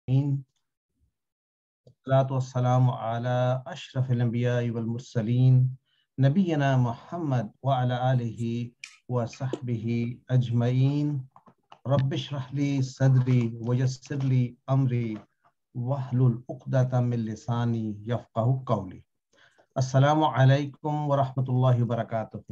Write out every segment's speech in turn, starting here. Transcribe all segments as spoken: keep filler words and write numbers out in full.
الصلاة والسلام على أشرف الأنبياء والمرسلين نبينا محمد وعلى آله وصحبه أجمعين. رب اشرح لي صدري ويسر لي أمري واحلل عقدة من لساني يفقهوا قولي. السلام علیکم ورحمۃ اللہ وبرکاتہ.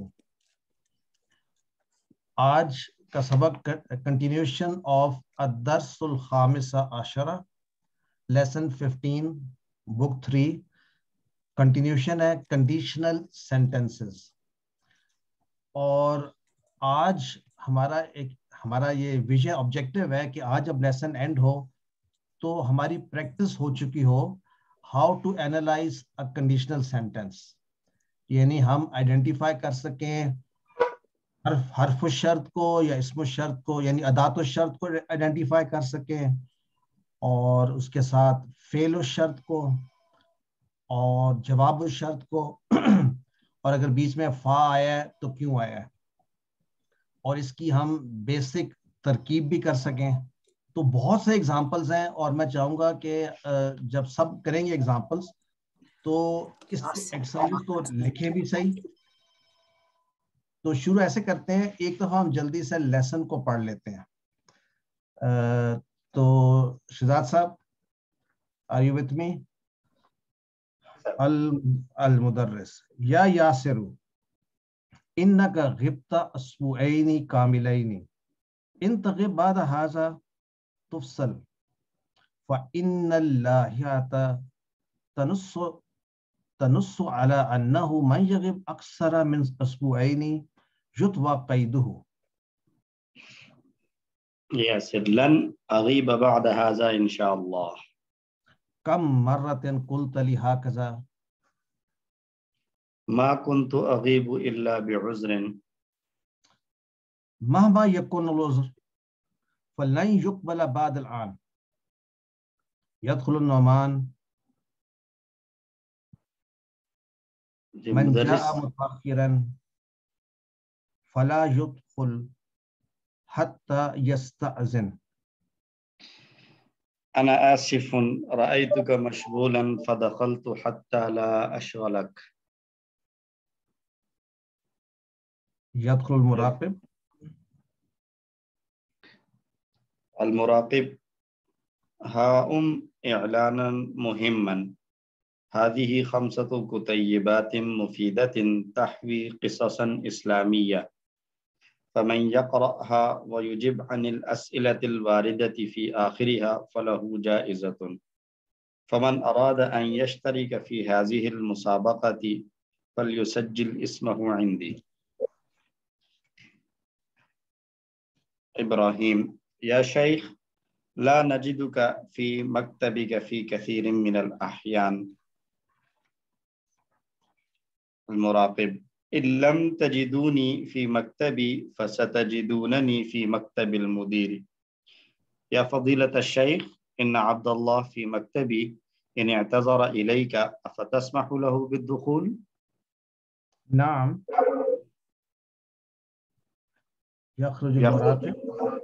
آج کا سبق کنٹینیوشن آف الدرس الخامس عشرہ lesson fifteen book three continuation ہے کنڈیشنل سینٹینسز. اور آج ہمارا ایک ہمارا یہ ویژن آبجیکٹو ہے کہ آج جب لیسن اینڈ ہو تو ہماری پریکٹس ہو چکی ہو how to analyse a conditional sentence, یعنی ہم آئیڈینٹیفائی کر سکیں حرف حرف الشرط کو یا اسم الشرط کو، یعنی ادات الشرط کو آئیڈینٹیفائی کر سکیں، اور اس کے ساتھ فعل الشرط کو اور جواب الشرط کو، اور اگر بیچ میں فا آیا ہے تو کیوں آیا ہے، اور اس کی ہم بیسک ترکیب بھی کر سکیں. تو بہت سے اگزامپلز ہیں اور میں چاہوں گا کہ جب سب کریں گے اگزامپلز تو اس ایکسرسائز کو لکھیں بھی صحیح. تو شروع ایسے کرتے ہیں، ایک دفعہ ہم جلدی سے لیسن کو پڑھ لیتے ہیں. تو شہزاد صاحب آر یو وتھ می؟ المدرس یا یاسر انک غبت اسبوعین کاملین ان تغب بعد هذا تفصل فإن اللائحة تنص تنص على أنه من يغب أكثر من أسبوعين يطوى قيده. ياسر لن أغيب بعد هذا إن شاء الله. كم مرة قلت لي هكذا؟ ما كنت أغيب إلا بعذر. مهما يكون العذر فلن يقبل بعد الآن. يدخل النعمان من جاء متأخرا فلا يدخل حتى يستأذن. أنا آسف رأيتك مشغولا فدخلت حتى لا أشغلك. يدخل المراقب المراقب هاؤم إعلانا مهما، هذه خمسة كتيبات مفيدة تحوي قصصا إسلامية، فمن يقرأها ويجب عن الأسئلة الواردة في آخرها فله جائزة، فمن أراد أن يشترك في هذه المسابقة فليسجل اسمه عندي. إبراهيم: يا شيخ لا نجدك في مكتبك في كثير من الأحيان. المراقب: إن لم تجدوني في مكتبي فستجدونني في مكتب المدير. يا فضيلة الشيخ إن عبد الله في مكتبي، إن اعتذر إليك أفتسمح له بالدخول؟ نعم. يخرج المراقب.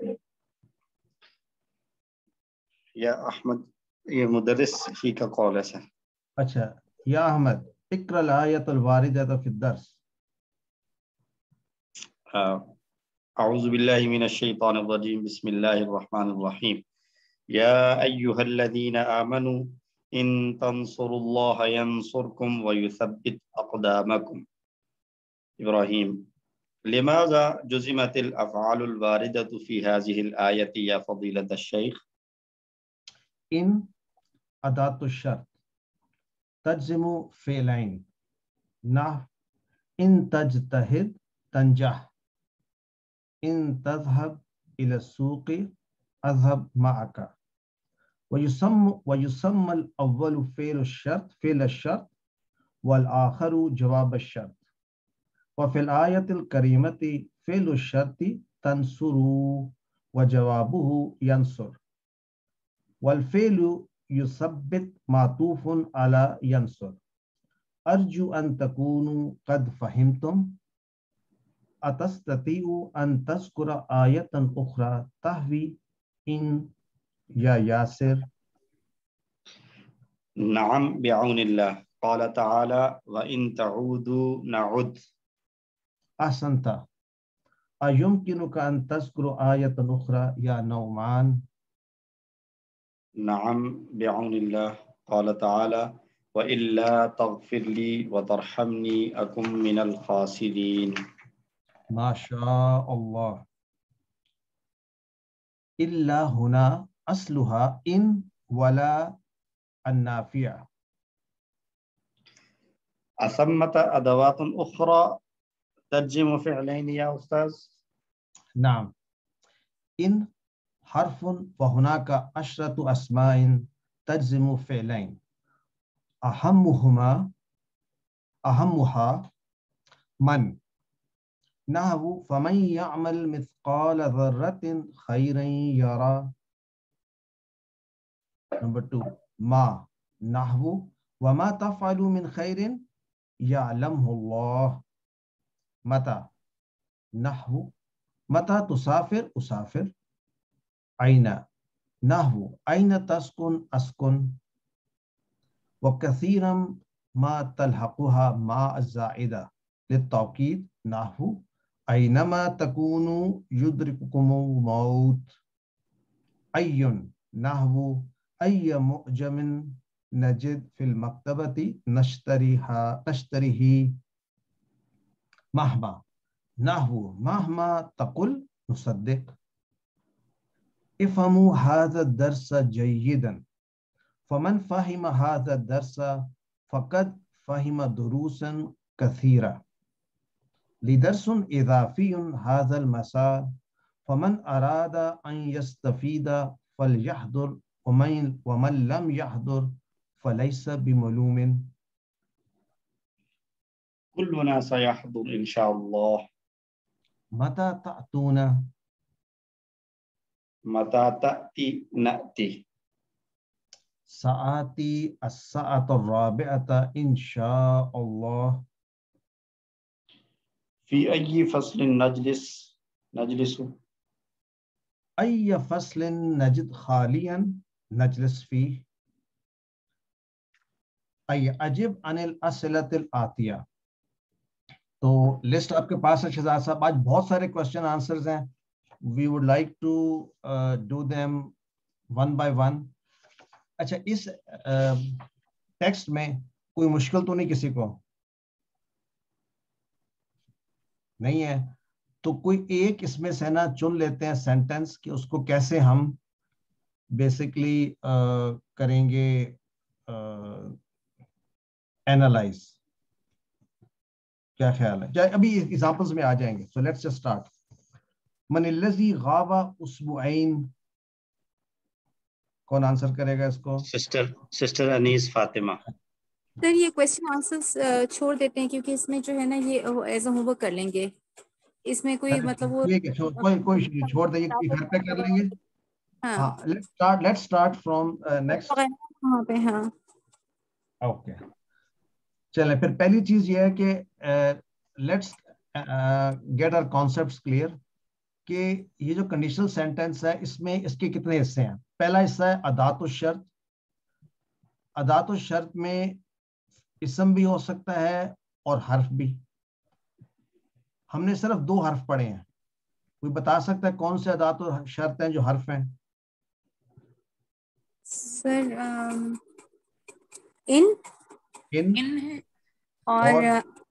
يا أحمد، یہ مدرس ہی کا قول ہے سر. اچھا، یا احمد اقرأ الآیۃ الواردۃ فی الدرس. أعوذ بالله من الشيطان الرجيم، بسم الله الرحمن الرحيم. يا أيها الذين آمنوا إن تنصروا الله ينصركم ويثبت أقدامكم. إبراهيم: لماذا جزمت الأفعال الواردة في هذه الآية يا فضيلة الشيخ؟ ان ادات الشرط تجزم فعلین نحو ان تجتہد تنجح، ان تذهب الى السوق اذهب معك. ويسمى ويسمى الاول فعل الشرط فعل الشرط والآخر جواب الشرط. وفي الآية الكريمة فعل الشرط تنصر وجوابه ينصر، والفعل يثبت معطوف على ينصر. أرجو أن تكونوا قد فهمتم. أتستطيع أن تذكر آية أخرى تحوي إن يا ياسر نعم بعون اللہ. قال تعالی وَإِن تَعُودُوا نَعُدْ. احسنت. ایمکنک ان تذکر آیۃ اخرى یا نعمان؟ نعم بعون اللہ. قال تعالی وَإِلَّا تَغْفِرْ لِي وَتَرْحَمْنِي أَكُن مِّنَ الْخَاسِرِينَ. ما شاء اللہ. الا ہنا اصلها ان ولا النافیہ. أثمة أدوات أخرى ترجم فعلين يا أستاذ؟ نعم. ان حرف وهناك عشرة اسماء تجزم فعلين اهمهما اهمها من، نحو فمن يعمل مثقال ذرة خيرا يرى. نمبر two ما، نحو وما تفعلوا من خير يعلمه الله. متى، نحو متى تسافر أسافر. أين، نحو أين تسكن أسكن. وكثيرا ما تلحقها مع الزائدة للتوكيد، نحو أينما تكونوا يدرككم الموت. أي، نحو أي معجم نجد في المكتبة نشتريها نشتريه. مهما، نحو مهما تقل نصدق. افهموا هذا الدرس جيدا، فمن فهم هذا الدرس فقد فهم دروسا كثيرة. لدرس إضافي هذا المساء، فمن أراد أن يستفيد فليحضر، ومن, ومن لم يحضر فليس بملوم. كلنا سيحضر إن شاء الله. متى تأتون؟ متى تأتي نأتي. سآتي الساعة الرابعة إن شاء الله. في أي فصل نجلس نجلس. أي فصل نجد خاليا نجلس فيه. أي أجب عن الأسئلة الآتية. تو لسٹ آپ کے پاس ہے شہزاد صاحب. آج بہت سارے کوشچن آنسرز ہیں. We would like to do them one by one. اچھا اس ٹیکسٹ میں کوئی مشکل تو نہیں کسی کو؟ نہیں ہے تو کوئی ایک اس میں سے نا چن لیتے ہیں سینٹینس کہ اس کو کیسے ہم بیسکلی کریں گے اینالائز. کیا خیال ہے؟ ابھی ایگزامپلز میں آ جائیں گے. So let's just start. من الذی غاب اسبوعین. کون آنسر کرے گا اس کو؟ Sister sister Anees Fatima. Sir یہ کویسچن آنسرز چھوڑ دیتے ہیں کیونکہ اس میں جو ہے نا یہ ایز اے ہوم ورک کر لیں گے. اس میں کوئی مطلب وہ کوئی کوئی چھوڑ دیں گے گھر پہ کر لیں گے. ہاں let's start let's start from next. وہاں پہ ہاں اوکے چلیں. پھر پہلی چیز یہ ہے کہ let's get our concepts clear کہ یہ جو کنڈیشنل سینٹینس ہے اس میں اس کے کتنے حصے ہیں. پہلا حصہ ہے ادات الشرط. ادات الشرط میں اسم بھی ہو سکتا ہے اور حرف بھی. ہم نے صرف دو حرف پڑھے ہیں. کوئی بتا سکتا ہے کون سے ادات الشرط ہیں جو حرف ہیں؟ سر ان ان اور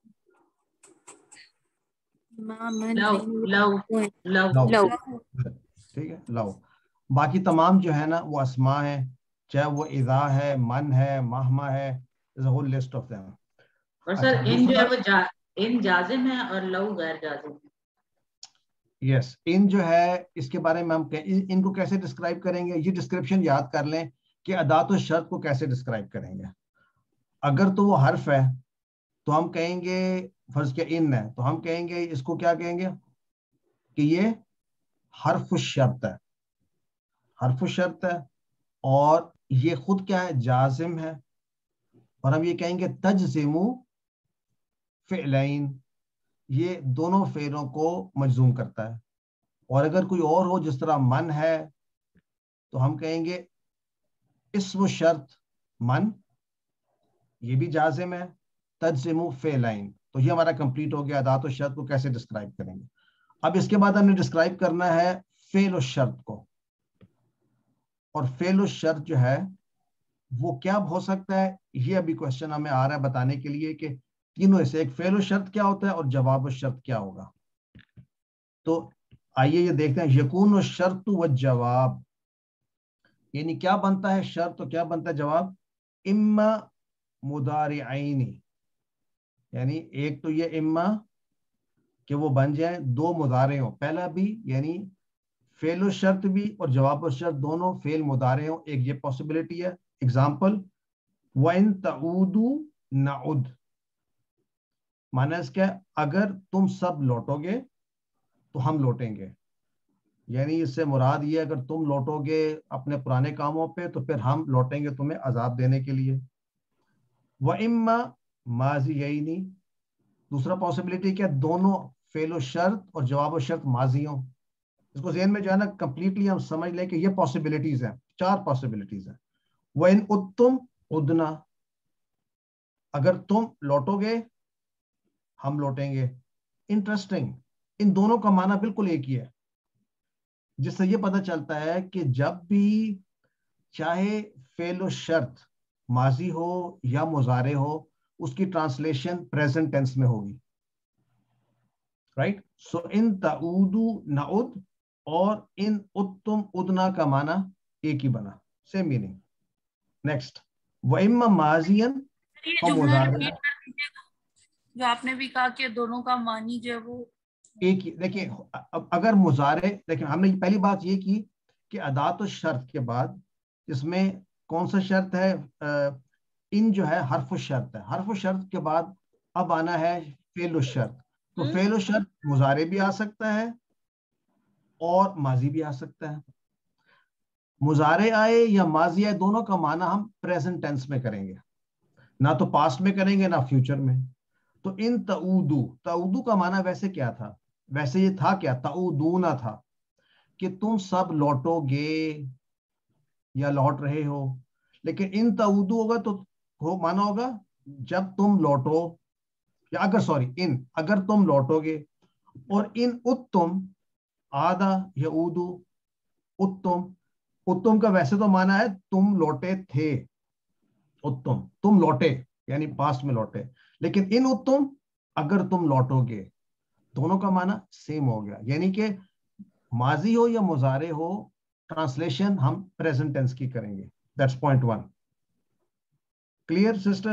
لو. ٹھیک ہے لو. باقی تمام جو ہے نا وہ اسماء ہیں، چاہے وہ اذا ہے، من ہے، مہما ہے. There's a whole list of them. اور سر ان جو ہے وہ جا ان جازم ہے اور لو غیر جازم ہے. یس ان جو ہے اس کے بارے میں ہم ان کو کیسے ڈسکرائب کریں گے؟ یہ ڈسکرپشن یاد کر لیں کہ ادات الشرط کو کیسے ڈسکرائب کریں گے. اگر تو وہ حرف ہے تو ہم کہیں گے فرض کیا ان ہے تو ہم کہیں گے اس کو کیا کہیں گے کہ یہ حرف الشرط ہے. حرف الشرط ہے اور یہ خود کیا ہے؟ جازم ہے. اور ہم یہ کہیں گے تجزم فعلین، یہ دونوں فعلوں کو مجزوم کرتا ہے. اور اگر کوئی اور ہو جس طرح من ہے تو ہم کہیں گے اسم الشرط من یہ بھی جازم ہے. تجزم فعلین، تو یہ ہمارا کمپلیٹ ہو گیا ادات الشرط کو کیسے ڈسکرائب کریں گے. اب اس کے بعد ہم نے ڈسکرائب کرنا ہے فعل الشرط کو. اور فعل الشرط جو ہے وہ کیا ہو سکتا ہے، یہ ابھی کوشچن ہمیں آ رہا ہے بتانے کے لیے کہ تینوں سے ایک فعل الشرط کیا ہوتا ہے اور جواب الشرط کیا ہوگا. تو آئیے یہ دیکھتے ہیں. یکون الشرط والجواب، یعنی کیا بنتا ہے شرط تو کیا بنتا ہے جواب. اما مضارعین، یعنی ایک تو یہ اما کہ وہ بن جائیں دو مضارع ہوں، پہلا بھی یعنی فعل الشرط بھی اور جواب الشرط دونوں فعل مضارع ہوں، ایک یہ پاسبلٹی ہے. اگزامپل وَإِن تَعُودُوا نَعُدْ، معنی اس کا اگر تم سب لوٹو گے تو ہم لوٹیں گے، یعنی اس سے مراد یہ اگر تم لوٹو گے اپنے پرانے کاموں پہ تو پھر ہم لوٹیں گے تمہیں عذاب دینے کے لیے. وَإِمَّا ماضیَینِ، دوسرا پاسبلٹی کیا دونوں فعل الشرط اور جواب الشرط ماضی ہوں. اس کو ذہن میں جو ہے نا کمپلیٹلی ہم سمجھ لیں کہ یہ پاسبلٹیز ہیں، چار پاسبلٹیز ہیں. وَإِنْ أُدْتُمْ عُدْنَا، اگر تم لوٹو گے ہم لوٹیں گے. انٹرسٹنگ، ان دونوں کا معنی بالکل ایک ہی ہے، جس سے یہ پتہ چلتا ہے کہ جب بھی چاہے فعل الشرط ماضی ہو یا مضارع ہو اس کی ٹرانسلیشن پریزنٹ ٹینس میں ہوگی. رائٹ، سو ان تعودوا نعود اور ان ادتم ادنا کا معنی ایک ہی بنا، سیم میننگ. نیکسٹ وَإِمَّا مَاضِيًا فَمُضَارِعًا، جو آپ نے بھی کہا کہ دونوں کا معنی جو ہے وہ ایک ہی. دیکھیں اگر مضارع، دیکھیں ہم نے پہلی بات یہ کی کہ ادات الشرط کے بعد اس میں کون سا شرط ہے، ان جو ہے حرف الشرط ہے. حرف الشرط کے بعد اب آنا ہے فعل الشرط. تو فعل الشرط مضارع بھی آ سکتا ہے اور ماضی بھی آ سکتا ہے. مضارع آئے یا ماضی آئے دونوں کا معنی ہم پریزنٹ ٹینس میں کریں گے، نہ تو پاسٹ میں کریں گے نہ فیوچر میں. تو ان تعودو، تعودو کا معنی ویسے کیا تھا، ویسے یہ تھا کیا، تعودونا تھا کہ تم سب لوٹو گے یا لوٹ رہے ہو. لیکن ان تعودو ہوگا تو ہو معنی ہوگا جب تم لوٹو، یا اگر سوری ان اگر تم لوٹو گے. اور ان اتم آدھا یا اودو، اتم اتم کا ویسے تو معنی ہے تم لوٹے تھے، اتم تم لوٹے یعنی پاسٹ میں لوٹے. لیکن ان اتم اگر تم لوٹو گے، دونوں کا معنی سیم ہو گیا، یعنی کہ ماضی ہو یا مضارع ہو ٹرانسلیشن ہم پریزنٹ ٹینس کی کریں گے. That's point one. Clear sister?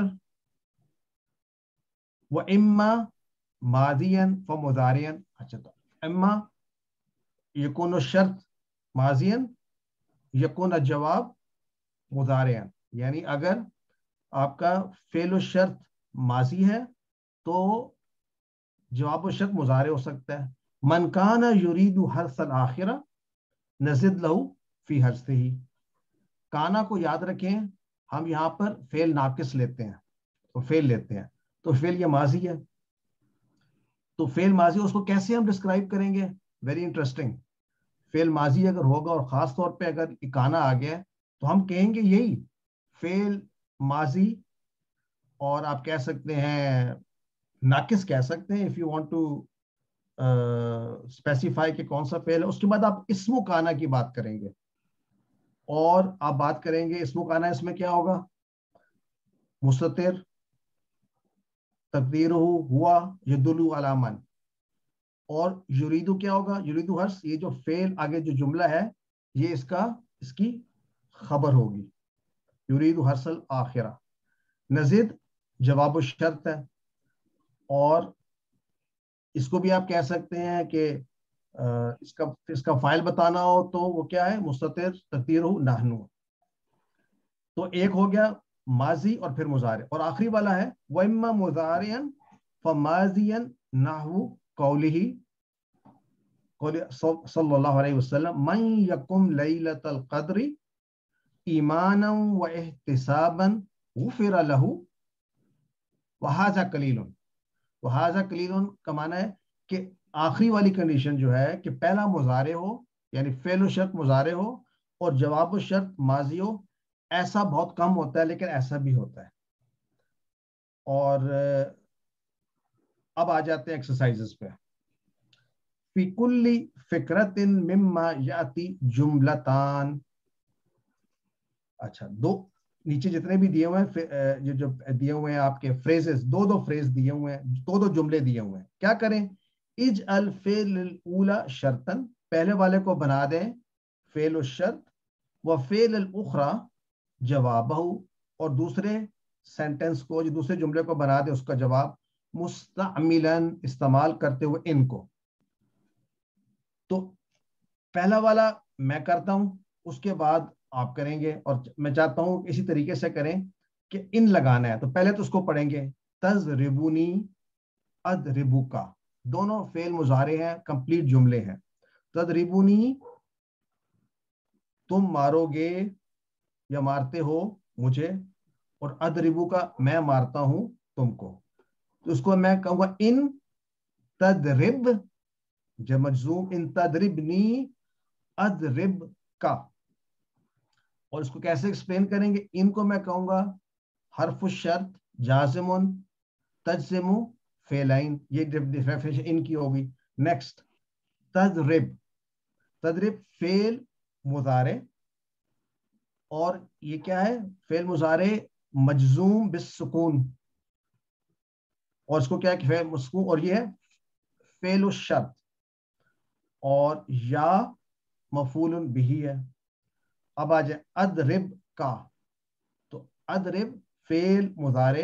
وَإِمَّا مَاضِيًا فَمُضَارِعًا. اچھا تو اما یکون الشرط ماضیًا یکون الجواب مضارعًا، یعنی اگر آپ کا فعل الشرط ماضی ہے تو جواب الشرط مضارع ہو سکتا ہے. من کان یرید حرث الآخرہ نزد لہ فی حرثہ. کانا کو یاد رکھیں، ہم یہاں پر فعل ناقص لیتے ہیں تو فعل لیتے ہیں، تو فعل یہ ماضی ہے. تو فعل ماضی اس کو کیسے ہم ڈسکرائب کریں گے؟ Very interesting. فعل ماضی اگر ہوگا اور خاص طور پہ اگر کانا آ گیا تو ہم کہیں گے یہی فعل ماضی، اور آپ کہہ سکتے ہیں ناقص کہہ سکتے ہیں if you want to specify کہ کون سا فعل ہے. اس کے بعد آپ اسم کانا کی بات کریں گے، اور آپ بات کریں گے اسم کانا، اس میں کیا ہوگا، مستتر تقدیرہ ہوا یدلو علی من. اور یریدو کیا ہوگا، یریدو حرف، یہ جو فعل آگے جو جملہ ہے یہ اس کا اس کی خبر ہوگی، یریدو حرف الآخرہ. نزد جواب الشرط ہے، اور اس کو بھی آپ کہہ سکتے ہیں کہ اس کا اس کا فائل بتانا ہو تو وہ کیا ہے، مستتر تقدیرہ نحنو. تو ایک ہو گیا ماضی اور پھر مضارع، اور آخری والا ہے وَإِمَّا مُضَارِعًا فَمَاضِيًا نَحْوُ قَوْلِهِ صلی اللہ علیہ وسلم مَن يَقُمْ لَيْلَةَ الْقَدْرِ ایمانا واحتسابا غفر له وَهَذَا قَلِيلٌ. وَهَذَا قَلِيلٌ کا معنی ہے کہ آخری والی کنڈیشن جو ہے کہ پہلا مضارع ہو یعنی فعل الشرط مضارع ہو اور جواب الشرط ماضی ہو، ایسا بہت کم ہوتا ہے لیکن ایسا بھی ہوتا ہے. اور اب آ جاتے ہیں ایکسرسائزز پہ. فی کل فکرت مما یاتی جملتان. اچھا دو نیچے جتنے بھی دیے ہوئے ہیں جو دیے ہوئے ہیں آپ کے فریزز, دو دو فریز دیے ہوئے ہیں, دو دو جملے دیے ہوئے ہیں. کیا کریں؟ اجعل فعل الاولی شرطن, پہلے والے کو بنا دیں فعل الشرط, و فعل الاخری جوابہ, اور دوسرے سینٹنس کو, جو دوسرے جملے کو بنا دیں اس کا جواب مستعملاً, استعمال کرتے ہوئے ان کو. تو پہلا والا میں کرتا ہوں, اس کے بعد آپ کریں گے, اور میں چاہتا ہوں اسی طریقے سے کریں کہ ان لگانا ہے. تو پہلے تو اس کو پڑھیں گے, تضربنی اضربک, دونوں فعل مضارع ہیں, کمپلیٹ جملے ہیں. تضربنی تم مارو گے یا مارتے ہو مجھے, اور اضربک میں مارتا ہوں تم کو. تو اس کو میں کہوں گا ان تضرب جب مجزوم, ان تضربنی اضرب کا. اور اس کو کیسے ایکسپلین کریں گے؟ ان کو میں کہوں گا حرف الشرط جازم تجزم فعلین, یہ ڈیفینیشن ان کی ہوگی. نیکسٹ تضرب, تضرب فعل مضارع, اور یہ کیا ہے؟ فعل مضارع مجزوم بالسکون, اور اس کو کیا ہے؟ فعل مسکون, اور یہ ہے فعل الشرط, اور یا مفعول بہ ہے. اب آ جائے اضرب کا, تو اضرب فعل مضارع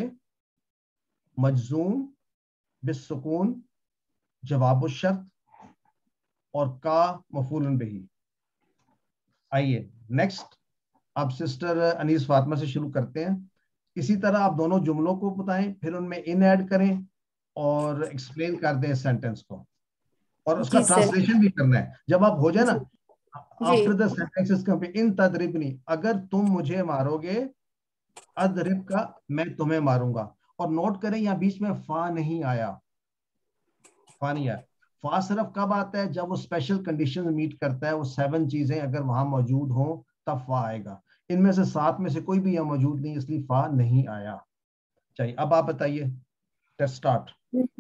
مجزوم بالسکون جواب الشرط, اور کا مفعول بہ. آئیے نیکسٹ, اب سسٹر انیس فاطمہ سے شروع کرتے ہیں. اسی طرح آپ دونوں جملوں کو بتائیں, پھر ان میں ان ایڈ کریں اور ایکسپلین کر دیں سینٹنس کو, اور اس کا جی سر. ٹرانسلیشن بھی کرنا ہے. جب آپ ہو جائے نا, جی after the sentences come in تضربنی, اگر تم مجھے مارو گے, اضرب کا میں تمہیں ماروں گا. اور نوٹ کریں یہاں بیچ میں فا نہیں آیا, فا نہیں آیا. فا صرف کب آتا ہے؟ جب وہ اسپیشل کنڈیشن میٹ کرتا ہے, وہ سیون چیزیں اگر وہاں موجود ہوں تب فا آئے گا. ان میں سے سات میں سے کوئی بھی یہاں موجود نہیں, اس لیے فا نہیں آیا. چلیے اب آپ بتائیے, لیٹس اسٹارٹ.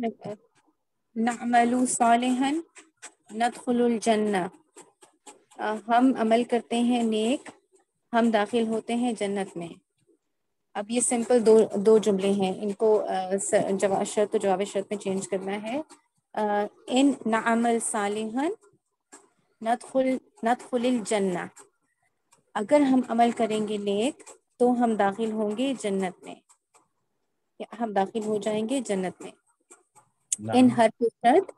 نعمل صالحا ندخل الجنہ, ہم عمل کرتے ہیں نیک, ہم داخل ہوتے ہیں جنت میں. اب یہ سمپل دو دو جملے ہیں, ان کو جواب شرط و جواب شرط میں چینج کرنا ہے. ان نعمل صالحا ندخل ندخل الجنہ, اگر ہم عمل کریں گے نیک تو ہم داخل ہوں گے جنت میں, ہم داخل ہو جائیں گے جنت میں. ان حرف شرط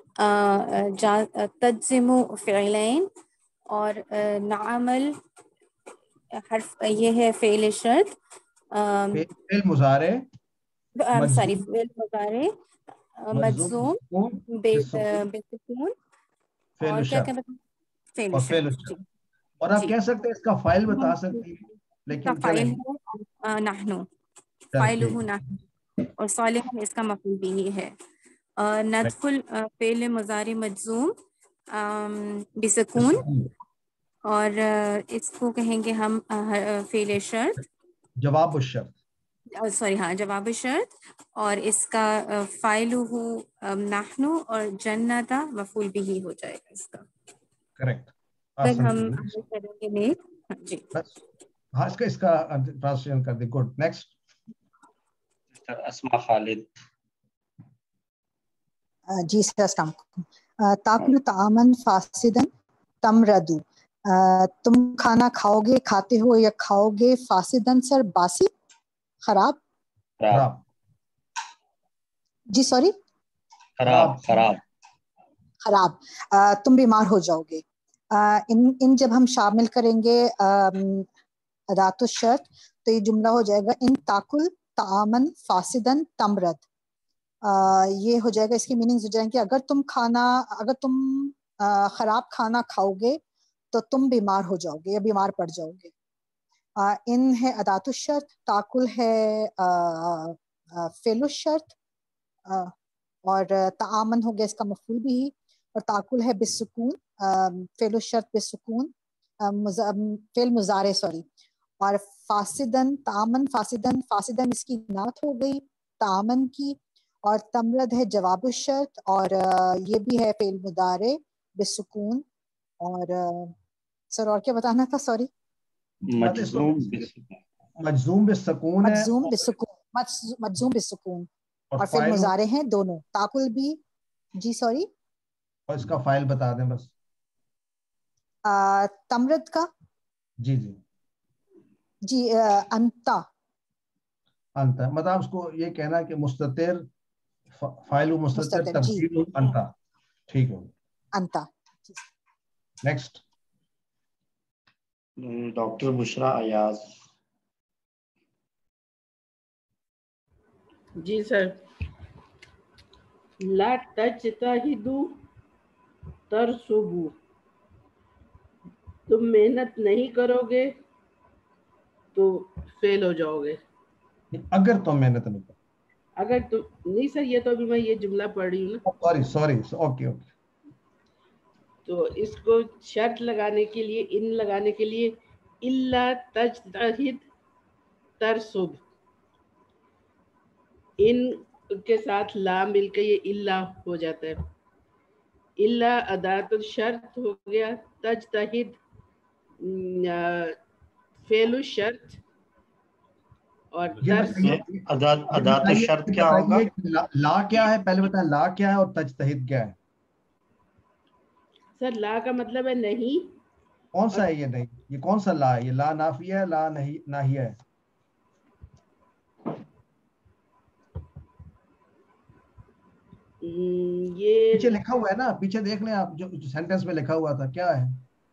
تجزم فعلین, اور نعمل حرف یہ ہے فعل شرط, فعل مضارع سوری مجزوم فعل مضارع مجزوم بسکون, فعل اور کیا الشرط, کیا بتا فعل اور فعل شرط. جی الشرط. اور آپ جی, کہہ سکتے ہیں اس کا فائل بتا سکتے ہیں, اس کا لیکن چلیں فائل ہے نحنو, فائل ٹھیک. ہو نحنو, اور صالح اس کا مفعول بھی ہے. ندخل فعل مضارع مجزوم بسکون, اور اس کو کہیں گے ہم فعل شرط جواب الشرط, سوری ہاں جواب شرط, اور اس کا فائل ہو نحنو, اور جنتا مفعول بھی ہو جائے گا اس کا. کریکٹ. اگر ہم عمل کریں گے نیک. جی ہاں, اس کا اس کا ٹرانسلیشن کر دیں. گڈ. نیکسٹ اسما خالد. جی سر السلام علیکم. تاکلو طعامن فاسدن تمردو, تم کھانا کھاؤ گے, کھاتے ہو یا کھاؤ گے, فاسدن سر باسی, خراب. خراب. جی سوری خراب خراب خراب. تم بیمار ہو جاؤ گے. ان ان جب ہم شامل کریں گے ادات الشرط, تو یہ جملہ ہو جائے گا ان تاکل طعامن فاسدن تمرد. یہ ہو جائے گا, اس کی میننگز ہو جائیں گے اگر تم کھانا اگر تم خراب کھانا کھاؤ گے تو تم بیمار ہو جاؤ گے یا بیمار پڑ جاؤ گے. ان ہے ادات الشرط, تاکل ہے فعل الشرط, اور تعامن ہو گیا اس کا مفعول بھی, اور تاکل ہے بالسکون, فعل الشرط بالسکون, فعل مضارع سوری, اور فاسدن تعامن فاسدن, فاسدن اس کی نعت ہو گئی, تعامن کی، اور تمرد ہے جواب الشرط، اور یہ بھی ہے فعل مضارع بسکون. اور سر اور کیا بتانا تھا؟ سوری. مجزوم مجزوم بالسکون ہے، مجزوم بسکون، مجزوم بسکون، اور فعل مضارع ہیں دونوں. تاکل بھی. جی سوری، اور اس کا فائل بتا دیں بس. تمرد کا جی جی جی انتا. انتا مطلب اس کو یہ کہنا کہ مستتر فائل و مستتر مستتر، جی. تبدیل انتا. ٹھیک ہے، انتا. نیکسٹ. ڈاکٹر بشرا ایاز. جی سر. لا تجتہدوا ترسبوا، تم محنت نہیں کرو گے تو فیل ہو جاؤ گے. اگر تم محنت نہیں کرو. اگر تم نہیں سر، یہ تو ابھی میں یہ جملہ پڑھ رہی ہوں نا. Sorry sorry okay okay. تو اس کو شرط لگانے کے لیے، ان لگانے کے لیے الا تجتہد ترسب، ان کے ساتھ لا مل کے یہ الا ہو جاتا ہے. الا ادات الشرط ہو گیا، تجتہد فعل الشرط، اور ادات الشرط کیا ہوگا؟ لا کیا ہے پہلے بتائیں، لا کیا ہے اور تجتہد کیا ہے؟ سر لا کا مطلب ہے نہیں. کون سا ہے یہ نہیں؟ یہ کون سا لا ہے؟ یہ لا نافیہ ہے، لا نہیں ناہیہ ہے؟ یہ پیچھے لکھا ہوا ہے نا، پیچھے دیکھ لیں آپ، جو سینٹنس میں لکھا ہوا تھا کیا ہے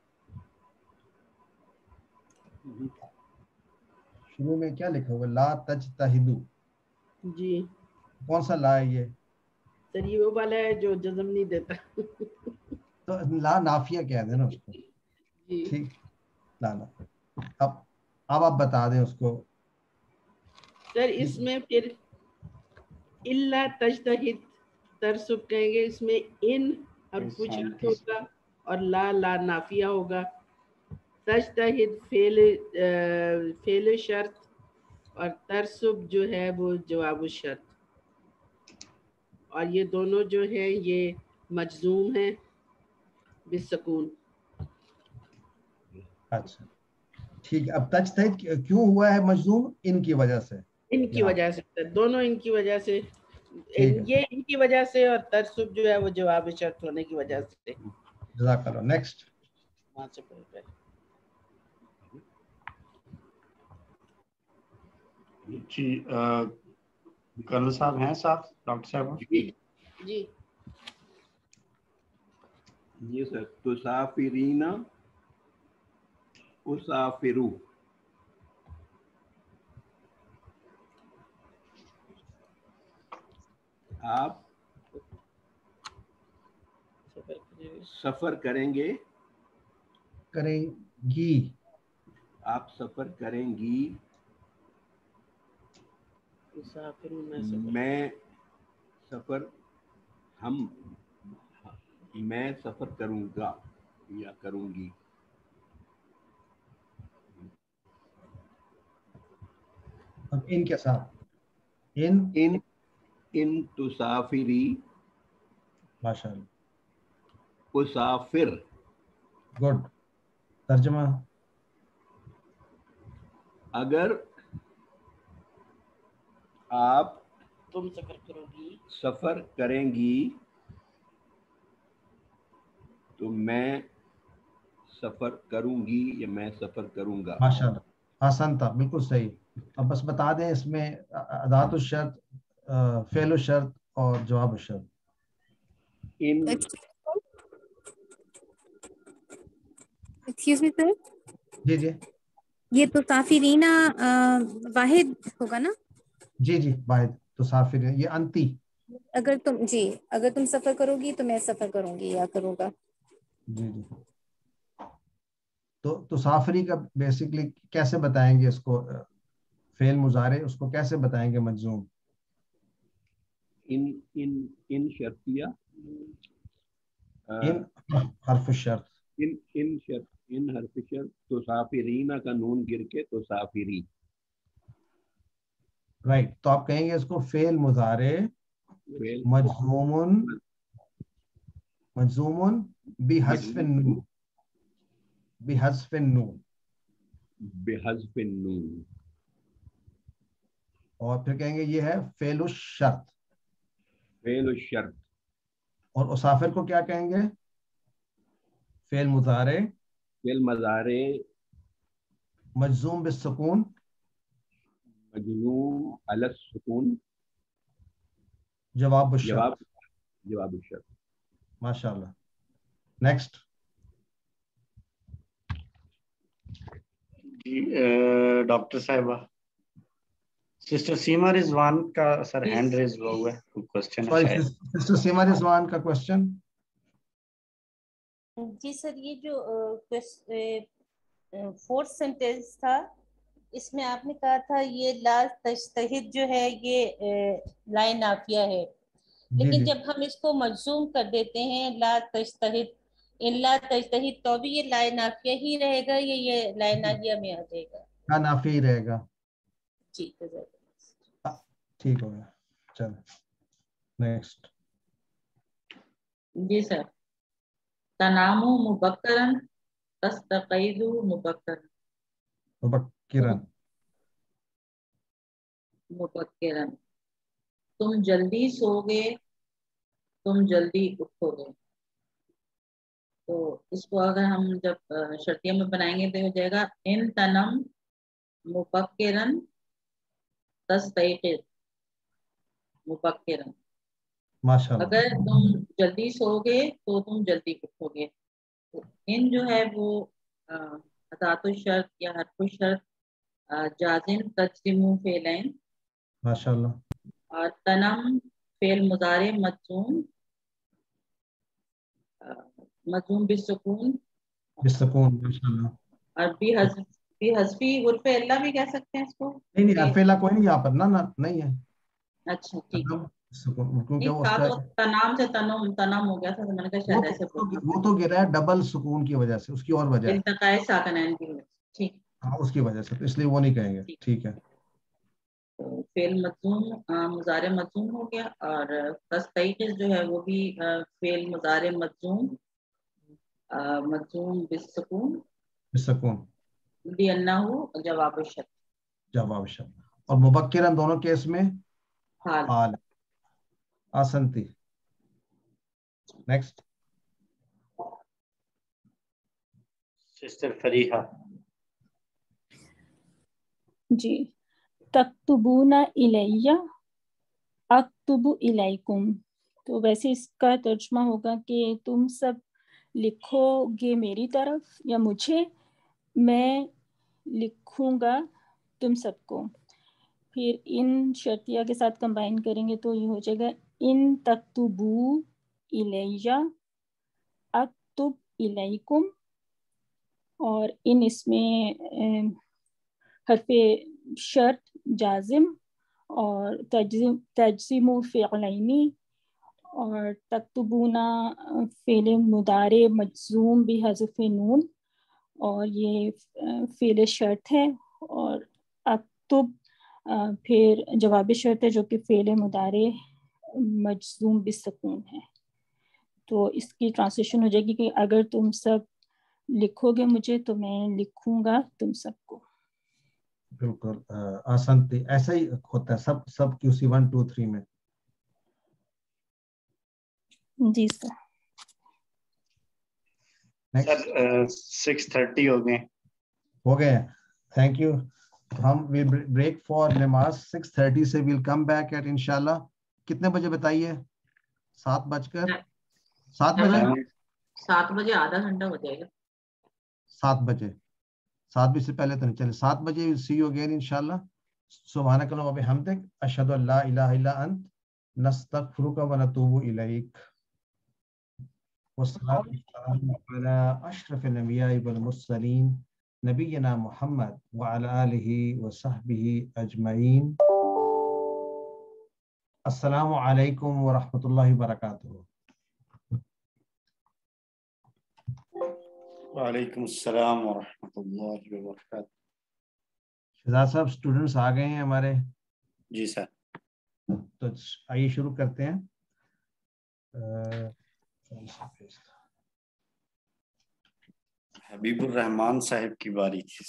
شروع میں؟ کیا لکھا ہوا ہے؟ لا تجتہدو. جی کون سا لا ہے یہ؟ سر یہ وہ والا ہے جو جزم نہیں دیتا. تو لا نافیہ کہہ دیں نا اس کو. جی ٹھیک، لا لا. اب اب آپ بتا دیں اس کو. سر اس میں پھر الا تجتہد ترسب کہیں گے، اس میں ان حرف شرط ہوگا اور لا لا نافیہ ہوگا. تجتہد فعل فعل شرط، اور ترسب جو ہے وہ جواب الشرط، اور یہ دونوں جو ہیں یہ مجزوم ہیں بالسکون. اچھا ٹھیک ہے. اب تجتہد کیوں ہوا ہے مجزوم؟ ان کی وجہ سے. ان کی وجہ سے، دونوں ان کی وجہ سے. ٹھیک ہے، یہ ان کی وجہ سے، اور ترسب جو ہے وہ جواب شرط ہونے کی وجہ سے. جزاک اللہ. نیکسٹ. وہاں سے پڑھ پہ. جی کرنل صاحب ہیں ساتھ؟ ڈاکٹر صاحب جی جی جی سر. تسافرین اسافرو، آپ سفر کریں گے، کریں گی، آپ سفر کریں گی، میں سفر ہم میں سفر کروں گا یا کروں گی. اب ان کے ساتھ ان. ان ان تسافری ماشاء اللہ، اسافر. گڈ. ترجمہ. اگر آپ تم سفر کرو گی، سفر کریں گی تو میں سفر کروں گی یا میں سفر کروں گا. ماشاء اللہ، آسان تھا، بالکل صحیح. اب بس بتا دیں اس میں ادات الشرط، فعل الشرط اور جواب الشرط. ان ایکسکیوز می سر، جی جی یہ تو تافرینہ واحد ہوگا نا؟ جی جی واحد. تو سافر یہ انتی. اگر تم جی اگر تم سفر کرو گی تو میں سفر کروں گی یا کروں گا. جی جی. تو تو سافری کا بیسکلی کیسے بتائیں گے اس کو؟ فعل مضارع اس کو کیسے بتائیں گے مجزوم؟ ان ان ان شرطیہ، ان حرف الشرط. ان ان شرط ان حرف شرط. تو سافرین کا نون گر کے تو سافری. رائٹ. تو آپ کہیں گے اس کو فعل مضارع مجزوم مجزوم بحذف النون بحذف النون بحذف النون. اور پھر کہیں گے یہ ہے فعل الشرط. فعل الشرط. اور اسافر کو کیا کہیں گے؟ فعل مضارع فعل مضارع مجزوم بالسکون مجزوم علی السکون جواب الشرط. جواب جواب الشرط. ماشاء اللہ. نیکسٹ. جی ڈاکٹر صاحبہ سسٹر سیما رضوان کا سر ہینڈ ریز ہوا ہوا ہے, کوشچن ہے شاید. سسٹر سیما رضوان کا کوشچن. جی سر, یہ جو فورتھ سینٹینس تھا اس میں آپ نے کہا تھا یہ لا تجتہد جو ہے یہ لائن نافیہ ہے, لیکن جب ہم اس کو مجزوم کر دیتے ہیں لا تجتہد الا تجتہد تو بھی یہ لائن نافیہ ہی رہے گا یا یہ لائن ناہیہ میں آ جائے گا؟ ہاں نافیہ ہی رہے گا. جی ٹھیک ہو گیا. چلو نیکسٹ. جی سر, تنام مبکرن تستقید مبکرن مبکرن مبکرن تم جلدی سو گے تم جلدی اٹھو گے. تو اس کو اگر ہم جب شرطیہ میں بنائیں گے تو ہو جائے گا ان تنم مبکرن تستیقظ مبکرن. ماشاءاللہ. اگر تم جلدی سو گے تو تم جلدی اٹھو گے. تو ان جو ہے وہ ذات الشرط یا حرف الشرط جازم تجزم فعلین. ماشاءاللہ. اور تنم فعل مضارع مجزوم مجزوم بالسکون بالسکون. ماشاءاللہ. اور بھی حذف بھی حذفی حرف اللہ بھی کہہ سکتے ہیں اس کو. نہیں نہیں حرف اللہ کوئی نہیں یہاں پر, نہ نہ نہیں ہے. اچھا ٹھیک ہے. کیونکہ وہ اس کا تنام سے تنم تنم ہو گیا تھا تو میں نے کہا شاید ایسے وہ تو گرا ہے ڈبل سکون کی وجہ سے, اس کی اور وجہ ہے التقاء ساکنین کی وجہ سے. ٹھیک, ہاں اس کی وجہ سے, تو اس لیے وہ نہیں کہیں گے. ٹھیک ہے. تو فعل مجزوم مضارع مجزوم ہو گیا, اور تستیقظ جو ہے وہ بھی فعل مضارع مجزوم مجزوم بالسکون بالسکون لأنہ جواب الشرط. جواب الشرط. اور مبکرن دونوں کیس میں حال. حال. آسنتی. نیکسٹ. سسٹر فریحہ. جی, تکتبون الیہ اکتب الیکم. تو ویسے اس کا ترجمہ ہوگا کہ تم سب لکھو گے میری طرف یا مجھے, میں لکھوں گا تم سب کو. پھر ان شرطیہ کے ساتھ کمبائن کریں گے تو یہ ہو جائے گا ان تکتبو الیہ اکتب الیکم. اور ان اس میں حرف شرط جازم اور تجزیم تجزیم فعلینی, اور تکتبونا فعل مضارع مجزوم بحذف نون, اور یہ فعل شرط ہے, اور اکتب پھر جواب شرط ہے جو کہ فعل مضارع مجزوم بالسکون ہے. تو اس کی ٹرانسلیشن ہو جائے گی کہ اگر تم سب لکھو گے مجھے تو میں لکھوں گا تم سب کو. بالکل آسان تھی, ایسا ہی ہوتا ہے سب سب Q C one two three میں. جی سر. سر سکس تھرٹی ہو گئے ہو گئے تھینک یو. ہم بریک فار نماز سکس تھرٹی سے ویل کم بیک ایٹ انشاءاللہ. کتنے بجے بتائیے؟ سات بج کر سات بجے سات بجے آدھا گھنٹہ ہو جائے گا. سات بجے سات بجے سے پہلے تو نہیں چلے. سات بجے سی یو اگین انشاءاللہ. سبحانک اللہم و بحمدک اشہد ان لا الہ الا انت نستغفرک و نتوب الیک. والصلاة والسلام على أشرف الأنبياء والمرسلين نبينا محمد وعلى آله وصحبه أجمعين. السلام عليكم ورحمة الله وبركاته. وعلیکم السلام ورحمۃ اللہ وبرکاتہ. شہزاد صاحب اسٹوڈنٹس آ گئے ہیں ہمارے. جی سر. تو آئیے شروع کرتے ہیں. حبیب الرحمان صاحب کی باری تھی.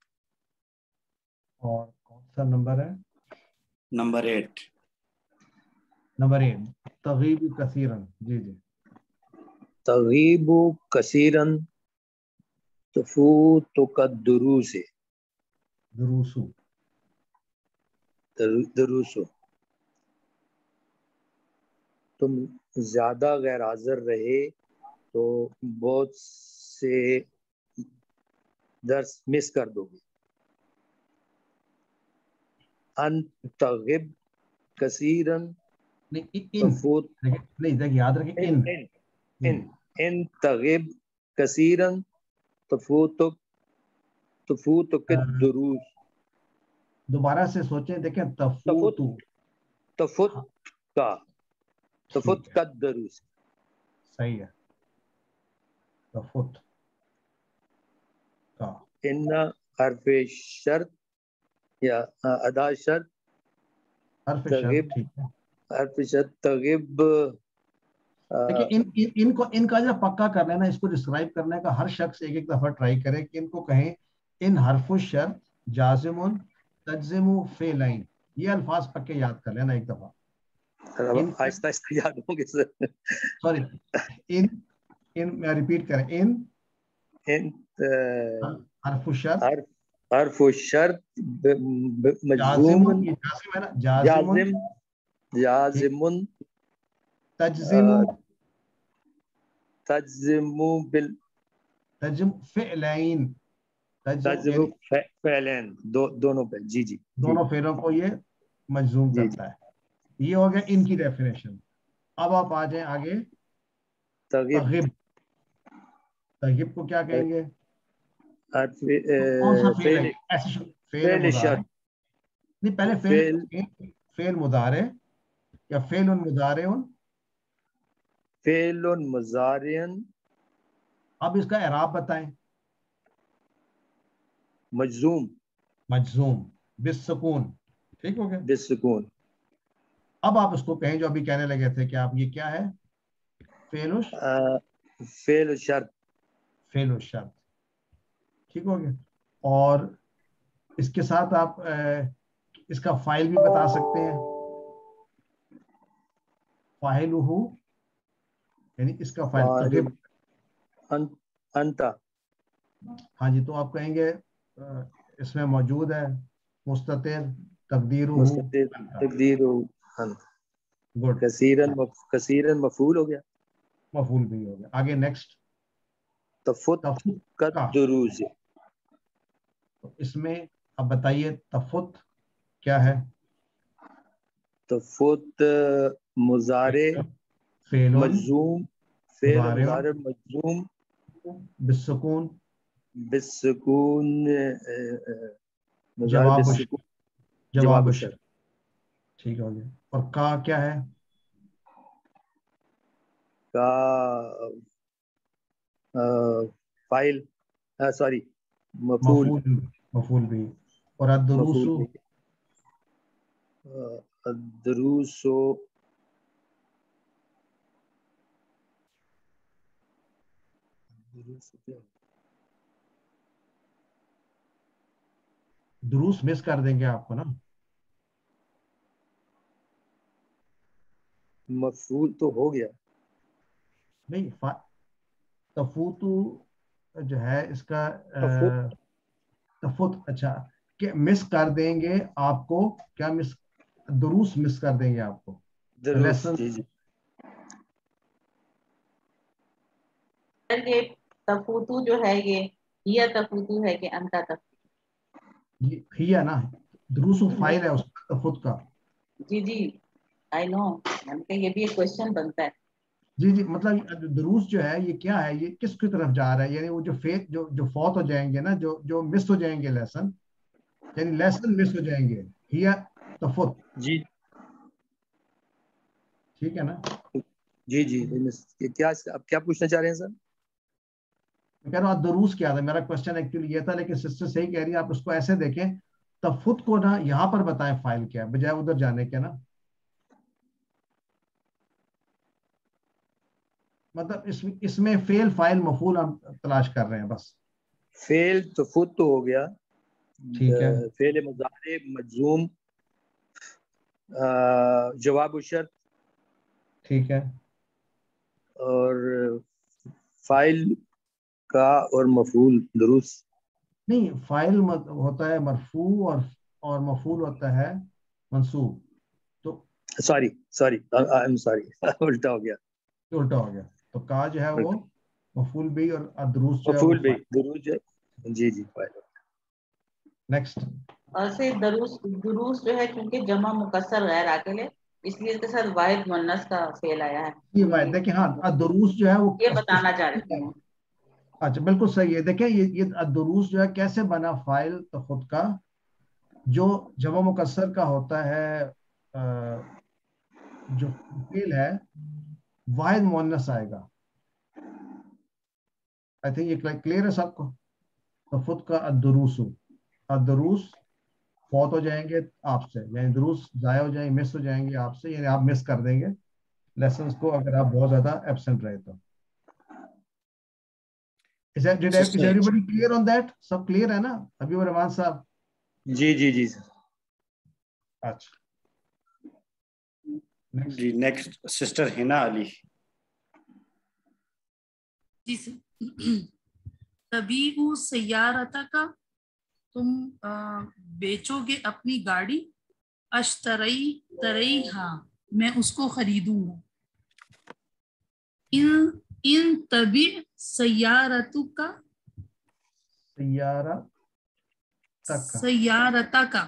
اور کون سا نمبر ہے؟ Number eight. نمبر ایٹ تغیب کثیرن. جی جی. تغیب کثیرن تفوتک الدروس. دروسو. دروسو تم زیادہ غیر حاضر رہے تو بہت سے درس مس کر دو گے. ان تغب کثیرن تفوت. نہیں دیکھ یاد رکھیں ان ان ان تغب کثیرن تفوتک تفوتک الدروس. دوبارہ سے سوچیں دیکھیں. تفوتو تفوت کا تفوت کا دروس. صحیح ہے. تفوت کا. ان حرف شرط یا ادا شرط. حرف شرط ٹھیک ہے. حرف شرط تغب. دیکھیں ان ان کو ان کا جو پکا کر لینا اس کو ڈسکرائب کرنے کا ہر شخص ایک ایک دفعہ ٹرائی کرے کہ ان کو کہیں ان حرف الشرط جازم تجزم فعلین. یہ الفاظ پکے یاد کر لینا ایک دفعہ. آہستہ آہستہ یاد ہوں گے سر. سوری ان ان میں ریپیٹ کریں. ان ان حرف الشرط حرف الشرط جازم مجزوم جازم ہے نا. جازم جازم تجزم تجزم بال تجزم فعلین. تجزم فعلین دونوں پہ. جی جی دونوں فعلوں کو یہ مجزوم کرتا ہے. یہ ہو گیا ان کی ڈیفینیشن. اب آپ آ جائیں آگے. تغب. تغب کو کیا کہیں گے؟ کون سا فعل ہے؟ فعل مضارع. نہیں پہلے فعل فعل مضارع یا فعل مضارع. فعل مضارع. اب اس کا اعراب بتائیں. مجزوم. مجزوم بالسکون. ٹھیک ہو گیا. بالسکون. اب آپ اس کو کہیں جو ابھی کہنے لگے تھے کہ آپ یہ کیا ہے؟ فعل فعل الشرط. فعل الشرط. ٹھیک ہو گیا. اور اس کے ساتھ آپ اس کا فاعل بھی بتا سکتے ہیں. فاعلہ یعنی اس کا فاعل تغب. انتا. ہاں جی. تو آپ کہیں گے اس میں موجود ہے مستتر تقدیرہ مستتر تقدیرہ انت. گڈ. کثیرن کثیرن مفعول ہو گیا. مفعول بھی ہو گیا. آگے نیکسٹ. تفوت الدروس. اس میں اب بتائیے تفوت کیا ہے؟ تفوت مضارع مجزوم. فعل مضارع مجزوم بالسکون. بالسکون. جواب جواب شرط. ٹھیک ہو گیا. اور کا کیا ہے؟ کا فائل سوری مفعول. مفعول بھی. اور الدروس. الدروس دروس مس کر دیں گے آپ کو نا. مفعول تو ہو گیا. نہیں تفوتو جو ہے اس کا تفوت. اچھا کہ مس کر دیں گے آپ کو. کیا مس؟ دروس مس کر دیں گے آپ کو. دروس. جی جی. یہ تفوتو جو ہے یہ یہ تفوتو ہے کہ انتا تفوتو؟ ہی ہے نا. دروس فائل ہے اس کا تفوت کا. جی جی آئی نو. یہ بھی ایک کوشچن بنتا ہے. جی جی. مطلب دروس جو ہے یہ کیا ہے؟ یہ کس کی طرف جا رہا ہے؟ یعنی وہ جو فیت جو جو فوت ہو جائیں گے نا جو جو مس ہو جائیں گے لیسن. یعنی لیسن مس ہو جائیں گے. ہی تفوت. جی ٹھیک ہے نا. جی جی. کیا آپ کیا پوچھنا چاہ رہے ہیں سر؟ میں کہہ رہا ہوں دروس کیا تھا. میرا کوشچن ایکچولی یہ تھا لیکن سسٹر صحیح کہہ رہی ہے. آپ اس کو ایسے دیکھیں तफुत को ना यहाँ पर बताएं फाइल क्या है, बजाय उधर जाने के ना। मतलब इस, इसमें फेल फाइल मफूल हम तलाश कर रहे हैं बस। फेल तफुत तो हो गया, ठीक है, फेल मुजारे मजूम जवाब शर्त, ठीक है, और फाइल का और मफूल दुरुस्त। नहीं, फाइल होता है मरफू और और मफूल होता है मंसूब। तो sorry sorry I am sorry उल्टा हो गया, उल्टा हो गया। तो का जो है वो मफूल भी और अदरूस जो है वो मफूल भी फाइल। दुरूज है। जी जी फाइल। नेक्स्ट, और से दरूस दुरूस जो है क्योंकि जमा मुकस्सर गैर अकेले, इसलिए इसके साथ वाहिद मुन्नस का फेल आया है। ये वाहिद, देखिए हाँ, अदरूस जो है वो ये बताना चाह रही थी मैं। अच्छा बिल्कुल सही है। देखिए ये ये अदरूस जो है कैसे बना फाइल तो खुद का, जो जमा मुकस्सर का होता है, अ, जो फेल है वाहिद मुन्नस आएगा। आई थिंक ये क्लियर है सबको। तो खुद का अदरूसु, अदरूस फौत हो जाएंगे आपसे, यानी दुरूस जाया हो जाएंगे, मिस हो जाएंगे आपसे, यानी आप मिस कर देंगे लेसन्स को अगर आप बहुत ज्यादा एब्सेंट रहे तो। Is that, did, is everybody clear on that? सब क्लियर है ना अभी वो रहमान साहब? जी जी जी सर। अच्छा नेक्स्ट जी, नेक्स्ट सिस्टर हिना अली। जी सर। तभी वो सैयारता का, तुम आ, बेचोगे अपनी गाड़ी, अश्तरई तरई, हाँ मैं उसको खरीदूंगा। इन इन तभी सैयारतु का, सैयारा तक का, सैयारता का,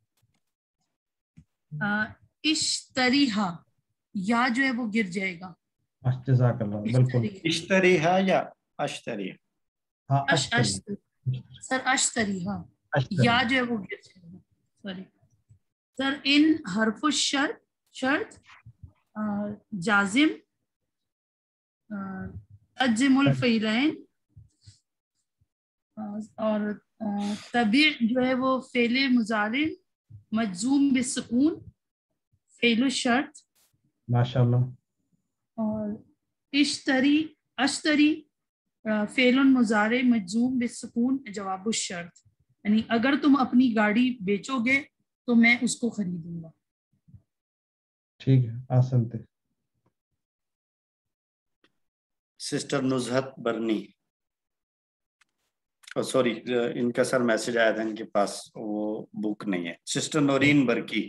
इश्तरीहा, या जो है वो गिर जाएगा। जज़ाकल्लाह, बिल्कुल। इश्तरी है या अश्तरी? हाँ अश अश अश्तरी, सर अश्तरी, हाँ अश्तरी। या जो है वो गिर जाएगा, सॉरी सर। इन हरफु शर्त, शर्त जाजिम, अज्मुल फ़ैलैन, और तभी जो है वो फेले मुजारे मजूम बिसकून, फेलु शर्त, माशाल्लाह। और इश्तरी अश्तरी फेलुन मुजारे मजूम बिसकून जवाब शर्त, यानी अगर तुम अपनी गाड़ी बेचोगे तो मैं उसको खरीदूंगा। ठीक है, आसन थे। सिस्टर नुज़हत बरनी, सॉरी इनका सर मैसेज आया था, इनके पास वो बुक नहीं है। सिस्टर नौरीन बरकी।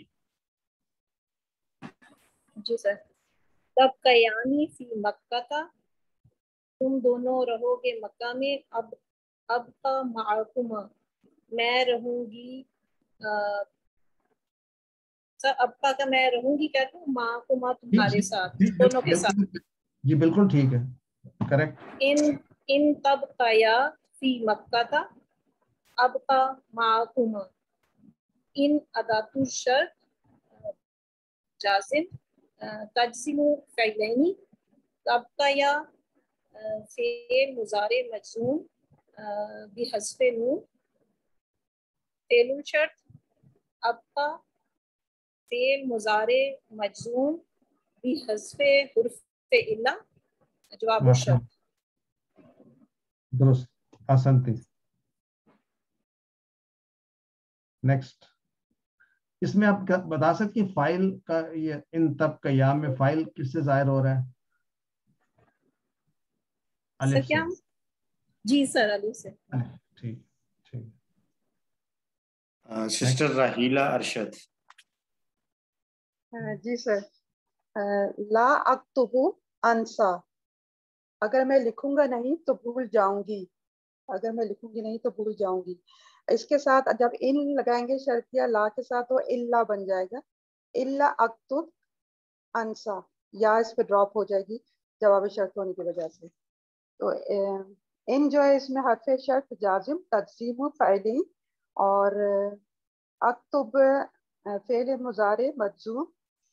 जी सर। तब कयानी फी मक्का था, तुम दोनों रहोगे मक्का में। अब अब का माकुमा, मैं रहूंगी। आ, सर अब का का मैं रहूंगी क्या, तो माकुमा तुम्हारे साथ, दोनों के साथ। जी बिल्कुल ठीक है, करेक्ट। इन इन तब कया फी मक्का था, अब का माकुमा। इन अदातु शर्त जाजिम, तजसिमु फ़ैलैनी, तब का या फेल मुजारे मजूम बिहस्फे नून, फेलुल शर्त अब का फेल मुजारे मजूम बिहस्फे हुर्फे इल्ला, जवाब शर्त। दुरुस्त, आसन थी। नेक्स्ट, इसमें आप बता सकते हैं फाइल का ये इन तब कयाम में फाइल किससे जाहिर हो रहा है? अलिफ से। जी सर, अलिफ से। ठीक ठीक। सिस्टर राहीला अरशद। जी सर। ला अक्तुबु अंसा, अगर मैं लिखूंगा नहीं तो भूल जाऊंगी, अगर मैं लिखूंगी नहीं तो भूल जाऊंगी। इसके साथ जब इन लगाएंगे शर्तिया ला के साथ तो इल्ला बन जाएगा। इल्ला अक्तुब अंसा, या इस पे ड्रॉप हो जाएगी जवाब शर्त होने की वजह से। तो इन जो है इसमें हर्फ शर्त जाजिम तजसीम फ़ाइलिन, और अक्तुब फेल मुजारे मजूम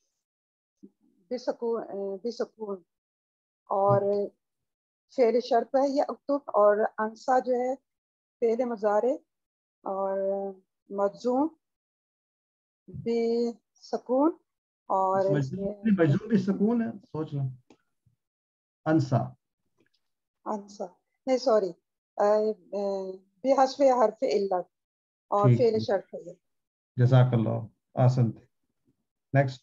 बिसकून बिसकून, और फेल शर्त है ये अक्तुब, और अंसा जो है फेल मुजारे और मजूम بسکون اور اس میں مجزوم بھی سکون ہے, سوچ لو. انسا انسا نہیں سوری بحذف حرف علت اور فعل شرط ہے. جزاک اللہ, آسن. Next.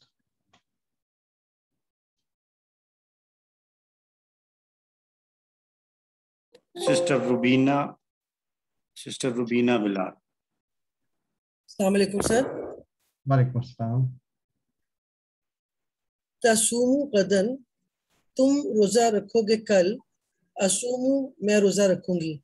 Sister Rubina, sister Rubina Bilal. السلام علیکم سر. وعلیکم السلام. تسوم غدن, تم روزہ رکھو گے کل. اسوم میں روزہ رکھوں گی.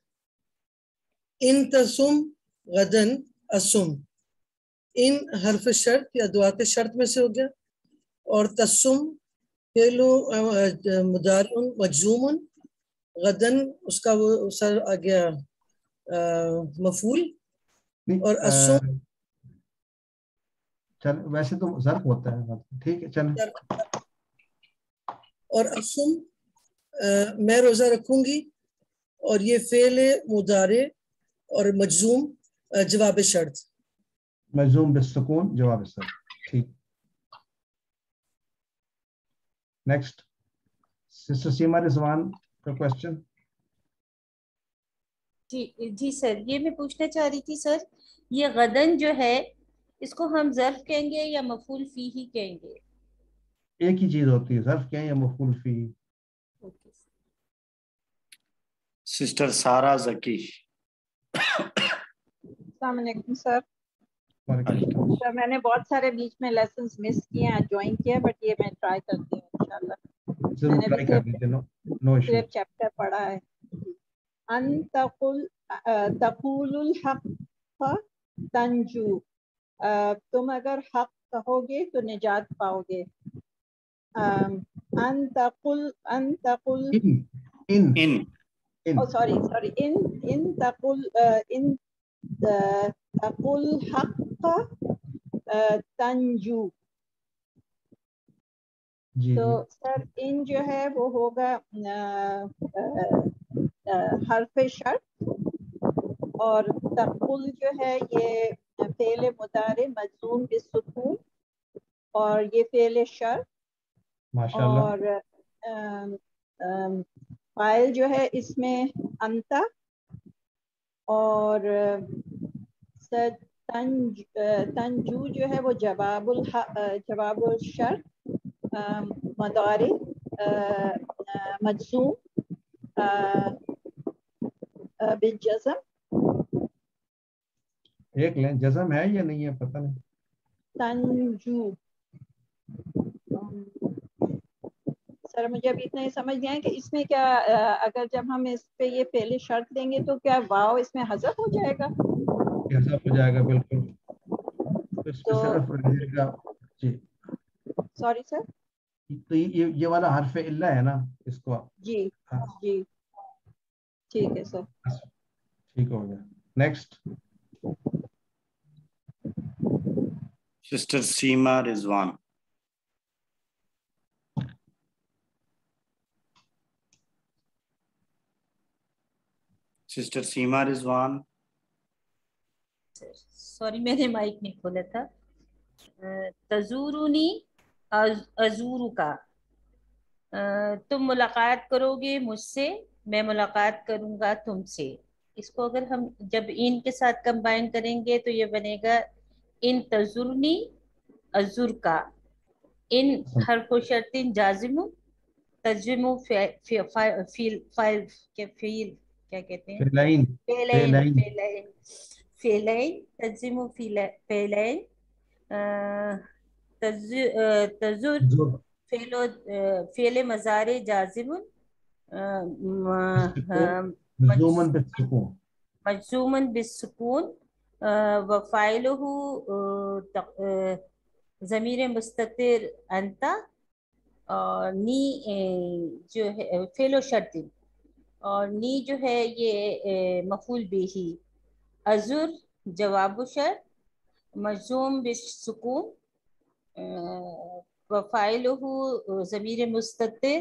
ان تسم غدن اسم, ان حرف شرط یا ادوات شرط میں سے ہو گیا. اور تسم فعل مضارع مجزوم, غدن اس کا وہ سر آ گیا مفعول. اور اسم چل ویسے تو ظرف ہوتا ہے, ٹھیک ہے چل. اور اسم میں روزہ رکھوں گی, اور یہ فعل مضارع اور مجزوم جواب شرط. مجزوم بالسکون جواب شرط, ٹھیک. نیکسٹ سسٹر سیما رضوان کا کوشچن. جی جی سر, یہ میں پوچھنا چاہ رہی تھی سر, یہ غدن جو ہے اس کو ہم ظرف کہیں گے یا مفعول فی ہی کہیں گے؟ ایک ہی چیز ہوتی ہے, ظرف کہیں یا مفعول فی. سسٹر سارا زکی. السلام علیکم سر. سر میں نے بہت سارے بیچ میں لیسنز مس کیے ہیں, جوائن کیا, بٹ یہ میں ٹرائی کرتی ہوں انشاءاللہ. میں نے بھی صرف صرف چیپٹر پڑھا ہے. ان تقول تقول الحق تنجو, تم اگر حق کہو گے تو نجات پاؤ گے. ان تقل ان تقل ان او سوری سوری ان ان تقل ان تقل حق تنجو. تو سر ان جو ہے وہ ہوگا حرف شرط, اور تقل جو ہے یہ فعل مضارع مجزوم بالسکون, اور یہ فعل شرط. اور فاعل جو ہے اس میں انتا, اور تنج تنجو جو ہے وہ جواب الح جواب الشرط مضارع مجزوم بالجزم. ایک لیں, جزم ہے یا نہیں ہے پتہ نہیں. تنجو سر مجھے ابھی اتنا ہی سمجھ گیا ہے کہ اس میں کیا اگر جب ہم اس پہ یہ فعل شرط دیں گے تو کیا واو اس میں حذف ہو جائے گا؟ حذف ہو جائے گا بالکل. اس پہ صرف رہے گا. جی سوری سر, تو یہ یہ والا حرف علہ ہے نا, اس کو جی جی ٹھیک ہے سر, ٹھیک ہو گیا. نیکسٹ سسٹر سیما رضوان. سسٹر سیما رضوان. سوری میں نے مائک نہیں کھولا تھا. تزورونی ازورو کا, تم ملاقات کرو گے مجھ سے, میں ملاقات کروں گا تم سے. اس کو اگر ہم جب ان کے ساتھ کمبائن کریں گے تو یہ بنے گا ان تزورنی ازور کا. ان حرف و شرط جازم, تجزم فیل فائل کے فیل کیا کہتے ہیں, فعلین فعلین فعلین فعلین تجزم فعلین تزر فعل فعل مضارع جازم مجزوما بالسکون مجزوما بالسکون, وفاعلہ ضمیر مستتر انت, اور نی جو ہے فعل و شرط, اور نی جو ہے یہ مفعول بہ. ازر جواب شرط مجزوم بالسکون, وفاعلہ ضمیر مستتر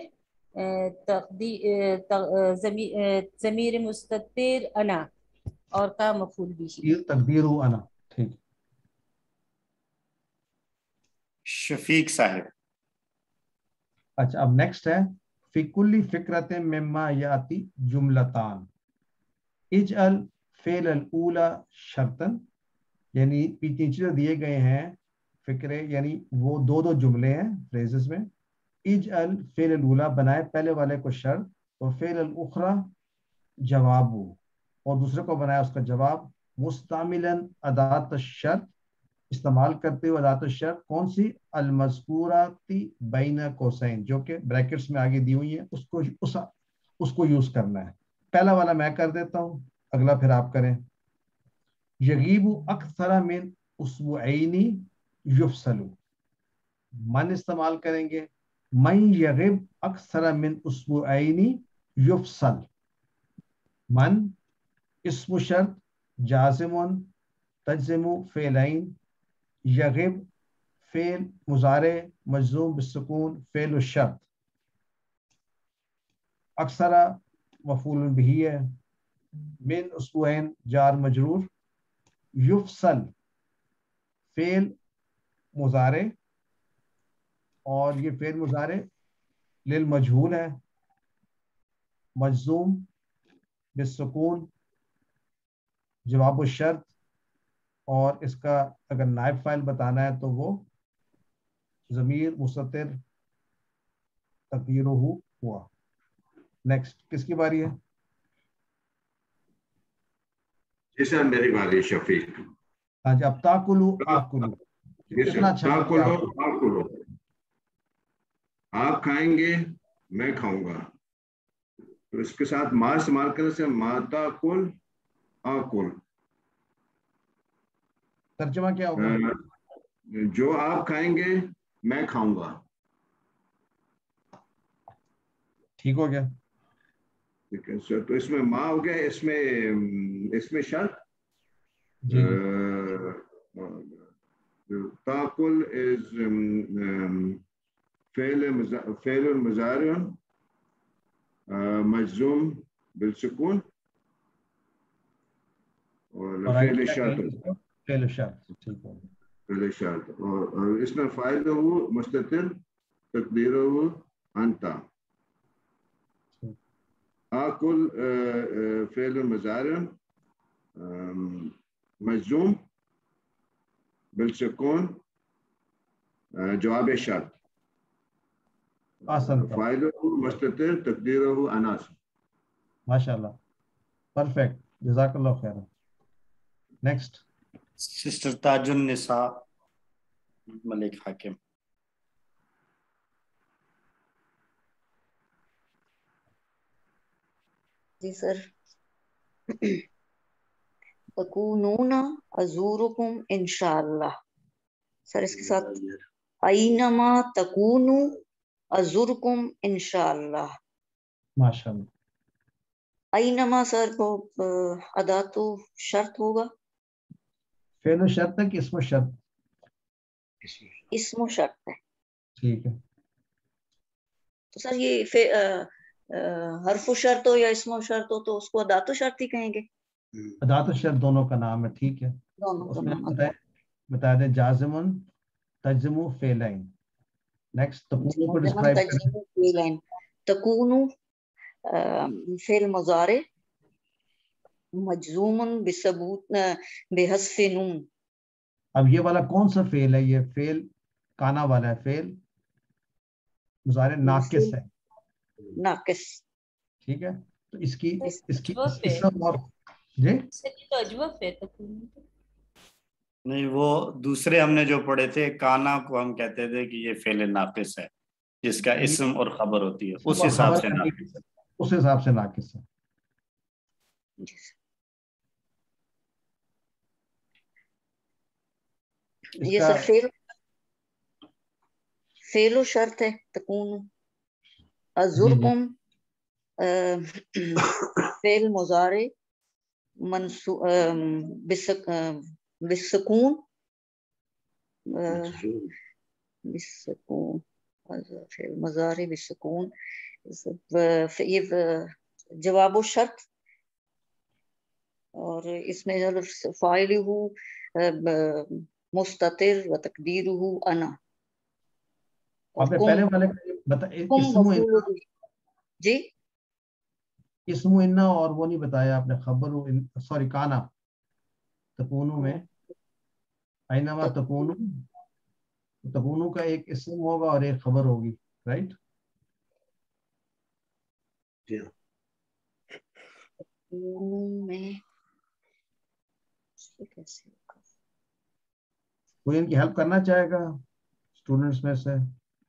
ضمیر مستتر انا, اور کا مفعول بہ. تقدیر انا, ٹھیک. شفیق صاحب. اچھا اب نیکسٹ ہے فی کلی فکرت مما یاتی جملتان اجعل فعل الاولا شرطن، یعنی پیچھے دیے گئے ہیں فکرے یعنی وہ دو دو جملے ہیں فریزز میں. اجعل فعل الاولا بنائے پہلے والے کو شرط اور فعل الاخرى جواب، اور دوسرے کو بنایا اس کا جواب. مستعملا ادات الشرط، استعمال کرتے ہوئے ادات الشرط کون سی؟ المذکوراتی بین قوسین، جو کہ بریکٹس میں آگے دی ہوئی ہے، اس کو اس, اس کو یوز کرنا ہے. پہلا والا میں کر دیتا ہوں، اگلا پھر آپ کریں. یغیب اکثر من اسبوعین یفصل، من استعمال کریں گے. من یغب اکثر من اسبوعین یفصل. من اسم شرط جازم تجزم فعلین، یغب فعل مضارع مجزوم بالسکون فعل الشرط، اکثر مفعول بہ ہے، من اسبوعین جار مجرور، یفصل فعل مضارع اور یہ فعل مضارع للمجہول ہے، مجزوم بالسکون جواب الشرط، اور اس کا اگر نائب فاعل بتانا ہے تو وہ ضمیر مستتر تقدیرہ ہوا. نیکسٹ کس کی باری ہے؟ جی سر میری باری. شفیق. ہاں جی. اب تاکلو آکلو، کتنا اچھا آکلو، آپ کھائیں گے میں کھاؤں گا، تو اس کے ساتھ ما استعمال کرنے سے ما تاکل آکل. ترجمہ کیا ہوگا؟ جو آپ کھائیں گے میں کھاؤں گا. ٹھیک ہو گیا. ٹھیک ہے سر. تو اس میں ما ہو گیا، اس میں اس میں شرط تاکل از فعل فعل مضارع مجزوم بالسکون اور فعل شرط فعل شرط. ٹھیک ہے. فعل شرط اور اس میں فاعل ہو مستتر تقدیرہ انتا. آکل فعل مضارع مجزوم بالسکون جواب شرط، فاعل مستتر تقدیرہ انا. ماشاء اللہ، پرفیکٹ، جزاک اللہ خیر. نیکسٹ سسٹر تاج النساء ملک حاکم. جی سر. تکونون ازورکم انشاءاللہ. سر اس کے ساتھ اینما تکونو ازورکم انشاءاللہ. ماشاءاللہ. اینما سر کو ادات و شرط ہوگا؟ فعل و شرط ہے کہ اسم و شرط؟ اسم و شرط ہے. ٹھیک ہے. تو سر یہ حرف و شرط ہو یا اسم و شرط ہو تو اس کو ادات و شرط ہی کہیں گے. ادات و شرط دونوں کا نام ہے. ٹھیک ہے. اس میں بتا دیں جازم تجزم فعلین. نیکسٹ تکونو کو ڈسکرائب کریں. تکونو فعل مضارع مجزوم بثبوت بحذف نون. اب یہ والا کون سا فعل ہے؟ یہ فعل کانا والا ہے، فعل مضارع ناقص ہے. ناقص. ٹھیک ہے. تو اس کی اس کی اسم اور جی تو اجوف ہے. نہیں، وہ دوسرے ہم نے جو پڑھے تھے کانا کو ہم کہتے تھے کہ یہ فعل ناقص ہے جس کا اسم اور خبر ہوتی ہے، اس حساب سے ناقص ہے. اس حساب سے ناقص ہے. یہ سر فعل فعل و شرط ہے. تکون ازرکم فعل مضارع منصوب بالسکون بالسکون فعل مضارع بالسکون. یہ جواب و شرط، اور اس میں فاعل ہو مستتر و تقدیرہ انا. آپ نے پہلے والے بتا اسم جی اسم انا اور وہ نہیں بتایا آپ نے، خبر سوری کانا تکونو میں اینما تکونو، تکونو کا ایک اسم ہوگا اور ایک خبر ہوگی، رائٹ؟ جی میں کیسے کوئی ان کی ہیلپ کرنا چاہے گا اسٹوڈنٹس میں سے؟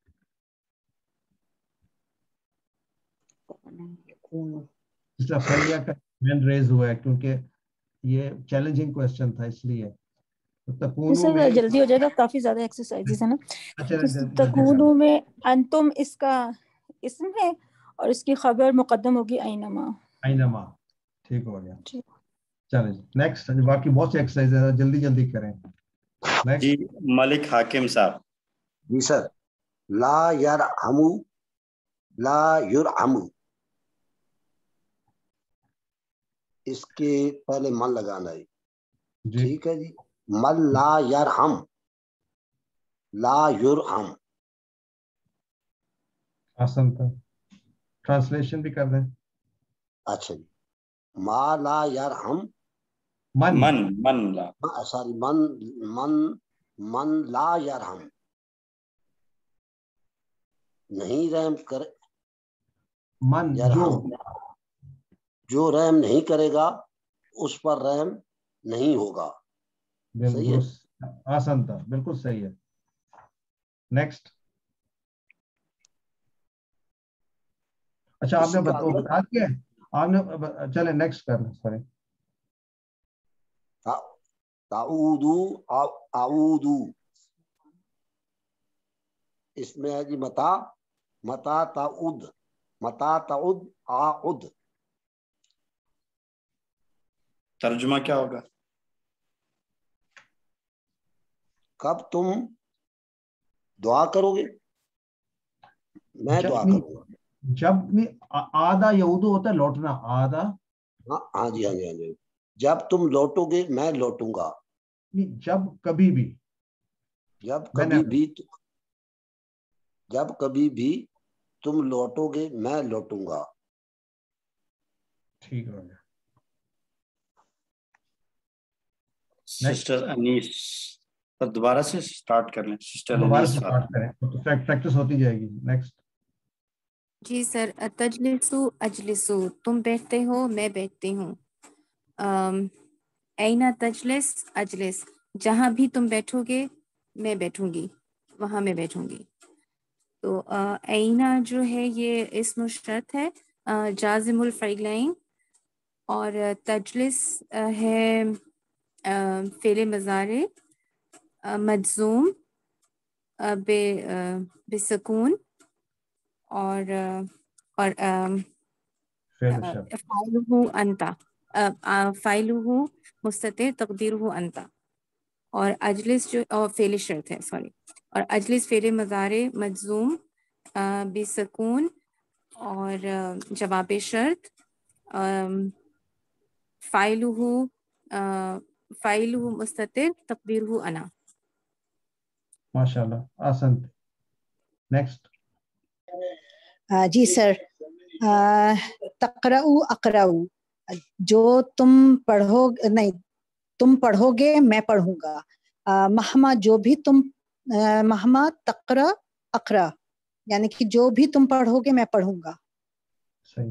مسٹر افضلیہ کا ہینڈ ریز ہوا ہے کیونکہ یہ چیلنجنگ کوسچن تھا، اس لیے تکونو میں جلدی ہو جائے گا، کافی زیادہ ایکسرسائزز ہیں نا. اچھا تکونو میں انتم اس کا اسم ہے اور اس کی خبر مقدم ہوگی اینما. اینما ٹھیک ہو گیا. چلیں نیکسٹ، باقی بہت سی ایکسرسائز ہیں، جلدی جلدی کریں. جی ملک حاکم صاحب. جی سر. لا یرحمو، لا یرحمو، اس کے پہلے من لگانا ہے. ٹھیک ہے جی. من لا یرحم، لا یرحم. آسان تھا، ٹرانسلیشن بھی کر دیں. اچھا جی. ما لا یرحم، من من من لا سوری من من من لا یرحم، نہیں رحم کرے. من جو جو رحم نہیں کرے گا اس پر رحم نہیں ہوگا. بالکل آسان تھا، بالکل صحیح ہے. نیکسٹ. اچھا آپ نے بتا دیا آپ نے، چلے نیکسٹ کر لیں. سوری. تعودو، اعودو، اس میں ہے جی متا، متا تعود، متا تعود اعود. ترجمہ کیا ہوگا؟ کب تم دعا کرو گے؟ میں دعا کروں گا. جب آدھا یہودو ہوتا ہے لوٹنا، آدھا. ہاں جی ہاں جی ہاں جی. جب تم لوٹو گے میں لوٹوں گا. جب کبھی بھی، جب کبھی بھی جب کبھی بھی تم لوٹو گے میں لوٹوں گا. ٹھیک ہو گیا. سسٹر انیس پر دوبارہ سے سٹارٹ کر لیں. سسٹر دوبارہ سے انیس سٹارٹ کریں تو پریکٹس ہوتی جائے گی. نیکسٹ. جی سر. تجلسو اجلسو، تم بیٹھتے ہو میں بیٹھتی ہوں. اینا تجلس اجلس، جہاں بھی تم بیٹھو گے میں بیٹھوں گی، وہاں میں بیٹھوں گی. تو اینا جو ہے یہ اسم شرط ہے جازم الفعلین، اور تجلس ہے فعل مضارع مجزوم بے بسکون، اور اور فاعلہ انتا، فاعلہ مستتر تقدیرہ انتا. اور اجلس جو فعل شرط ہے، سوری، اور اجلس فعل مضارع مجزوم بسکون، اور جواب شرط فاعلہ فاعلہ مستتر تقدیرہ انا. ماشاءاللہ آسان. نیکسٹ. جی سر. تقرؤ اقرؤ، جو تم پڑھو نہیں تم پڑھو گے میں پڑھوں گا. مہما، جو بھی تم، مہما تقرأ اقرا، یعنی کہ جو بھی تم پڑھو گے میں پڑھوں گا. صحیح.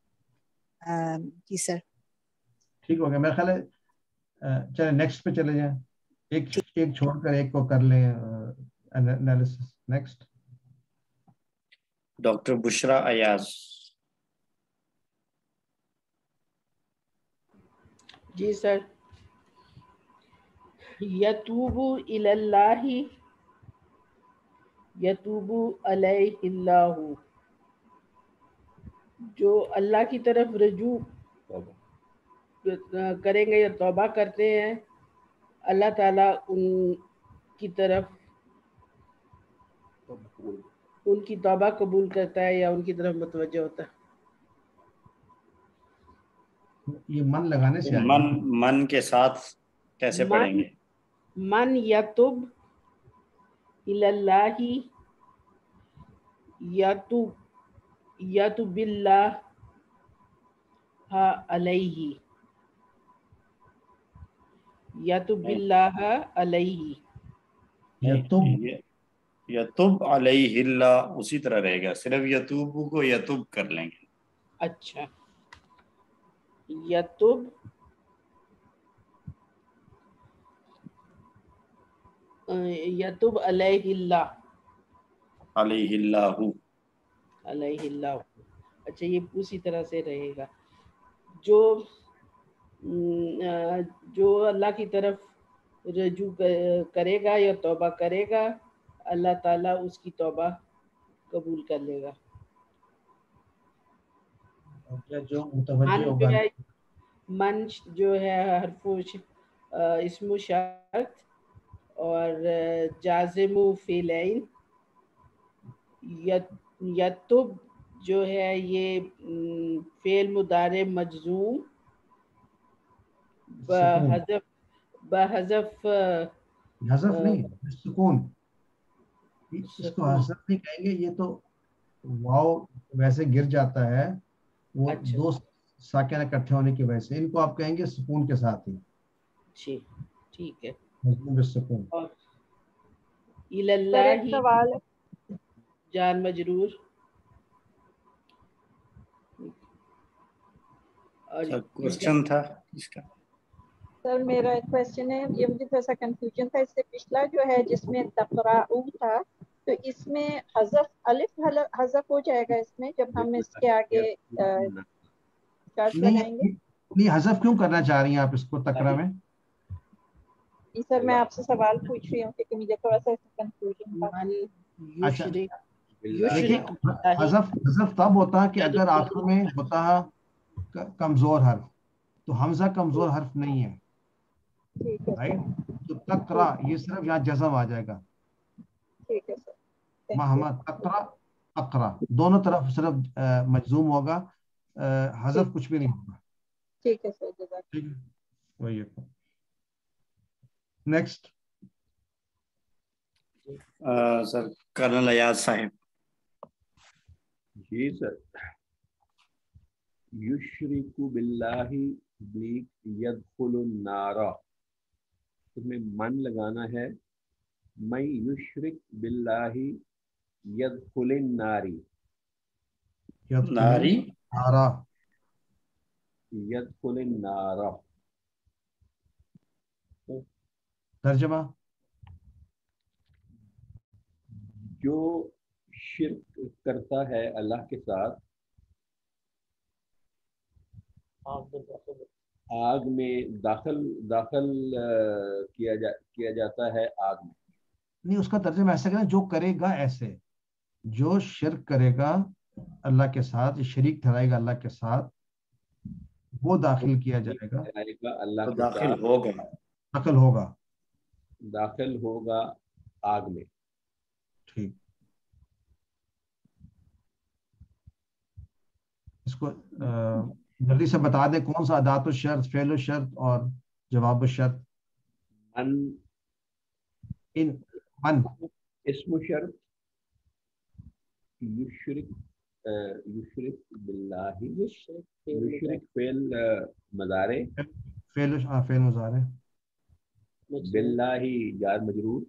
جی سر. ٹھیک ہو گیا میرا خیال ہے. چلے نیکسٹ پہ چلے جائیں، ایک ایک چھوڑ کر ایک کو کر لیں انالیسس. نیکسٹ. ڈاکٹر بشرا ایاز. جی سر. یتوب الی اللہ، یتوب علیہ اللہ، جو اللہ کی طرف رجوع کریں گے یا توبہ کرتے ہیں، اللہ تعالیٰ ان کی طرف ان کی توبہ قبول کرتا ہے یا ان کی طرف متوجہ ہوتا ہے. یہ من لگانے سے من من کے ساتھ کیسے پڑھیں گے؟ من یتوب الی اللہ यतु यतु बिल्लाह अलैहि यतु बिल्लाह अलैहि यतुब यतुब अलैहिल्ला उसी तरह रहेगा, सिर्फ यतुब को यतुब कर लेंगे। अच्छा, यतुब यतुब अलैहिल्ला अलैहिल्लाहु अलैहिल्लाहु। अच्छा, ये उसी तरह से रहेगा। जो जो अल्लाह की तरफ रजू करेगा या तौबा करेगा, अल्लाह ताला उसकी तौबा कबूल कर लेगा। जो मुतवज्जह मन होगा जो है मन जो है हरफो इस्मु शर्त और जाजिमु फिलैन। यतुब जो है ये फेल मुदारे मजजूम बहज़फ बहज़फ हज़फ नहीं, सुकून। इसको हज़फ नहीं कहेंगे, ये तो वाव वैसे गिर जाता है, वो अच्छा। दो साकिन इकट्ठे होने की वजह से। इनको आप कहेंगे सुकून के साथ ही। ठीक ठीक है। सुकून। और इलल्लाही सवाल जान मजरूर और क्वेश्चन था इसका। सर मेरा एक क्वेश्चन है, ये मुझे थोड़ा सा कंफ्यूजन था। इससे पिछला जो है जिसमें तक़राऊ था, तो इसमें हज़फ अलिफ हज़फ हो जाएगा इसमें जब हम इसके आगे शर्त लगाएंगे? नहीं, हज़फ क्यों करना चाह रही हैं आप इसको तकरा में? जी सर, मैं आपसे सवाल पूछ रही हूँ क्योंकि मुझे थोड़ा सा कंफ्यूजन था। अच्छा, देखिए हज़फ हज़फ तब होता है कि अगर आखिर में होता है कमजोर हर्फ, तो हमजा कमजोर हर्फ नहीं है, राइट? तो तकरा ये सिर्फ यहाँ जज़म आ जाएगा। ठीक है सर। महमा तकरा अकरा दोनों तरफ सिर्फ मजजूम होगा, हज़फ कुछ भी नहीं होगा। ठीक है सर, जज़ाक। ठीक है, वही है। नेक्स्ट सर कर्नल अयाज साहिब। जी सर। युश्रिकु बिल्लाहि यदखुलुन नारा, तुम्हें मन लगाना है। मैं युश्रिक बिल्लाहि यदखुलिन नारी नारी नारा यदखुलिन नारा। तर्जमा जो शिर्क करता है अल्लाह के साथ आग में दाखिल दाखिल किया जा किया जाता है आग में। नहीं, उसका तर्जुमा ऐसा करना, जो करेगा ऐसे, जो शिर्क करेगा अल्लाह के साथ, शरीक ठहराएगा अल्लाह के साथ, वो दाखिल किया जाएगा, अल्लाह तो के दाखिल साथ होगा दाखिल होगा दाखिल होगा आग में। ठीक, इसको जल्दी से बता दे कौन सा अदातु शर्त, फेलो शर्त और जवाब शर्त। मन इन मन इस्मु शर्त, युश्रिक युश्रिक बिल्लाहि युश्रिक फेल मजारे फेल हाँ फेल मुजारे बिल्लाहि जार मजरूर।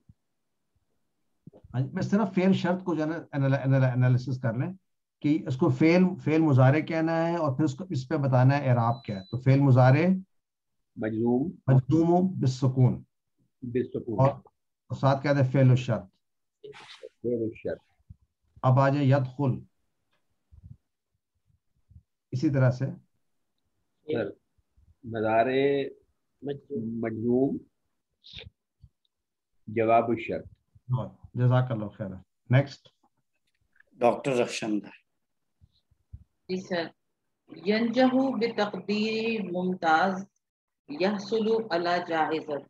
मैं सिर्फ फेल शर्त को जो है एनालिसिस कर लें कि इसको फेल फेल मुजारे कहना है और फिर उसको इस पे बताना है एराब क्या है। तो फेल मुजारे मजलूम मजलूम बिस्सुकून बिस्सुकून और साथ कहते हैं फेल शर्त। फेल शर्त। अब आ जाए यदखुल, इसी तरह से सर मजारे मजलूम जवाब शर्त। जज़ाकल्लाह खैर। Next doctor Rafshand. जी सर। यंजहु बितक़दीर मुमताज यहसुलु अला जाइज़त,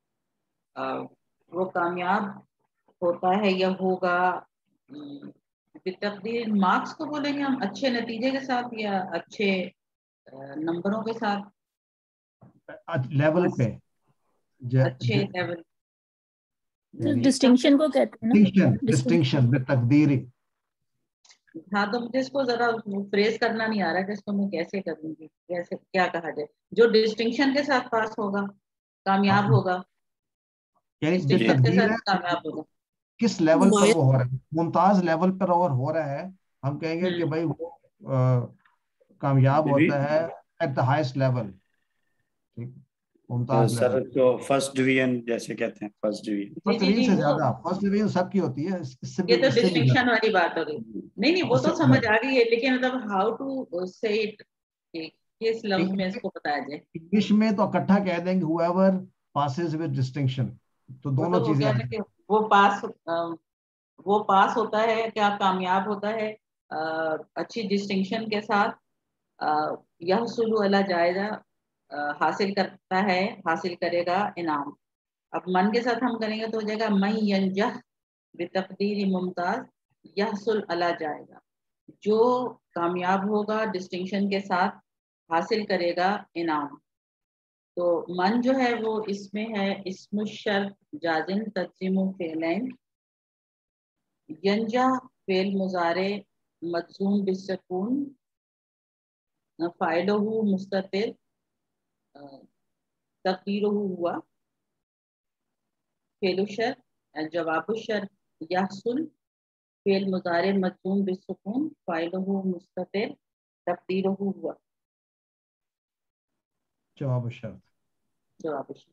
वो कामयाब होता है या होगा बितक़दीर, मार्क्स को बोलेंगे हम, अच्छे नतीजे के साथ या अच्छे नंबरों के साथ, लेवल पे अच्छे लेवल। तो डिस्टिंक्शन को कहते हैं ना, डिस्टिंक्शन डिस्टिंक्शन बितक़दीर ہاں تو مجھے اس کو ذرا فریز کرنا نہیں آ رہا کہ اس کو میں کیسے کروں گی, کیسے کیا کہا جائے. جو ڈسٹنکشن کے ساتھ پاس ہوگا کامیاب ہوگا, یعنی جو ڈسٹنکشن کے تقدیر ساتھ ہے کامیاب ہوگا. کس لیول پر وہ ہو رہا ہے, ممتاز لیول پر اگر ہو رہا ہے ہم کہیں گے کہ بھائی وہ کامیاب ہوتا ہے ایٹ دا ہائیسٹ لیول. ممتاز سر لیول تو فرسٹ ڈویژن جیسے کہتے ہیں, فرسٹ ڈویژن فرسٹ ڈویژن سے زیادہ, فرسٹ ڈویژن سب کی ہوتی ہے, اس سے بھی یہ تو اس سے بھی ڈسٹنکشن والی بات ہو گئی. نہیں نہیں وہ تو سمجھ آ گئی ہے, لیکن مطلب ہاؤ ٹو سے اٹ کس لفظ میں اس کو بتایا جائے. انگلش میں تو اکٹھا کہہ دیں گے whoever passes with distinction, تو دونوں چیزیں وہ پاس وہ پاس ہوتا ہے, کیا کامیاب ہوتا ہے اچھی ڈسٹنکشن کے ساتھ, یحصل علی جائزہ حاصل کرتا ہے, حاصل کرے گا انعام. اب من کے ساتھ ہم کریں گے تو ہو جائے گا من ینجح بتقدیر ممتاز یحصل علی جائزہ, جو کامیاب ہوگا ڈسٹنکشن کے ساتھ حاصل کرے گا انعام. تو من جو ہے وہ اس میں ہے اسم الشرط جازم تجزم فعلین, ینجح فعل مضارع مجزوم بالسکون فاعلہ مستتر تقدیرہ ہوا, فعل الشرط جواب الشرط یحصل فعل مضارع مجزوم بالسکون فاعلہ مستتر تقدیرہ ہوا, جواب الشرط جواب الشرط.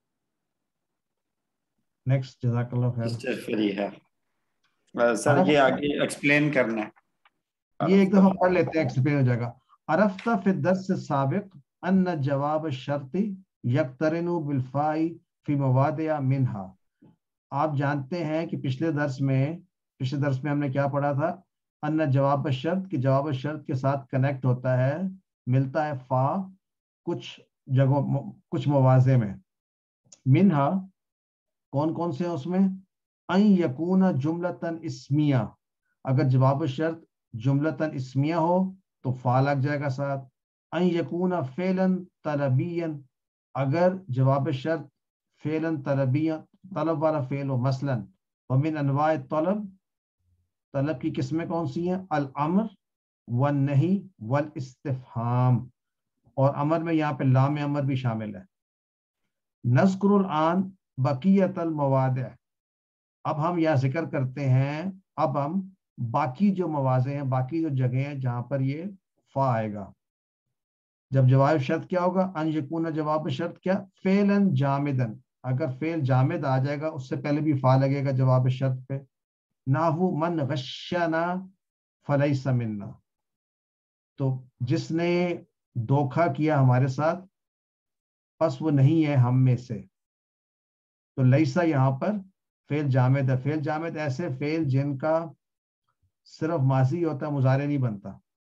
نیکسٹ جزاک اللہ خیر. فری ہے سر, یہ آگے ایکسپلین کرنا ہے, یہ ایک دفعہ پڑھ لیتے ہیں, ایکسپلین ہو جائے گا. عرفت فی الدرس السابق ان جواب الشرط یقترن بالفاء فی مواضع منها. آپ جانتے ہیں کہ پچھلے درس میں پچھلے درس میں ہم نے کیا پڑھا تھا, ان جواب الشرط کہ جواب الشرط کے ساتھ کنیکٹ ہوتا ہے, ملتا ہے فا کچھ جگہوں کچھ مواضع میں. منہا کون کون سے ہیں اس میں, ان یکون جملتن اسمیہ, اگر جواب الشرط جملتن اسمیہ ہو تو فا لگ جائے گا ساتھ. ان یکون فعلن طلبیا, اگر جواب الشرط فعلن طلبیا طلب والا فعل ہو, مثلا ومن انواع طلب, طلب کی قسمیں کون سی ہیں, الامر والنہی والاستفہام, اور امر میں یہاں پہ لام امر بھی شامل ہے. نذکر الآن بقیت المواضع, اب ہم یہاں ذکر کرتے ہیں, اب ہم باقی جو مواضع ہیں, باقی جو جگہیں ہیں جہاں پر یہ فا آئے گا. جب جواب شرط کیا ہوگا, ان یکون جواب شرط کیا, فعلن جامدن, اگر فعل جامد آ جائے گا اس سے پہلے بھی فا لگے گا جواب شرط پہ. نحو من غشنا فلیس منا, تو جس نے دھوکا کیا ہمارے ساتھ پس وہ نہیں ہے ہم میں سے. تو لیسا یہاں پر فعل جامد ہے. فعل جامد ایسے فعل جن کا صرف ماضی ہوتا ہے, مضارع نہیں بنتا.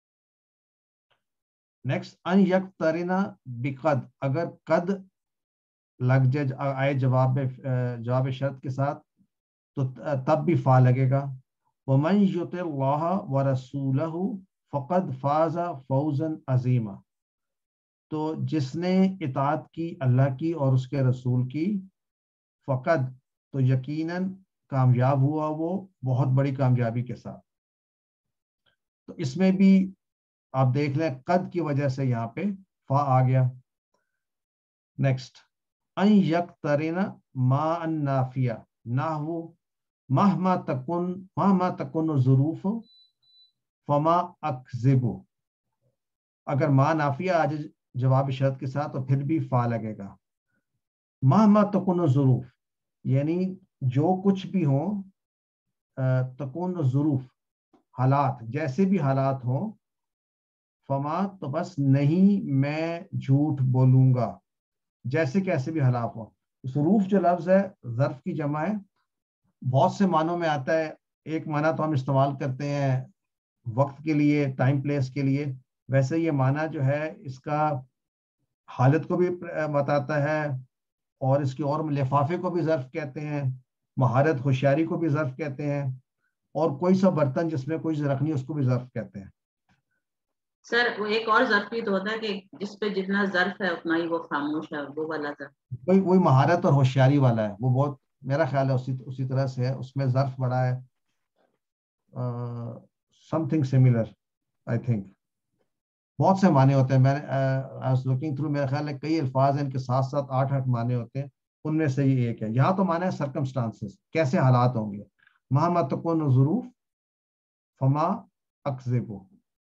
نیکسٹ ان یقترنا بقد, اگر قد لگ جائے آئے جواب جواب شرط کے ساتھ تو تب بھی فا لگے گا. ومن یطع اللہ ورسولہ فقد فاز فوزا عظیما, تو جس نے اطاعت کی اللہ کی اور اس کے رسول کی, فقد تو یقیناً کامیاب ہوا وہ بہت بڑی کامیابی کے ساتھ. تو اس میں بھی آپ دیکھ لیں قد کی وجہ سے یہاں پہ فا آ گیا. نیکسٹ ان یقترن ما النافیہ نحو مہما تکن مہما تکن الظروف فما اکذب, اگر ما نافیہ آ جائے جواب شرط کے ساتھ تو پھر بھی فا لگے گا. مہما تکن الظروف یعنی جو کچھ بھی ہو, تکون الظروف حالات, جیسے بھی حالات ہوں, فما تو بس نہیں میں جھوٹ بولوں گا, جیسے کیسے بھی حالات ہوں. ظروف جو لفظ ہے ظرف کی جمع ہے, بہت سے معنوں میں آتا ہے. ایک معنی تو ہم استعمال کرتے ہیں وقت کے لیے, ٹائم پلیس کے لیے, ویسے یہ معنی جو ہے اس کا حالت کو بھی بتاتا ہے, اور اس کی اور لفافے کو بھی ظرف کہتے ہیں, مہارت ہوشیاری کو بھی ظرف کہتے ہیں, اور کوئی سا برتن جس میں کوئی رکھنی اس کو بھی ظرف کہتے ہیں. سر وہ ایک اور ظرف بھی تو ہوتا ہے کہ جس پہ جتنا ظرف ہے اتنا ہی وہ خاموش ہے, وہ والا ظرف وہی وہی مہارت اور ہوشیاری والا ہے, وہ بہت میرا خیال ہے اسی اسی طرح سے ہے, اس میں ظرف بڑا ہے. something similar, I think. بہت سے معنی ہوتے ہیں. میں نے I was looking through, میرا خیال ہے کئی الفاظ ہیں ان کے ساتھ ساتھ آٹھ آٹھ معنی ہوتے ہیں, ان میں سے یہ ایک ہے. یہاں تو معنی ہے circumstances, کیسے حالات ہوں گے. مہما تکون ظروف فما اکذبو.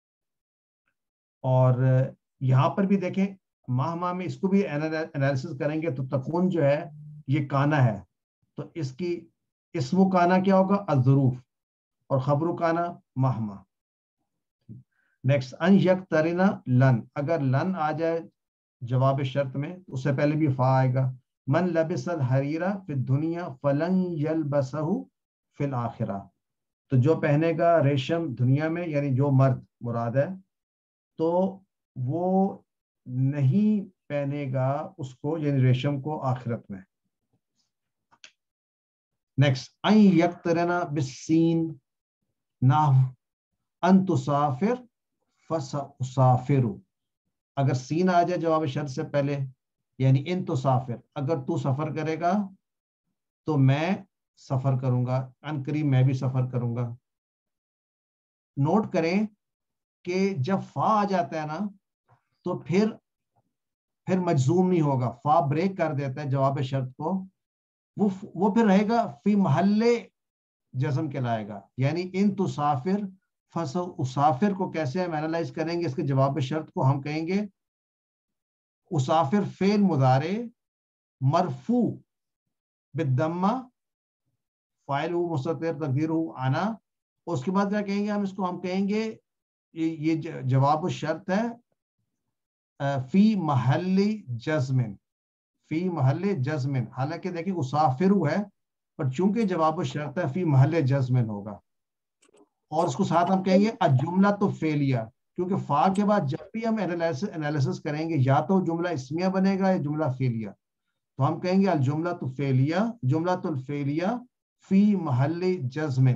اور یہاں پر بھی دیکھیں مہما میں اس کو بھی انالیسس کریں گے تو تکون جو ہے یہ کانا ہے, تو اس کی اسم کانا کیا ہوگا الظروف, اور خبر کانا مہما. نیکسٹ ان یقترنا لن, اگر لن آ جائے جواب شرط میں تو اس سے پہلے بھی فا آئے گا. من لبس الحریرہ فی الدنیا فلن یلبسہ فی الآخرہ, تو جو پہنے گا ریشم دنیا میں, یعنی جو مرد مراد ہے, تو وہ نہیں پہنے گا اس کو, یعنی ریشم کو, آخرت میں. نیکسٹ ان یقترنا بالسین نحو ان تسافر فسافر, اگر سین آ جائے جواب شرط سے پہلے, یعنی ان تسافر, اگر تو سفر کرے گا تو میں سفر کروں گا, ان قریب میں بھی سفر کروں گا. نوٹ کریں کہ جب فا آ جاتا ہے نا تو پھر پھر مجزوم نہیں ہوگا, فا بریک کر دیتا ہے جواب شرط کو, وہ وہ پھر رہے گا فی محل جزم کہلائے گا. یعنی ان تسافر اسافر کو کیسے ہم اینالائز کریں گے, اس کے جواب شرط کو ہم کہیں گے اسافر فعل مضارع مرفوع بالضمہ فاعلہ مستتر تقدیرہ انا, اس کے بعد کیا کہیں گے ہم اس کو, ہم کہیں گے یہ جواب الشرط ہے فی محل جزم, فی محل جزم. حالانکہ دیکھیں اسافر ہے پر چونکہ جواب الشرط ہے فی محل جزم ہوگا. اور اس کو ساتھ ہم کہیں گے الجملہ تو فعلیہ, کیونکہ فا کے بعد جب بھی ہم انالیسس کریں گے یا تو جملہ اسمیہ بنے گا یا جملہ فعلیہ, تو ہم کہیں گے الجملہ تو فعلیہ, جملہ تو الفعلیہ فی محل جزم.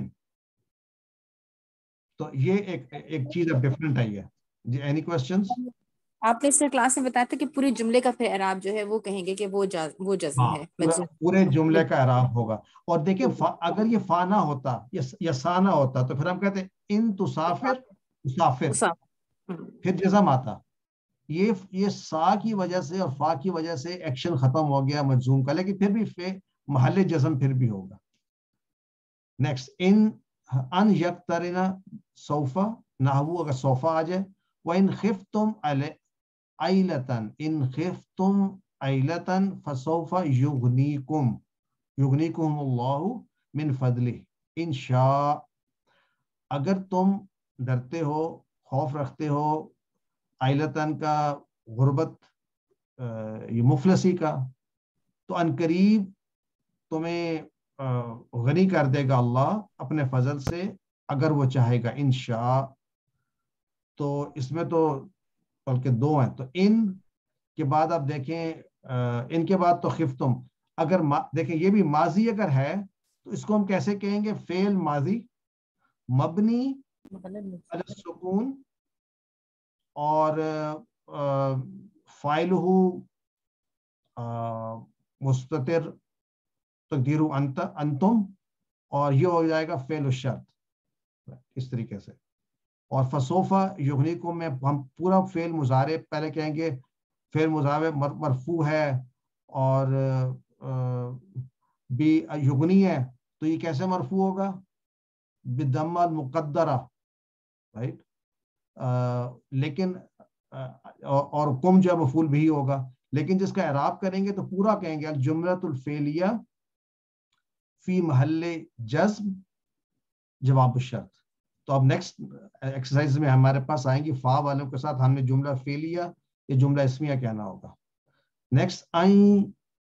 تو یہ ایک ایک چیز اب ڈفرنٹ آئی ہے. جی اینی کوسچنز؟ آپ نے اس کلاس میں بتایا تھا کہ پورے جملے کا پھر اعراب جو ہے وہ کہیں گے کہ وہ وہ جزم ہے, پورے جملے کا اعراب ہوگا. اور دیکھیں اگر یہ فا نہ ہوتا یا سا نہ ہوتا تو پھر ہم کہتے ہیں ان تسافر مسافر, پھر جزم آتا. یہ یہ سا کی وجہ سے اور فا کی وجہ سے ایکشن ختم ہو گیا مجزوم کا, لیکن پھر بھی فے محل جزم پھر بھی ہوگا. نیکسٹ ان ان یقترنا سوفا نحو, اگر سوفا آ جائے, وَإِنْ خِفْتُمْ عَيْلَةً إِنْ خِفْتُمْ عَيْلَةً فَسَوْفَ يُغْنِيكُمْ يُغْنِيكُمُ اللَّهُ مِنْ فَضْلِهِ إِنْ شَاءَ. اگر تم ڈرتے ہو, خوف رکھتے ہو عائلتاً کا, غربت, یہ مفلسی کا, تو ان قریب تمہیں غنی کر دے گا اللہ اپنے فضل سے اگر وہ چاہے گا. انشاء, تو اس میں تو بلکہ دو ہیں, تو ان کے بعد آپ دیکھیں ان کے بعد تو خفتم, اگر دیکھیں یہ بھی ماضی اگر ہے تو اس کو ہم کیسے کہیں گے, فعل ماضی مبنی علی السکون اور فاعلہ مستتر تقدیر انت انتم, اور یہ ہو جائے گا فعل الشرط اس طریقے سے. اور فسوفا یغنیکم میں ہم پورا فعل مضارع پہلے کہیں گے, فعل مضارع مرفوع ہے اور بھی یغنی ہے, تو یہ کیسے مرفوع ہوگا, بالضمہ المقدرہ, رائٹ. لیکن اور کم جو مفعول بھی ہوگا, لیکن جس کا اعراب کریں گے تو پورا کہیں گے الجملۃ الفعلیہ فی محل جزم جواب الشرط. تو اب نیکسٹ ایکسرسائز میں ہمارے پاس آئیں گی فا والوں کے ساتھ ہم نے جملہ فعلیہ یا جملہ اسمیہ کہنا ہوگا. Next N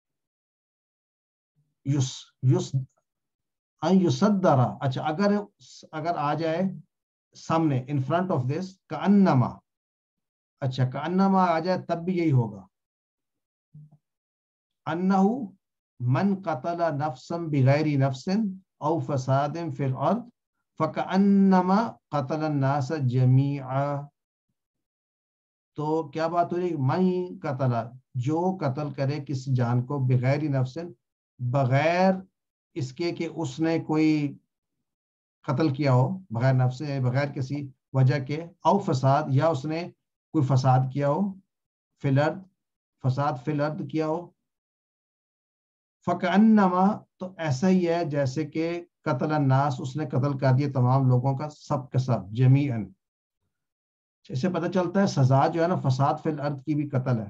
yes yes N یصدر, اچھا اگر اگر آ جائے سامنے ان فرنٹ آف دس کأنما, اچھا کأنما آ جائے تب بھی یہی ہوگا. انہ من قتل نفسا بغیر نفس او فساد فی الارض فَكَأَنَّمَا قَتَلَ النَّاسَ جَمِيعًا. تو کیا بات ہو رہی, من قتل, جو قتل کرے کس جان کو, بغیر نفس, بغیر اس کے کہ اس نے کوئی قتل کیا ہو بغیر نفس بغیر کسی وجہ کے، او فساد یا اس نے کوئی فساد کیا ہو، فی الارض فساد فی الارض کیا ہو، فکأنما تو ایسا ہی ہے جیسے کہ قتل الناس اس نے قتل کر دیا تمام لوگوں کا سب کا سب جمیعاً. اس سے پتہ چلتا ہے سزا جو ہے نا فساد فی الارض کی بھی قتل ہے.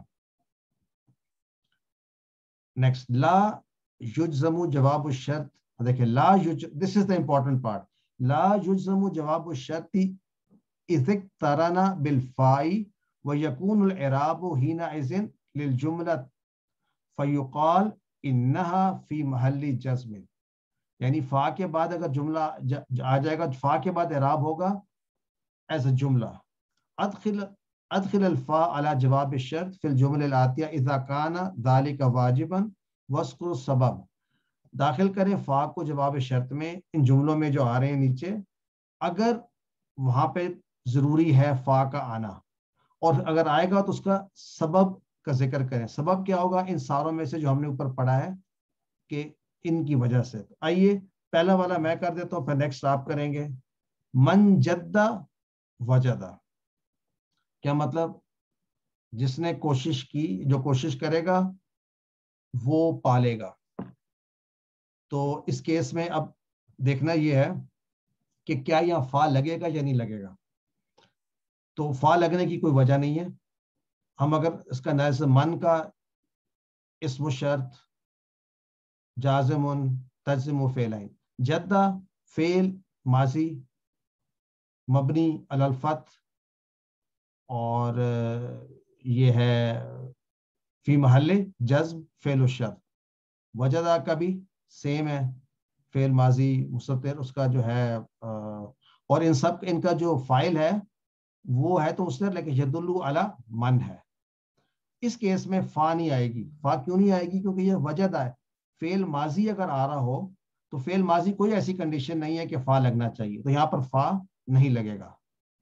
نیکسٹ لا یجزم جواب الشرط. دیکھیں لا یج دس از دا امپورٹنٹ پارٹ. لا یجزم جواب الشرط اذ اقترن بالفاء ويكون الاعراب حينئذ للجملة فيقال انها في محل جزم. یعنی فا کے بعد اگر جملہ آ جائے گا فا کے بعد اعراب ہوگا ایز اے جملہ. ادخل ادخل الفاء على جواب الشرط في الجمل الآتية اذا كان ذلك واجبا واذكر السبب. داخل کریں فا کو جواب شرط میں ان جملوں میں جو آ رہے ہیں نیچے، اگر وہاں پہ ضروری ہے فا کا آنا، اور اگر آئے گا تو اس کا سبب کا ذکر کریں. سبب کیا ہوگا ان ساروں میں سے جو ہم نے اوپر پڑھا ہے کہ ان کی وجہ سے. آئیے پہلا والا میں کر دیتا ہوں، پھر نیکسٹ آپ کریں گے. من جدہ وجدہ، کیا مطلب؟ جس نے کوشش کی، جو کوشش کرے گا وہ پالے گا. تو اس کیس میں اب دیکھنا یہ ہے کہ کیا یہاں فا لگے گا یا نہیں لگے گا. تو فا لگنے کی کوئی وجہ نہیں ہے. ہم اگر اس کا نئے سے من کا اسم و شرط جازم تجزم و فعلین، جدہ فعل ماضی مبنی علی الفتح اور یہ ہے فی محل جزم فعل و شرط. وجدہ کا بھی سیم ہے، فعل ماضی مستتر اس کا جو ہے، اور ان سب ان کا جو فائل ہے وہ ہے تو مستتر لیکن یدل علی من ہے. اس کیس میں فا نہیں آئے گی. فا کیوں نہیں آئے گی؟ کیونکہ یہ وجدہ ہے. فعل ماضی اگر آ رہا ہو تو فعل ماضی کوئی ایسی کنڈیشن نہیں ہے کہ فا لگنا چاہیے، تو یہاں پر فا نہیں لگے گا.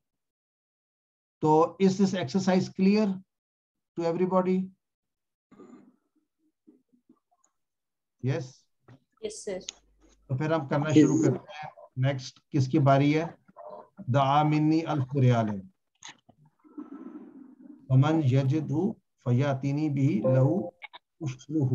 تو is this exercise clear to everybody? Yes? Yes, sir. تو پھر ہم کرنا شروع کرتے ہیں. نیکسٹ کس کی باری ہے؟ دعا منی الف ریال. ومن یجدہ فیاتینی بھی لہو اشرہ.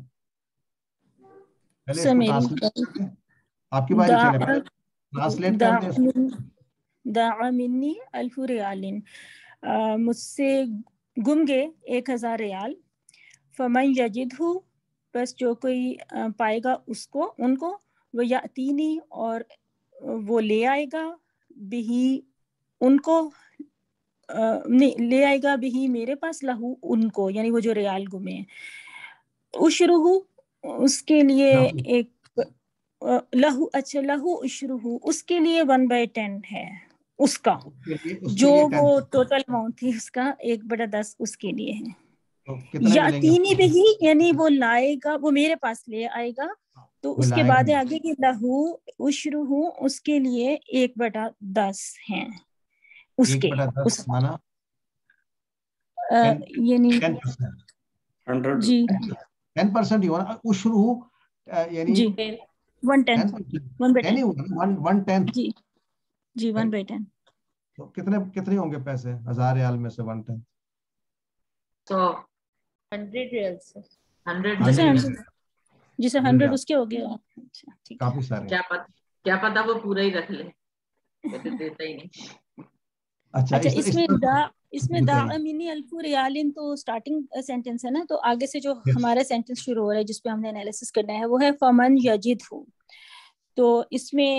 پہلے اس کو ٹرانسلیٹ، آپ کی باری چلے پہلے ٹرانسلیٹ کر دیں. دعا منی الف ریال، مجھ سے گم گئے ایک ہزار ریال. فمن یجدہ، بس جو کوئی پائے گا اس کو ان کو، وہ یاتینی اور وہ لے آئے گا، بہی ان کو، نہیں لے آئے گا بہی میرے پاس، لہو ان کو یعنی وہ جو ریال گمے. اشرہ اس کے لیے ایک لہو، اچھا لہو اشرہ اس کے لیے ون بائی ٹین ہے اس کا، جو وہ ٹوٹل اماؤنٹ تھی اس کا ایک بڑا دس اس کے لیے ہے. یاتینی بہی یعنی وہ لائے گا، وہ میرے پاس لے آئے گا. تو اس کے بعد آگے کہ لہو اشرہ اس کے لیے ایک بٹا دس ہیں اس کے، یعنی جی ٹین پرسینٹ ہی ہونا. اشرہ یعنی جی one ten one by ten one ten جی جی ون بائی ٹین. تو کتنے کتنے ہوں گے پیسے ہزار ریال میں سے ون ٹین؟ سو ہنڈریڈ ریال سے ہنڈریڈ جی سر ہنڈریڈ اس کے ہو گیا. کافی سارے. کیا پتا کیا پتا وہ پورا ہی رکھ لے، دیتا ہی نہیں. اچھا اس میں دا اس میں دا امینی الف ریال تو سٹارٹنگ سینٹنس ہے نا، تو آگے سے جو ہمارا سینٹنس شروع ہو رہا ہے جس پہ ہم نے انالیسس کرنا ہے وہ ہے فمن یجدہ. تو اس میں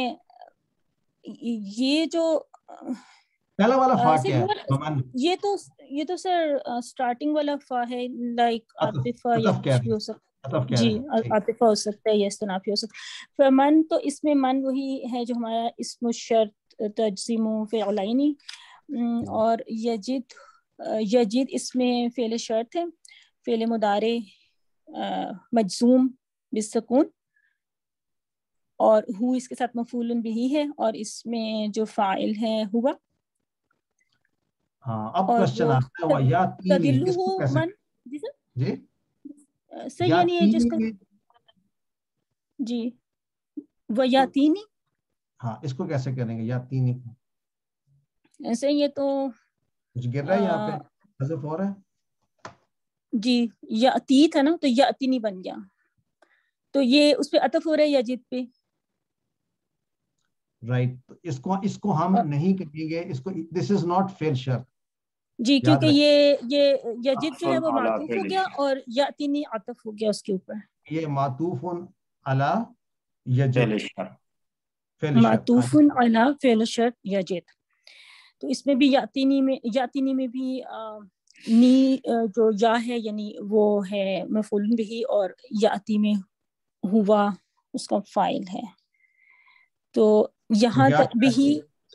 یہ جو پہلا والا فا کیا ہے؟ یہ تو یہ تو سر سٹارٹنگ والا فا ہے، لائک عاطفہ یا کچھ بھی ہو سکتا ہے. جی عاطفہ ہو سکتا ہے یا استنافی ہو سکتا ہے. فمن تو اس میں من وہی ہے جو ہمارا اسم الشرط تجزیم فعلینی، اور یجد یجد اس میں فعل شرط ہے، فعل مضارع مجزوم بالسکون، اور ہو اس کے ساتھ مفعول بھی ہے، اور اس میں جو فاعل ہے ہوا. ہاں اب کوسچن آتا ہے وہ یاتینی اس کو کیسے؟ جی سر جی سر یعنی ہے جس کا جی وہ یاتینی ہاں اس کو کیسے کریں گے؟ یا تینی کو ایسے یہ تو کچھ گر رہا ہے یہاں پہ حذف ہو رہا ہے جی، یاتی تھا نا تو یاتینی بن گیا، تو یہ اس پہ عطف ہو رہا ہے یجد پہ. رائٹ، اس کو اس کو ہم نہیں کہیں گے، اس کو دس از ناٹ فعل شرط جی، کیونکہ یہ یہ یجد جو ہے وہ معطوف ہو گیا اور یاتینی عطف ہو گیا اس کے اوپر. یہ معطوف علی یجد، معطوف علی فعل شرط یجد. تو اس میں بھی یاتینی میں یاتینی میں بھی نی جو یا ہے یعنی وہ ہے مفعول بہ، اور یاتی میں ہوا اس کا فاعل ہے. تو یہاں تک بھی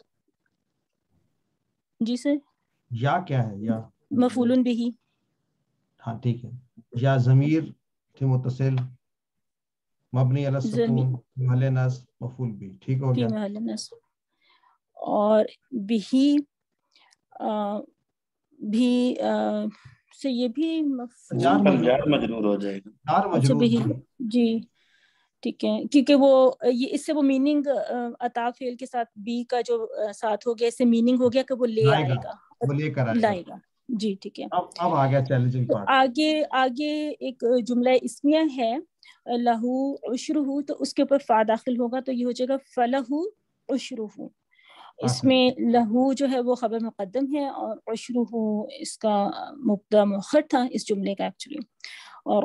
جی سر یا کیا ہے؟ یا مفعول بہ. ہاں ٹھیک ہے. یا ضمیر تھی متصل مبنی علی السکون محل نصب مفعول بہ، ٹھیک ہو گیا. محل نصب اور بھی بھی سے یہ بھی جار مجرور ہو جائے گا. جار مجرور جی ٹھیک ہے، کیونکہ وہ یہ اس سے وہ میننگ عطا فعل کے ساتھ بی کا جو ساتھ ہو گیا، اس سے میننگ ہو گیا کہ وہ لے آئے گا، وہ لے کر لائے گا. جی ٹھیک ہے. اب اب آ گیا چیلنجنگ پارٹ. آگے آگے ایک جملہ اسمیہ ہے لہو عشرہ، تو اس کے اوپر فا داخل ہوگا تو یہ ہو جائے گا فلہ عشرہ. اس میں لہو جو ہے وہ خبر مقدم ہے اور عشرہ اس کا مبتدا مؤخر تھا اس جملے کا ایکچولی، اور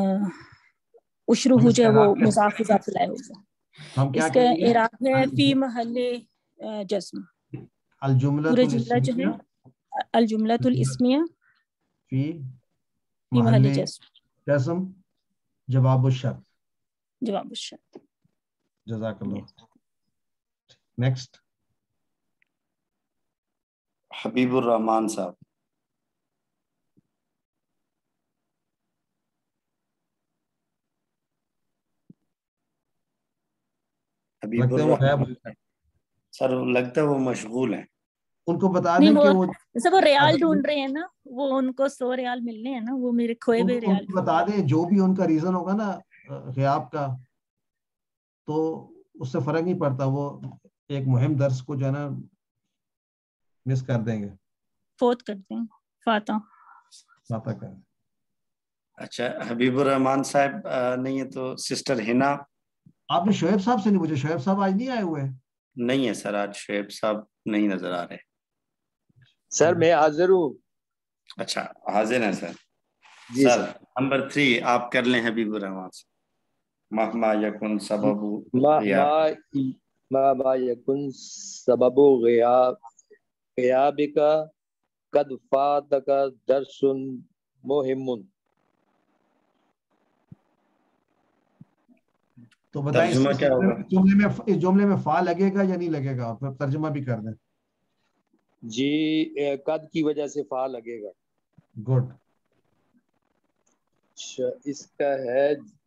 عشرہ جو ہے وہ مضاف اضافہ لائے ہوگا. اس کا اعراب ہے فی محل جزم. پورا جملہ جو ہے الجملۃ الاسمیہ فی فی محل جزم جزم جواب الشرط. جواب الشرط. جزاک اللہ. نیکسٹ حبیب الرحمان صاحب. حبیب الرحمان سر لگتا ہے وہ مشغول ہیں. ان کو بتا دیں کہ وہ سب وہ ریال ڈھونڈ رہے ہیں نا، وہ ان کو سو ریال ملنے ہیں نا، وہ میرے کھوئے ہوئے ریال. بتا دیں جو بھی ان کا ریزن ہوگا نا غیاب کا، تو اس سے فرق نہیں پڑتا، وہ ایک مہم درس کو جو ہے نا مس کر دیں گے، فوت کر دیں گے، فاتح فاتح کر. اچھا حبیب الرحمان صاحب نہیں ہے تو سسٹر ہنا. آپ نے شعیب صاحب سے نہیں پوچھا؟ شعیب صاحب آج نہیں آئے ہوئے؟ نہیں ہے سر، آج شعیب صاحب نہیں نظر آ رہے. سر میں حاضر ہوں. اچھا حاضر ہیں سر. جی سر نمبر تھری آپ کر لیں حبیب الرحمان سے. مہما یکن سبب مہما یکن سبب غیاب غیابک قد فاتک درس مهم. تو بتائیں ترجمہ کیا ہوگا؟ جملے میں اس جملے میں فا لگے گا یا نہیں لگے گا؟ پھر ترجمہ بھی کر دیں. جی قد کی وجہ سے فا لگے گا. گڈ. اچھا اس کا ہے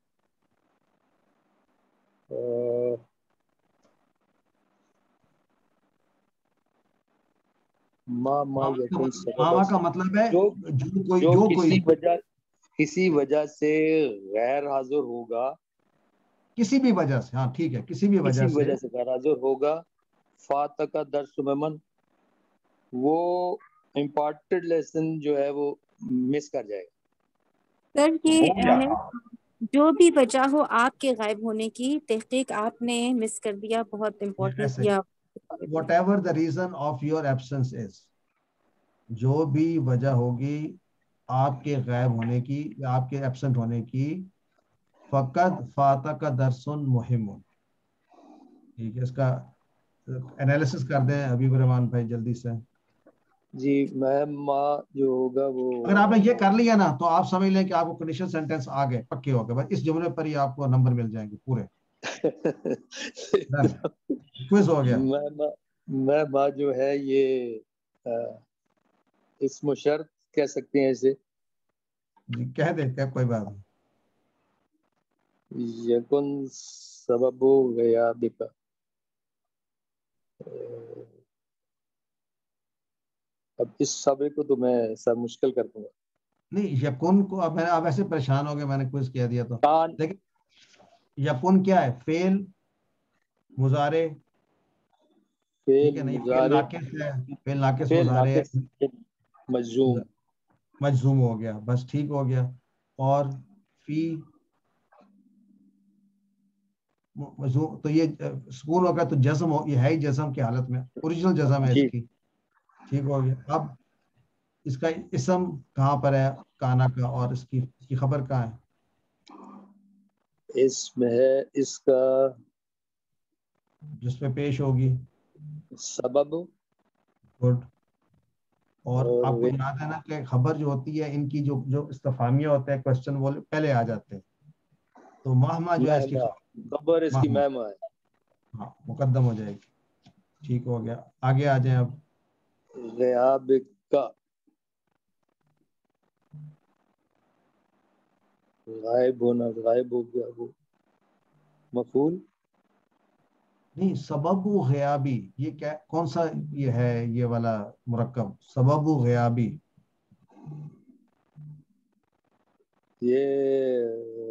ما ما یکن ماما کا مطلب ہے جو کوئی جو جو کسی کوئی وجہ کسی وجہ سے غیر حاضر ہوگا، کسی بھی وجہ سے. ہاں ٹھیک ہے، کسی بھی وجہ کسی سے وجہ سے غیر حاضر ہوگا. فاتح کا درس ممن، وہ امپارٹنٹ لیسن جو ہے وہ مس کر جائے گا. سر یہ ہے جو بھی وجہ ہو آپ کے غائب ہونے کی، تحقیق آپ نے مس کر دیا، بہت امپورٹنٹ یا whatever the reason of your absence is, جو بھی وجہ ہوگی آپ کے غائب ہونے کی یا آپ کے ایبسنٹ ہونے کی، فقط فاتح کا درسن مہم. ٹھیک ہے، اس کا انالیسس کر دیں حبیب الرحمان بھائی جلدی سے. جی میں ما جو ہوگا وہ اگر آپ نے یہ کر لیا نا تو آپ سمجھ لیں کہ آپ کو کنڈیشن سینٹینس آ گئے، پکے ہو گئے. بس اس جملے پر ہی آپ کو نمبر مل جائیں گے پورے. کوئز ہو گیا. میں میں ما جو ہے یہ اسم و شرط کہہ سکتے ہیں اسے. جی کہہ دیں، کیا کوئی بات نہیں. یکن سبب غیابک، اب اس سبے کو تو میں سب مشکل کر دوں گا. نہیں یکن کو اب میں آپ ایسے پریشان ہو گئے، میں نے کوئز کہہ دیا تو. لیکن یکن کیا ہے؟ فعل مضارع ٹھیک ہے نہیں فعل ناقص ہے فعل ناقص مضارع مجزوم مجزوم ہو گیا بس ٹھیک ہو گیا اور فی مجزوم تو یہ سکون ہوگا تو جزم ہو یہ ہے ہی جزم کی حالت میں اوریجنل جزم ہے اس کی ٹھیک ہو گیا اب اس کا اسم کہاں پر ہے کانا کا اور اس کی اس کی خبر کہاں ہے اس میں ہے اس کا جس پہ پیش ہوگی سبب گڈ اور آپ کو یاد ہے نا کہ خبر جو ہوتی ہے ان کی جو جو استفہامیہ ہوتے ہیں کوسچن وہ پہلے آ جاتے ہیں تو مہما جو ہے اس کی خبر اس کی مہما ہے ہاں مقدم ہو جائے گی ٹھیک ہو گیا آگے آ جائیں اب غیاب کا غائب ہونا غائب ہو گیا وہ مفعول نہیں سبب و غیابی یہ کیا کون سا یہ ہے یہ والا مرکب سبب و غیابی یہ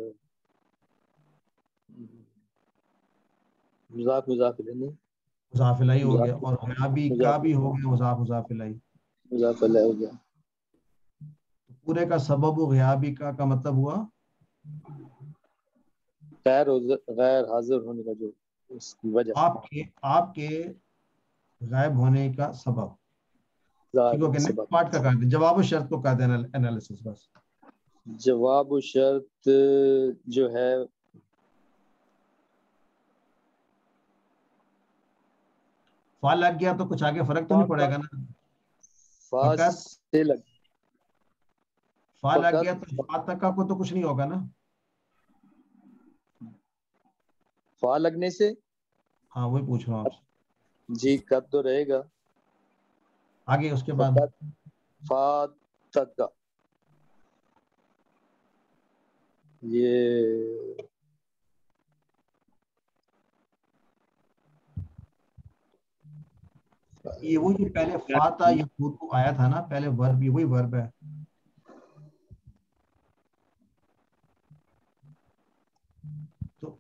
مضاف مضاف الیہ مضاف الیہ ہو گیا اور غیابی کا بھی ہو گیا مضاف مضاف الیہ مضاف الیہ ہو گیا پورے کا سبب و غیابی کا کا مطلب ہوا غیر غیر حاضر ہونے کا جو اس کی وجہ آپ کے آپ کے غائب ہونے کا سبب ٹھیک ہو گیا نیکسٹ پارٹ کا کر دیں جواب و شرط کو کر دیں انالیسس بس جواب و شرط جو ہے فا لگ گیا تو کچھ آگے فرق تو نہیں پڑے گا نا فقط سے لگ فا لگ گیا تو فا تک کا کو تو کچھ نہیں ہوگا نا فا لگنے سے ہاں وہی پوچھ رہا ہوں آپ سے جی قد تو رہے گا آگے اس کے بعد فا تک کا یہ یہ وہ جو پہلے فا تھا یہ خود کو آیا تھا نا پہلے ورب یہ وہی ورب ہے تو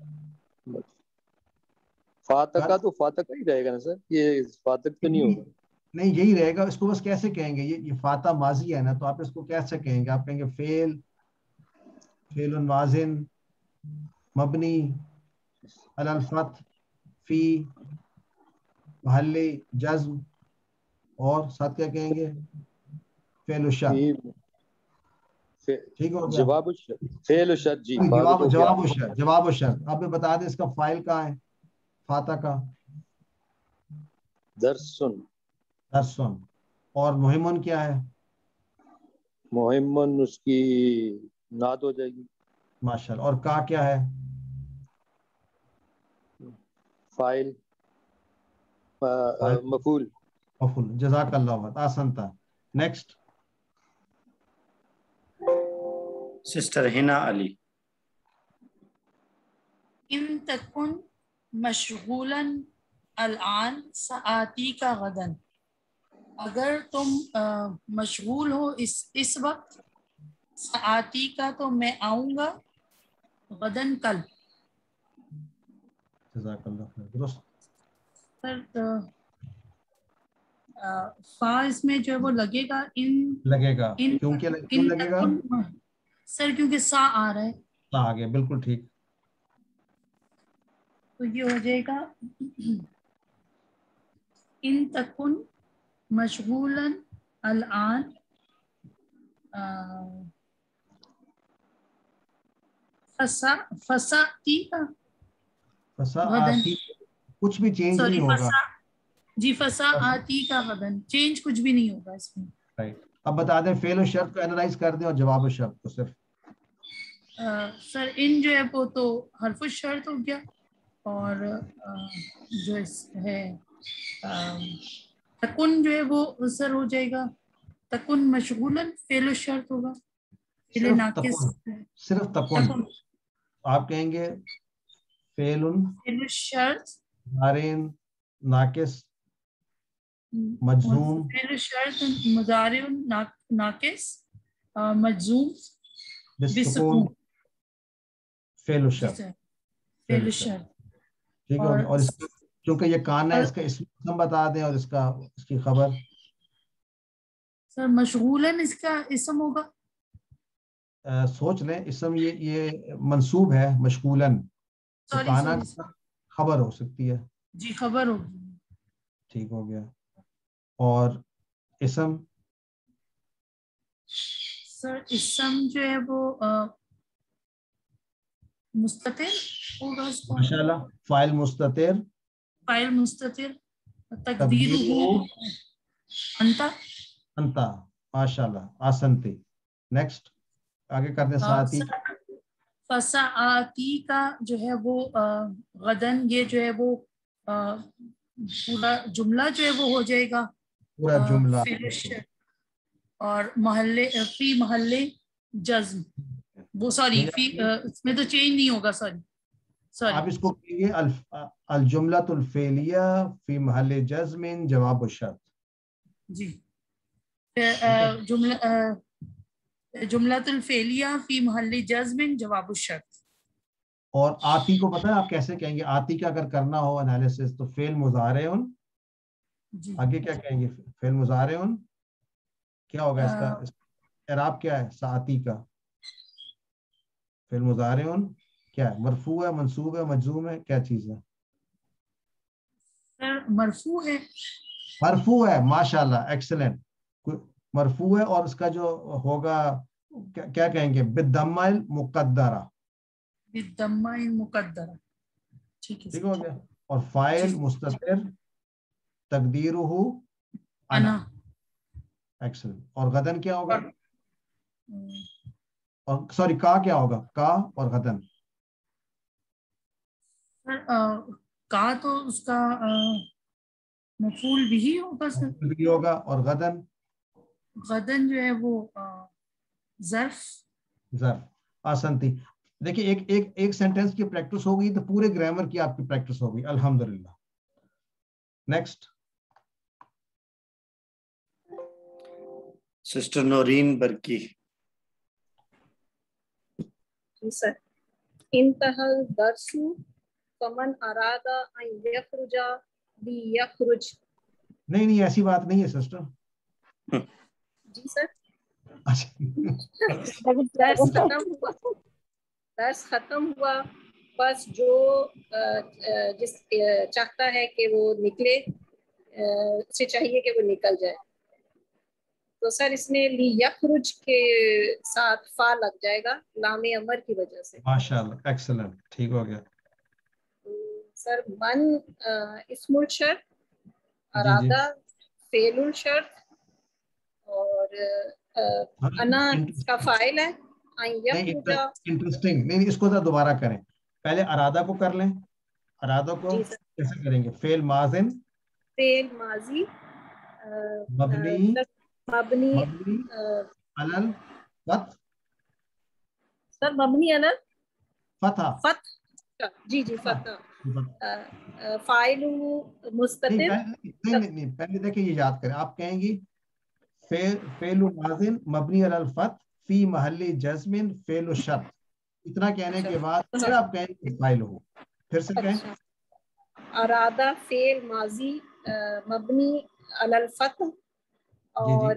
فاتح کا تو فاتح کا ہی رہے گا نا سر یہ فاتح تو نہیں ہوگا نہیں یہی رہے گا اس کو بس کیسے کہیں گے یہ فاتح ماضی ہے نا تو آپ اس کو کیسے کہیں گے آپ کہیں گے فعل فعل وازن مبنی علی الفتح فی محل جزم اور ساتھ کیا کہیں گے فعل الشرط ٹھیک ہو گیا جواب الشرط فعل الشرط جی جواب جواب الشرط جواب الشرط اب بتا دیں اس کا فاعل کہاں ہے فاتح کا درسن درسن اور مہمن کیا ہے مہمن اس کی نعت ہو جائے گی ماشاءاللہ اور کا کیا ہے فاعل مفعول مفعول جزاک اللہ آسان تھا نیکسٹ سسٹر ہنا علی ان تکن مشغولا الان سآتی کا غدن اگر تم مشغول ہو اس اس وقت سآتی کا تو میں آؤں گا غدن کل جزاک اللہ خیر درست سر فا اس میں جو ہے وہ لگے گا ان لگے گا ان کیونکہ کیوں لگے گا سر کیونکہ سا آ رہا ہے سا آ گیا بالکل ٹھیک تو یہ ہو جائے گا ان تکن مشغولا الان فسا فساتی کا فسا آتی کچھ بھی چینج نہیں ہوگا جی فسا آتی کا غدن چینج کچھ بھی نہیں ہوگا اس میں رائٹ اب بتا دیں فعل و شرط کو اینالائز کر دیں اور جواب و شرط کو صرف سر ان جو ہے وہ تو حرف الشرط ہو گیا اور جو ہے تکن جو ہے وہ سر ہو جائے گا تکن مشغولا فعل الشرط ہوگا فعل ناقص صرف تکن آپ کہیں گے فعل فعل الشرط مضارع ناقص مجزوم فعل الشرط مضارع ناقص مجزوم بالسکون فعل الشرط فعل الشرط ٹھیک ہے اور اس کیونکہ یہ کان ہے اس کا اسم بتا دیں اور اس کا اس کی خبر. سر مشغولن اس کا اسم ہوگا. uh, سوچ لیں اسم یہ یہ منصوب ہے مشغولن. کانا خبر ہو سکتی ہے. جی خبر ہوگی. ٹھیک ہو گیا. اور اسم سر اسم جو ہے وہ مستتر ہوگا. ماشاءاللہ. فاعل مستتر. فاعل مستتر. تقدیر انتا. انتا. ماشاءاللہ. آسنتی. نیکسٹ آگے کرنے ساتھی. فساعتی کا جو ہے وہ غدن یہ جو ہے وہ پورا جملہ جو ہے وہ ہو جائے گا پورا جملہ. اور محلے فی محلے جزم وہ سوری فی اس میں تو چینج نہیں ہوگا. سوری سوری آپ اس کو کہیے الجملۃ الفعلیہ فی محل جزم جواب الشرط. جی جملہ جملۃ الفعلیہ فی محل جزم جواب الشرط. اور آتی کو پتہ ہے آپ کیسے کہیں گے؟ آتی کا اگر کرنا ہو انالیسس تو فعل مضارع. آگے کیا کہیں گے؟ فعل مضارع. کیا ہوگا اس کا اعراب کیا ہے ساعتی کا؟ فعل مضارع کیا ہے؟ مرفوع ہے، منصوب ہے، مجزوم ہے، کیا چیز ہے؟ سر مرفوع ہے. مرفوع ہے. ماشاءاللہ ایکسلنٹ. مرفوع ہے اور اس کا جو ہوگا کیا کہیں گے؟ بالضمہ المقدرہ. بالضمہ المقدرہ. ٹھیک ہے. ٹھیک ہو گیا. اور فاعل مستتر تقدیرہ انا. ایکسلنٹ. اور غدن کیا ہوگا؟ اور سوری کا کیا ہوگا؟ کا اور غدن. کا تو اس کا مفعول بھی ہوگا سر. مفعول بھی ہوگا. اور غدن غدن جو ہے وہ ظرف. ظرف. آسنتی. دیکھیں ایک ایک ایک سینٹینس کی پریکٹس ہو گئی تو پورے گرامر کی آپ کی پریکٹس ہو گئی الحمدللہ. Next sister Naureen Barki. جی سر. انتہا الدرس فمن اراد ان یخرج لیخرج. نہیں نہیں ایسی بات نہیں ہے سسٹر. جی سر. درس ختم ہوا درس ختم ہوا بس جو جس چاہتا ہے کہ وہ نکلے اسے چاہیے کہ وہ نکل جائے. تو سر اس میں لی یخرج کے ساتھ فا لگ جائے گا لام امر کی وجہ سے. ماشاءاللہ ایکسلنٹ. ٹھیک ہو گیا. سر من اسم الشرط، ارادہ فعل الشرط اور انا کا فاعل ہے. انٹرسٹنگ. نہیں اس کو دوبارہ کریں. پہلے ارادہ کو کر لیں. ارادہ کو کیسے کریں گے؟ فعل ماضی. فعل ماضی مبنی مبنی علی الفتح. سر مبنی علی فتح. فتح. جی جی فتح. فاعل مستتر. نہیں نہیں پہلے دیکھیں یہ یاد کریں. آپ کہیں گی فعل ماضی مبنی علی الفتح فی محل جزم فعل الشرط. اتنا کہنے کے بعد پھر آپ کہیں گے فاعل ہو. پھر سے کہیں ارادہ فعل ماضی مبنی علی الفتح اور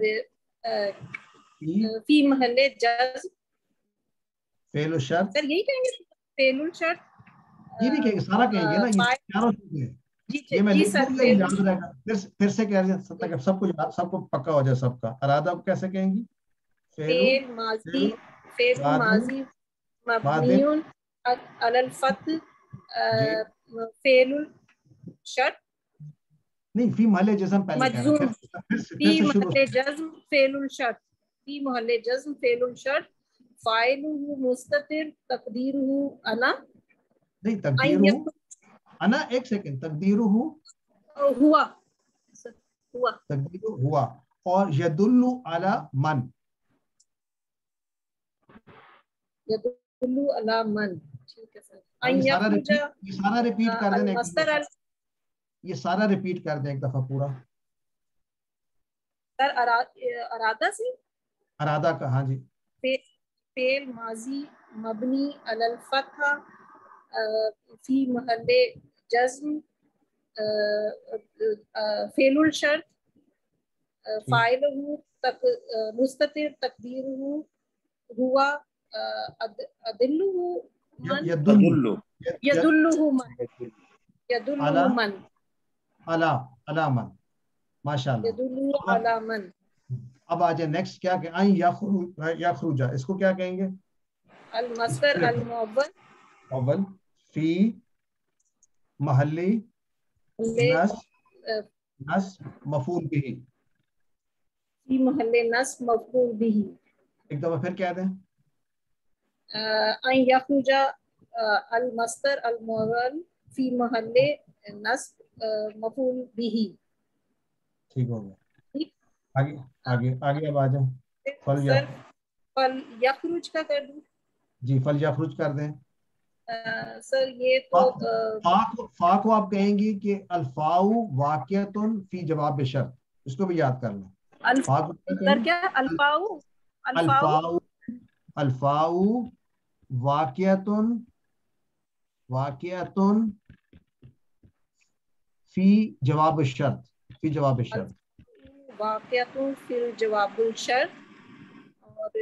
فی محل جزم فعل الشرط. سر یہی کہیں گے فعل الشرط. یہ نہیں کہیں گے سارا کہیں گے نا. یہ چاروں چیزیں یہ میں لکھ دوں گا یاد رہے گا. پھر پھر سے کہہ رہے ہیں تاکہ سب کچھ سب کو پکا ہو جائے سب کا. ارادہ کو کیسے کہیں گی؟ فعل ماضی فعل ماضی مبنی علی الفتح فعل الشرط. نہیں فی محل جزم پہلے کہہ رہے ہیں. فی محل جزم فعل الشرط. فی محل جزم فعل الشرط فاعلہ مستتر تقدیرہ انا. نہیں تقدیرہ انا. ایک سیکنڈ. تقدیرہ ہوا ہوا تقدیرہ ہوا. اور یدل علی من. یدل علی من. ٹھیک ہے سر. یہ سارا ریپیٹ کر دیں. یہ سارا ریپیٹ کر دیں ایک دفعہ پورا. سر ارادہ سے ارادہ کا. ہاں جی. فعل ماضی مبنی علی الفتح فی محل جزم फेलुल शर्त फाइलहु तक मुस्ततिर तकदीरुहु हुआ अदिल्लुहु मन यदुल्लु यदुल्लुहु मन यदुल्लुहु मन अला अला मन, माशाल्लाह। यदुल्लुहु अला मन। अब आ जाए नेक्स्ट, क्या कहें? आई यखरु यखरुजा, इसको क्या कहेंगे? अल मस्दर अल मुअव्वल अव्वल फी महल्ली नस नस मफूल बिही, फी महल्ले नस मफूल बिही। एक दफा फिर क्या दें? आई यखरुजा अल मस्दर अल मुअव्वल फी महल्ले नस मफूल बिही। ठीक हो गया। आगे आगे आगे अब आ जाए। फल सर या फल यखरुज का कर दूं? जी फल यखरुज कर दें। आ, सर ये तो फा, फा को फा को आप कहेंगी कि अल्फाउ वाक़ियतुन फी जवाब शर्त, इसको भी याद कर लें। अल्फ फा को सर क्या अल्फाउ अल्फाउ अल्फाउ अल्फाउ वाक़ियतुन वाक़ियतुन फी जवाब शर्त, फी जवाब शर्त वाक़ियतुन फिल जवाबुल शर्त। और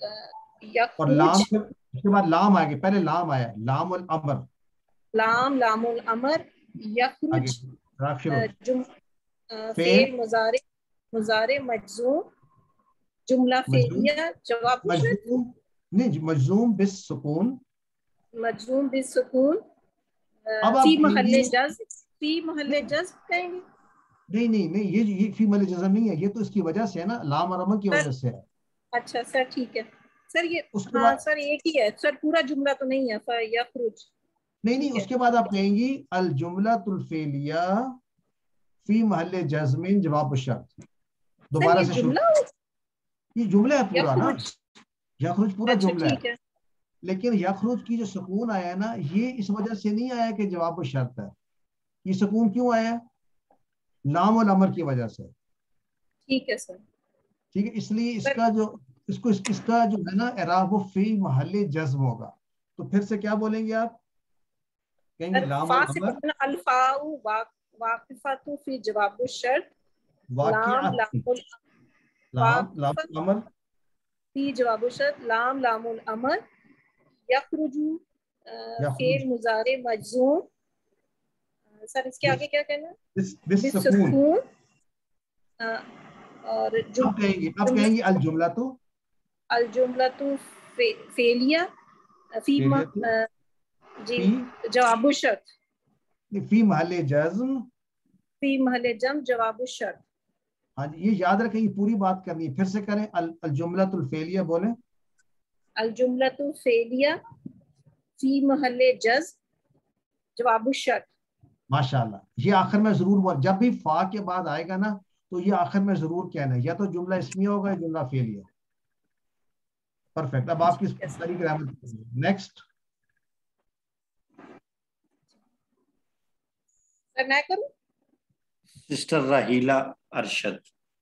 और लाम यखरुज के उसके बाद लाम आ गया, पहले लाम आया लामुल अमर, लाम लामुल अमर आगे यखरुज राक्षुरुज जुम फेल फेल मुजारे मुजारे मजजूम जुमला मजजूम फेलिया जवाब शर्त मजजूम नहीं मजजूम बिस सुकून। मजजूम बिसुकून अब आप फी महल्ले कहेंगी जज़्म फी महल्ले जज़्म कहेंगे। नहीं नहीं नहीं ये ये फी महल्ले जज़्म नहीं है, ये तो इसकी वजह से है ना, लाम और अमर की सर वजह से है। अच्छा सर ठीक है सर ये उसके हाँ बाद सर एक ही है सर, पूरा जुमला तो नहीं है सर यखरुज। नहीं नहीं ठीक है उसके बाद आप कहेंगी अल जुमलतुल फेलिया फी महल्ले जज़्मिन जवाब शर्त। सर दोबारा ये से शुरू, जुमला ये जुमला है पूरा ना, यखरुज। यखरुज पूरा अच्छा जुमला है। ठीक है लेकिन यखरुज की जो सुकून आया है ना, ये इस वजह से नहीं आया कि जवाब शर्त है। ये सुकून क्यों आया? लाम और अमर की वजह से। ठीक है सर। ठीक है, इसलिए सर इसका जो इसको इस, इसका जो है ना एराब वो फी महल्ले जज्म होगा। तो फिर से क्या बोलेंगे आप? कहेंगे सर लाम फा और से अमर पढ़ना अल्फाउ वाक वाकिफातु फी जवाबुल शर्त लाम वाक़िअत लामुल लाम लाम वाकिफा अमर फी जवाबुल शर्त लाम लामुल अमर यखरुजु यखरुज फेल मुजारे मजजूम। सर इसके आगे क्या कहना है? बिस बिस सुकून। बिसुकून। अ, और जुम अब कहेंगे अब कहेंगे अल जुमला तो अल जुमलतु फे, फेलिया फी म, फेलियतु अ, जी फी जवाबु शर्त फी महल्ले जज्म। फी महले जम जवाबु शर्त। हाँ जी, ये याद रखें, ये पूरी बात करनी है। फिर से करें अल अल जुमलतुल फेलिया बोले। अल जुमलतु फेलिया फी महले जज जवाबु शर्त। माशाल्लाह, ये आखिर में जरूर हुआ, जब भी फा के बाद आएगा ना तो ये आखिर में जरूर कहना है, या तो जुमला इसमिया होगा या जुमला फेलिया। परफेक्ट। अब आपकी सारी ग्रामर नेक्स्ट। सर मैं करूं? सिस्टर राहीला अरशद।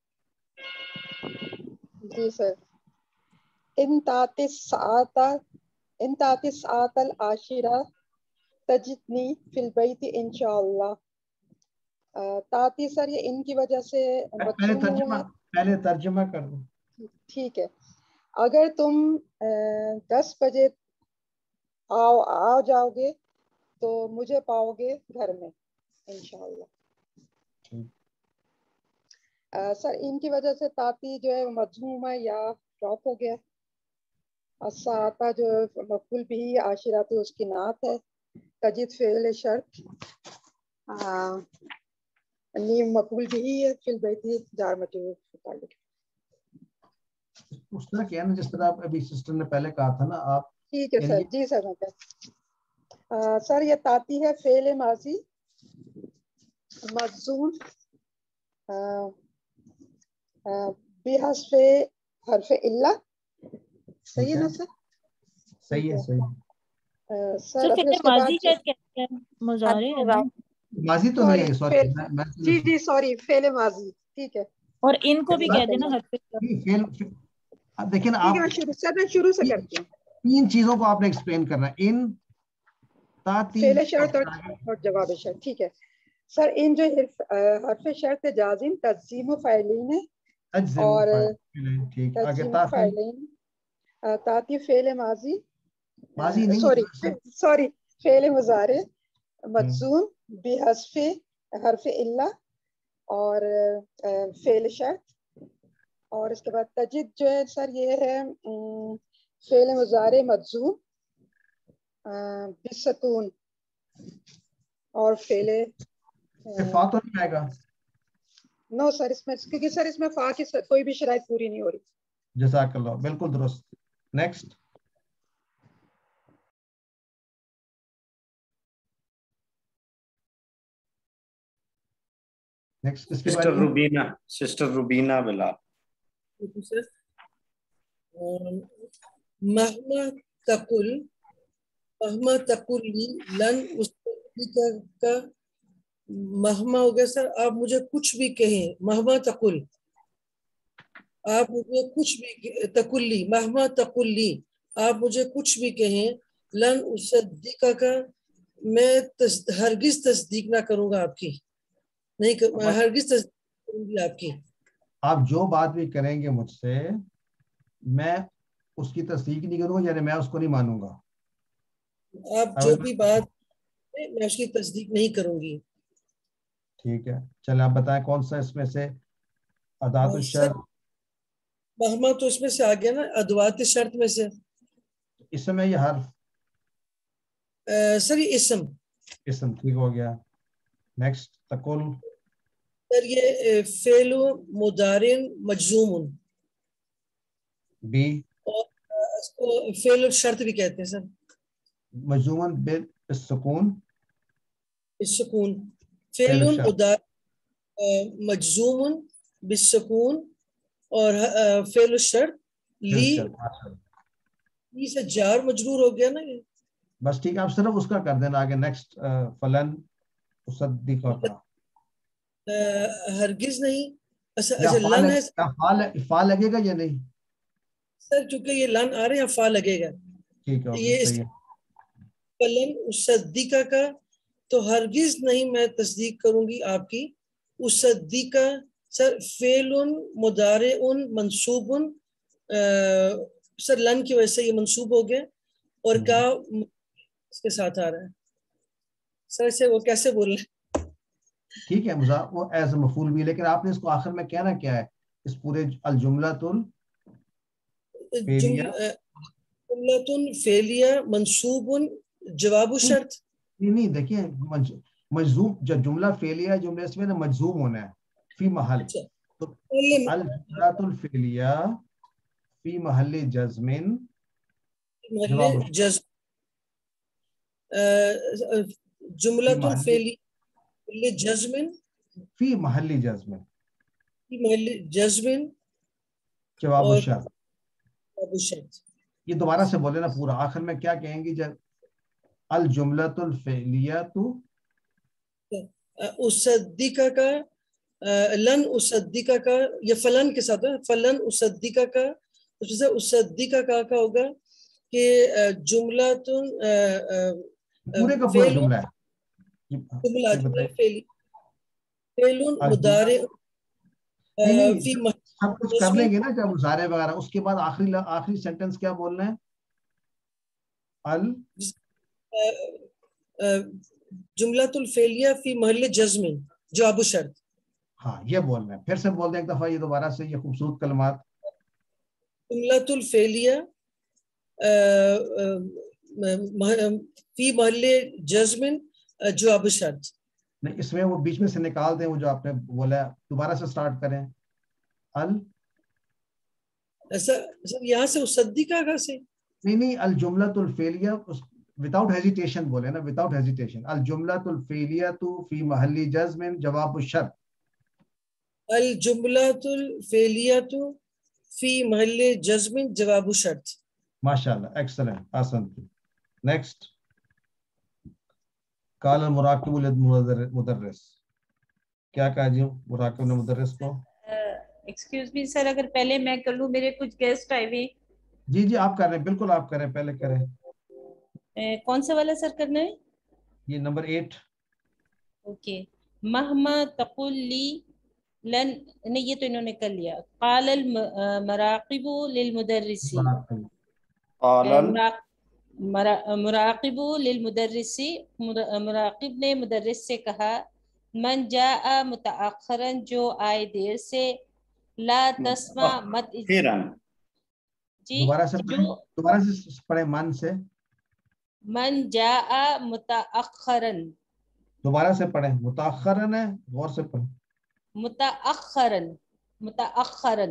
जी सर। इन तातिस साता इन तातिस सातल आशिरा तजिदनी फिल बैति इंशाअल्लाह। ताती सर ये इनकी वजह से पहले मजसूम हुआ तर्जुमा है। पहले तर्जुमा कर दो। ठीक है, अगर तुम अ, दस बजे आओ आ जाओगे तो मुझे पाओगे घर में इंशाअल्लाह। अ, सर इनकी वजह से ताती जो है मजमूम है या ड्रॉप हो गया। असाता जो मफूल भी आशिरा तो उसकी नात है। तजिद फेल शर्त नीम मफूल भी है। फिल बैठी जार मजरूर। उस तरह क्या है ना, जिस तरह आप अभी सिस्टर ने पहले कहा था ना, आप ठीक है सर। जी सर मैं आ, सर ये ताती है फेल माजी मजून बेहस्फे हरफ इल्ला। सही है ना सर? सही है, सही है। आ, सर सर अभी फिर उसके माजी बाद का क्या है? मुजारे है ना? माजी तो नहीं है, सॉरी सॉरी। फेल जी जी सॉरी फेल माजी। ठीक है। और इनको भी कह देना हर पे। फेल देखिए ना ठीक है, मैं आप, शुरू सर मैं शुरू से करती हूँ। तीन चीजों को आपने एक्सप्लेन करना है। इन ताती फेल शर्त और, और जवाब शर्त। ठीक है سر ان جو حرف حرف شرط جازم تجزیم و فاعلین ہے تجزم اور فاعلین، ٹھیک آگے تجزیم و تاخیر فاعلین تاتی فعل ماضی ماضی نہیں سوری ہے، سوری فعل مضارع مجزوم بحذف حرف الا اور فعل شرط، اور اس کے بعد تجد جو ہے سر یہ ہے فعل مضارع مجزوم بالسکون اور فعل فا تو نہیں آئے گا؟ نو سر اس میں کیونکہ سر اس میں فا کی کوئی بھی شرائط پوری نہیں ہو رہی. جزاک اللہ، بالکل درست. نیکسٹ. نیکسٹ اس کے سسٹر روبینہ سسٹر روبینہ بلا. مہما تقل مہما تقل لن اس کا مہما ہو گیا سر. آپ مجھے کچھ بھی کہیں، مہما تقل آپ مجھے کچھ بھی تقلی مہما تقلی آپ مجھے کچھ بھی کہیں، لن اصدقہ کا میں ہرگز تصدیق نہ کروں گا آپ کی، نہیں ہرگز تصدیق کروں گی آپ کی. آپ جو بات بھی کریں گے مجھ سے میں اس کی تصدیق نہیں کروں گا، یعنی میں اس کو نہیں مانوں گا. آپ جو بھی بات میں اس کی تصدیق نہیں کروں گی. ٹھیک ہے، چلیں آپ بتائیں کون سا اس میں سے ادوات الشرط. مہما تو اس میں سے آ گیا نا، ادوات شرط میں سے. اسم ہے یہ حرف؟ سر یہ اسم. اسم ٹھیک ہو گیا. نیکسٹ تقل. سر یہ فعل مضارع مجزوم بی، اور اس کو فعل شرط بھی کہتے ہیں سر. مجزوم بالسکون بالسکون فعل مضارع مجزوم بالسکون اور فعل الشرط لی لی سے جار مجرور ہو گیا نا یہ. بس ٹھیک ہے، آپ صرف اس کا کر دینا آگے. نیکسٹ فلن اصدقہ کا ہرگز نہیں. اچھا اچھا لن ہے، فا لگے گا یا نہیں سر؟ چونکہ یہ لن آ رہے ہیں فا لگے گا. ٹھیک ہے، یہ اس فلن اصدقہ کا تو ہرگز نہیں میں تصدیق کروں گی آپ کی. اصدقہ سر فعل مضارع منصوب سر لن کی وجہ سے یہ منصوب ہو گیا اور کا اس کے ساتھ آ رہا ہے سر. اسے وہ کیسے بول رہے ہیں؟ ٹھیک ہے، وہ ایز مفعول بھی، لیکن آپ نے اس کو آخر میں کہنا کیا ہے اس پورے الجملۃ جملۃ فعلیہ منصوب جواب الشرط. نہیں نہیں دیکھیے، مجزوم جب جملہ فعلیہ جملے اس میں نا مجزوم ہونا ہے فی محل. الجملۃ الفعلیہ فی محل جزم جزم جملۃ الفعلیہ جزم فی محل جزم فی محل جزم جواب الشرط. جواب الشرط یہ دوبارہ سے بولے نا پورا، آخر میں کیا کہیں گی جب الجملۃ الفعلیہ تو اصدقہ کا لن اصدقہ کا یہ فلن کے ساتھ ہے، فلن اصدقہ کا اصدقہ کا کا ہوگا کہ جملہ پورے کا پورا جملہ ہے. جملہ جملہ فعلی فعل مضارع فی سب کچھ کر لیں گے نا جب مضارع وغیرہ، اس کے بعد آخری آخری سینٹنس کیا بولنا ہے؟ ال جملۃ الفعلیہ فی محل جزم جواب الشرط. ہاں یہ بولنا ہے، پھر سے بول دیں ایک دفعہ یہ دوبارہ سے یہ خوبصورت کلمات. جملۃ الفعلیہ فی محل جزم جواب الشرط. نہیں، اس میں وہ بیچ میں سے نکال دیں وہ جو آپ نے بولا، دوبارہ سے سٹارٹ کریں. ال ایسا یہاں سے اصدقہ کا سے نہیں نہیں الجملۃ الفعلیہ without hesitation بولے نا، without hesitation. الجملۃ الفعلیہ فی محل جزم جواب الشرط. الجملۃ الفعلیہ فی محل جزم جواب الشرط. ماشاءاللہ، ایکسلنٹ، آسان. نیکسٹ قال المراقب للمدرس. کیا کہا جی مراقب نے مدرس کو؟ ایکسکیوز می سر، اگر پہلے میں کر لوں، میرے کچھ گیسٹ آئے ہوئے. جی جی آپ کر رہے ہیں، بالکل آپ کریں، پہلے کریں. کون سا والا سر کرنا ہے؟ یہ نمبر ایٹ. اوکے. مہما تقل لی لن نہیں یہ تو انہوں نے کر لیا. قال المراقب للمدرسی مراقب للمدرسی مراقب نے مدرس سے کہا من جاء متأخرا جو آئے دیر سے لا تسمع مت جی دوبارہ سے جو دوبارہ سے پڑھے من سے من جاء متأخرا دوبارہ سے پڑھیں متأخرن ہے غور سے پڑھیں متأخرا متأخرا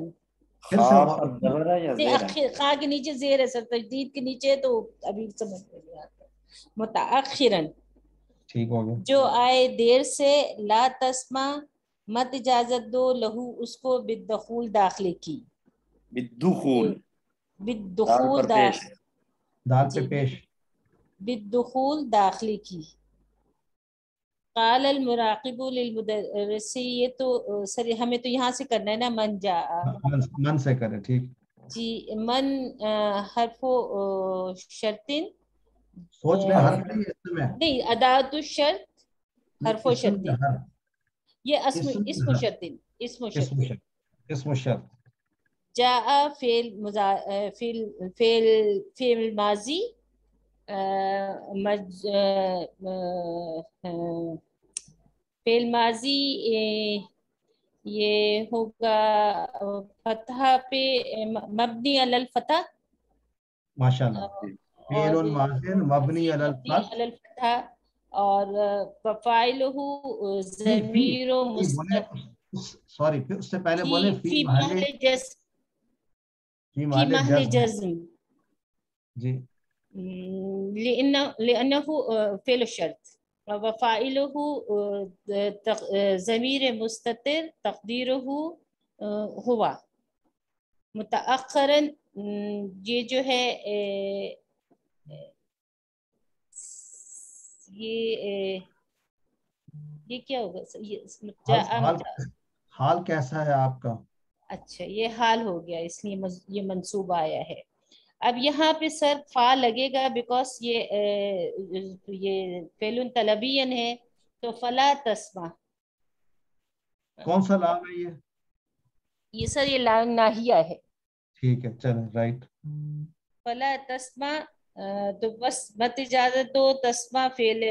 خا کے نیچے زیر ہے سر تجدید کے نیچے تو ابھی سمجھ نہیں آتا. متأخرا ٹھیک ہو گیا. جو آئے دیر سے لا تسمع مت اجازت دو لہو اس کو بالدخول داخلے کی. بالدخول بالدخول دال پہ پیش بالدخول داخلے کی. قال المراقب للمدرسی یہ تو سر ہمیں تو یہاں سے کرنا ہے نا من جاء من سے کرے ٹھیک جی. من حرف شرط سوچ لیں حرف نہیں اسم ہے نہیں ادات الشرط حرف و شرط یہ اسم اسم شرط اسم شرط اسم شرط. جاء فعل فعل فعل فعل ماضی فعل ماضی یہ ہوگا فتح پہ مبنی علی الفتح ماشاءاللہ فعل ماضی مبنی علی الفتح اور فاعلہ ضمیر مستتر سوری پھر اس سے پہلے بولیں فی محل جزم فی محل جزم جی لأنه فعل الشرط وفاعله ضمیر مستتر تقدیره ہوا. متأخرا یہ جو ہے یہ یہ کیا ہوگا حال کیسا ہے آپ کا؟ اچھا یہ حال ہو گیا اس لیے یہ منصوب آیا ہے. اب یہاں پہ سر فا لگے گا بیکاز یہ یہ فعل طلبین ہے تو فلا تسمع. کون سا لام ہے یہ؟ یہ سر یہ لام ناہیہ ہے. ٹھیک ہے چلیں رائٹ. فلا تسمع تو بس مت اجازت دو. تسمع فعل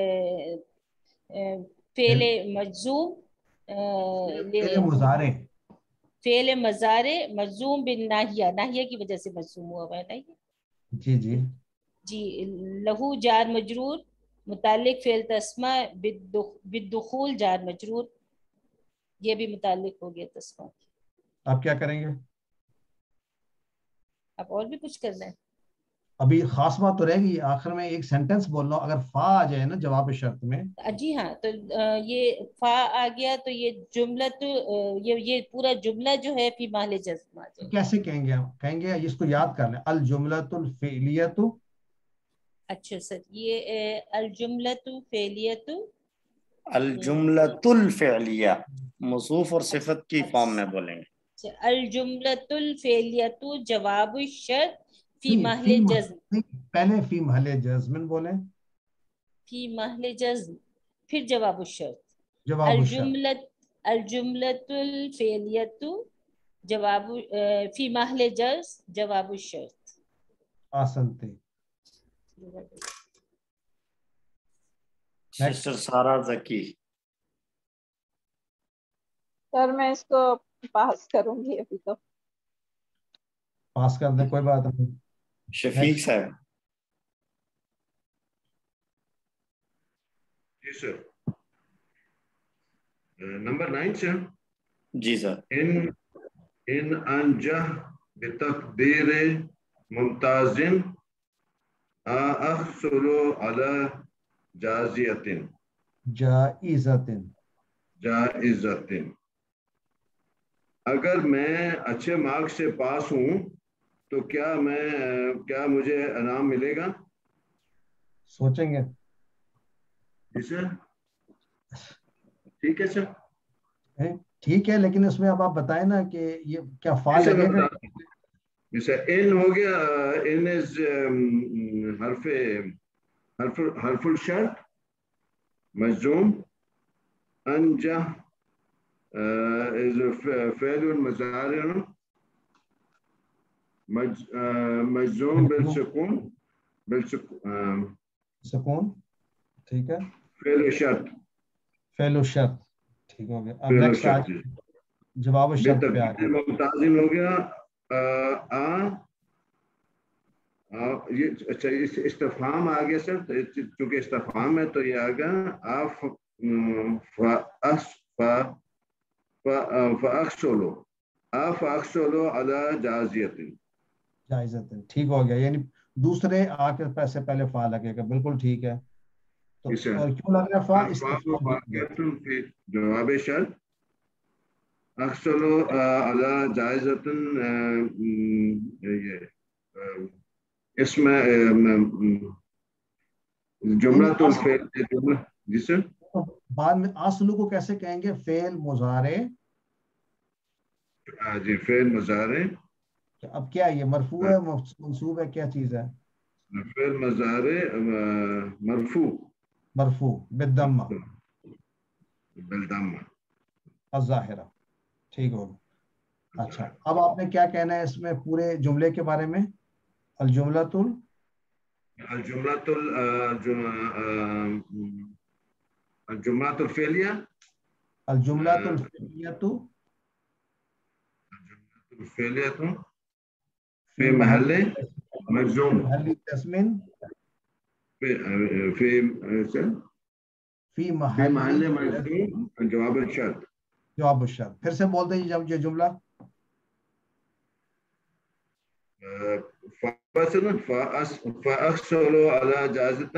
فعل مجزوم فعل مضارع فعل مضارع مجزوم بالناہیہ ناہیہ کی وجہ سے مجزوم ہوا ہے نا جی جی جی. لہو جار مجرور متعلق فعل تسمع بالدخول جار مجرور یہ بھی متعلق ہو گیا تسمع. آپ کیا کریں گے؟ آپ اور بھی کچھ کرنا ہے؟ ابھی خاص بات تو رہے گی آخر میں ایک سینٹنس بول رہا ہوں اگر فا آ جائے نا جواب شرط میں. جی ہاں تو یہ فا آ گیا تو یہ جملہ تو یہ یہ پورا جملہ جو ہے فی محل جزم آ جائے. کیسے کہیں گے آپ؟ کہیں گے اس کو یاد کر لیں الجملۃ الفعلیۃ. اچھا سر یہ الجملۃ فعلیۃ الجملۃ الفعلیہ موصوف اور صفت کی فارم میں بولیں گے. الجملۃ الفعلیۃ جواب الشرط فی محل جزم. پہلے فی محل جزم بولیں فی محل جزم پھر جواب الشرط. جواب الجملۃ الجملۃ الفعلیۃ جواب فی محل جزم جواب الشرط. آسنتے سسٹر سارا زکی. سر میں اس کو پاس کروں گی ابھی تو. پاس کر دیں کوئی بات نہیں. شفیق صاحب. جی سر نمبر نائن سے. جی سر. ان ان انجح بتقدیر ممتاز احصل علی جازیت جائزت جائزت اگر میں اچھے مارکس سے پاس ہوں تو کیا میں کیا مجھے انعام ملے گا؟ سوچیں گے. جی سر ٹھیک ہے سر. ٹھیک ہے لیکن اس میں اب آپ بتائیں نا کہ یہ کیا فعل لگے گا؟ جیسے ان ہو گیا ان از حرف حرف حرف الشرط مجزوم أنجح is فعل مضارع مجزوم بالسكون بالسكون سکون ٹھیک ہے فعل شرط فعل و شرط ٹھیک ہو گیا اب فعل نیکسٹ آج شرط جواب الشرط پہ آ بتبدیل ممتازن ہو گیا آ یہ اچھا استفہام آ گیا سر چونکہ استفہام ہے تو یہ آ گیا آپ فاخشلو آپ فاخشلو علی جازیت جائزت ٹھیک ہو گیا یعنی دوسرے آ کے پیسے پہلے فا لگے گا بالکل ٹھیک ہے تو اور کیوں لگ رہا ہے فا استفہام جواب شرط اخشلو علی جائزت یہ اس میں جملہ تو فعل جملہ جی سر بعد میں اصلو کو کیسے کہیں گے فعل مضارع جی فعل مضارع اب کیا یہ مرفوع ہے منصوب ہے کیا چیز ہے فعل مضارع مرفوع مرفوع بالضمہ بالضمہ الظاہرہ ٹھیک ہوگا اچھا اب آپ نے کیا کہنا ہے اس میں پورے جملے کے بارے میں الجملۃ الجملۃ الجملۃ الفعلیہ الجملۃ الفعلیہ الفعلیہ فی محل مجزوم محل تسمین فی فی محل مجزوم جواب الشرط جواب الشرط پھر سے بول دیں جب یہ جملہ فأحصل على جائزة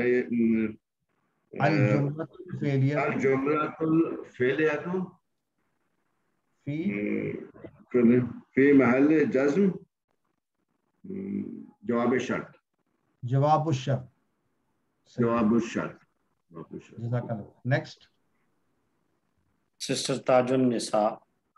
الجملة الفعلية الجملة الفعلية في في محل جزم جواب الشرط جواب الشرط جواب الشرط جزاک اللہ نیکسٹ سسٹر تاج النساء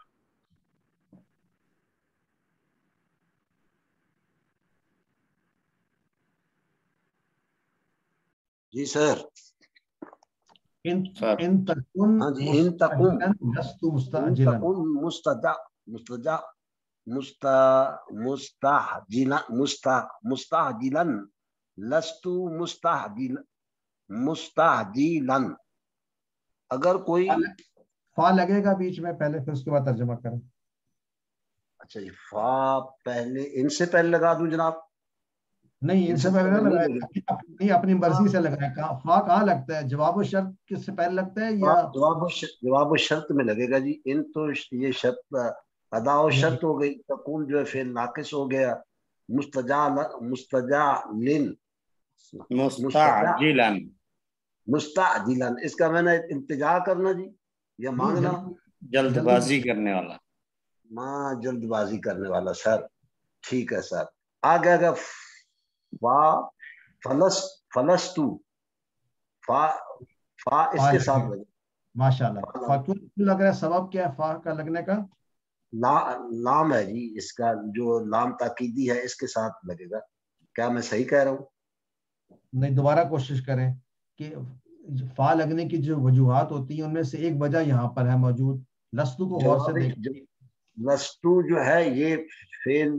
جی سر ان ان تکن ہاں جی ان تکن لست مستعجلا مستدع مستدع مست مستعجلا مستعجلا لست مستعجلا مستعجلا اگر کوئی فا لگے گا بیچ میں پہلے پھر اس کے بعد ترجمہ کریں اچھا جی فا پہلے ان سے پہلے لگا دوں جناب نہیں ان سے پہلے نہ لگائے نہیں اپنی مرضی سے لگائے فا کہاں لگتا ہے جواب الشرط کس سے پہلے لگتا ہے یا جواب جواب الشرط میں لگے گا جی ان تو یہ شرط ادا و شرط ہو گئی تکون جو ہے فعل ناقص ہو گیا مستجعل مستجعلن مستعجلا مستعجلا اس کا میں نے التجا کرنا جی یا مانگنا جلد بازی کرنے والا ماں جلد بازی کرنے والا سر ٹھیک ہے سر آگے آگے فا فلس فلستو فا فا اس کے ساتھ لگے ماشاءاللہ فا کیوں لگ رہا ہے سبب کیا ہے فا کا لگنے کا لا لام ہے جی اس کا جو لام تاکیدی ہے اس کے ساتھ لگے گا کیا میں صحیح کہہ رہا ہوں نہیں دوبارہ کوشش کریں کہ فا لگنے کی جو وجوہات ہوتی ہیں ان میں سے ایک وجہ یہاں پر ہے موجود لستو کو غور سے دیکھیں لستو جو ہے یہ فعل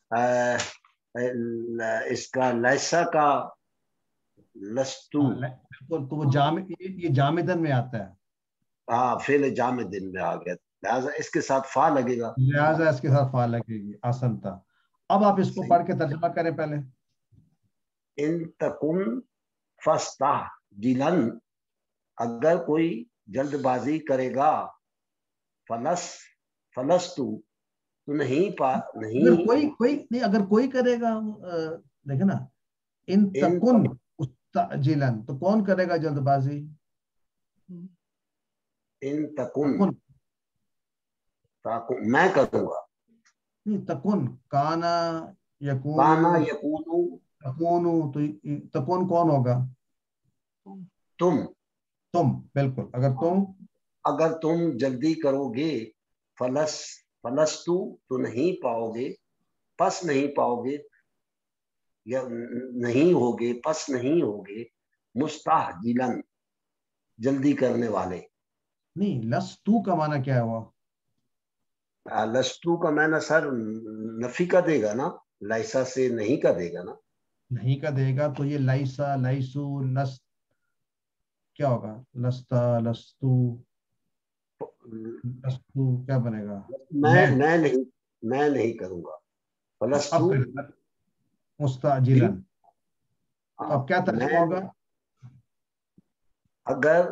اس کا لیسا کا لستو تو وہ جامد یہ جامدن میں آتا ہے ہاں فعل جامدن میں آ گیا لہذا اس کے ساتھ فا لگے گا لہذا اس کے ساتھ فا لگے گی آسان تھا اب آپ اس کو پڑھ کے ترجمہ کریں پہلے ان تکن فاستعجلا اگر کوئی جلد بازی کرے گا فلس فلستو تو نہیں پا نہیں اگر کوئی کوئی نہیں اگر کوئی کرے گا دیکھیں نا ان تکن مستعجلا تو کون کرے گا جلد بازی ان تکن میں کروں گا نہیں تکن کانا یکون کانا یکونو تکونو تو تکون کون ہوگا تم تم بالکل اگر تم اگر تم جلدی کرو گے فلس فلستو تو نہیں پاؤ گے پس نہیں پاؤ گے یا نہیں ہوگے پس نہیں ہوگے مستعجلا جلدی کرنے والے نہیں لستو کا معنی کیا ہوا؟ لستو کا معنی سر نفی کا دے گا نا، لائسا سے نہیں کا دے گا نا. نہیں کا دے گا تو یہ لائسا لائسو لست کیا ہوگا؟ لستا لستو لستو کیا بنے گا؟ میں میں نہیں میں نہیں کروں گا. فلستو مستعجلن. اب کیا ترجمہ ہوگا؟ اگر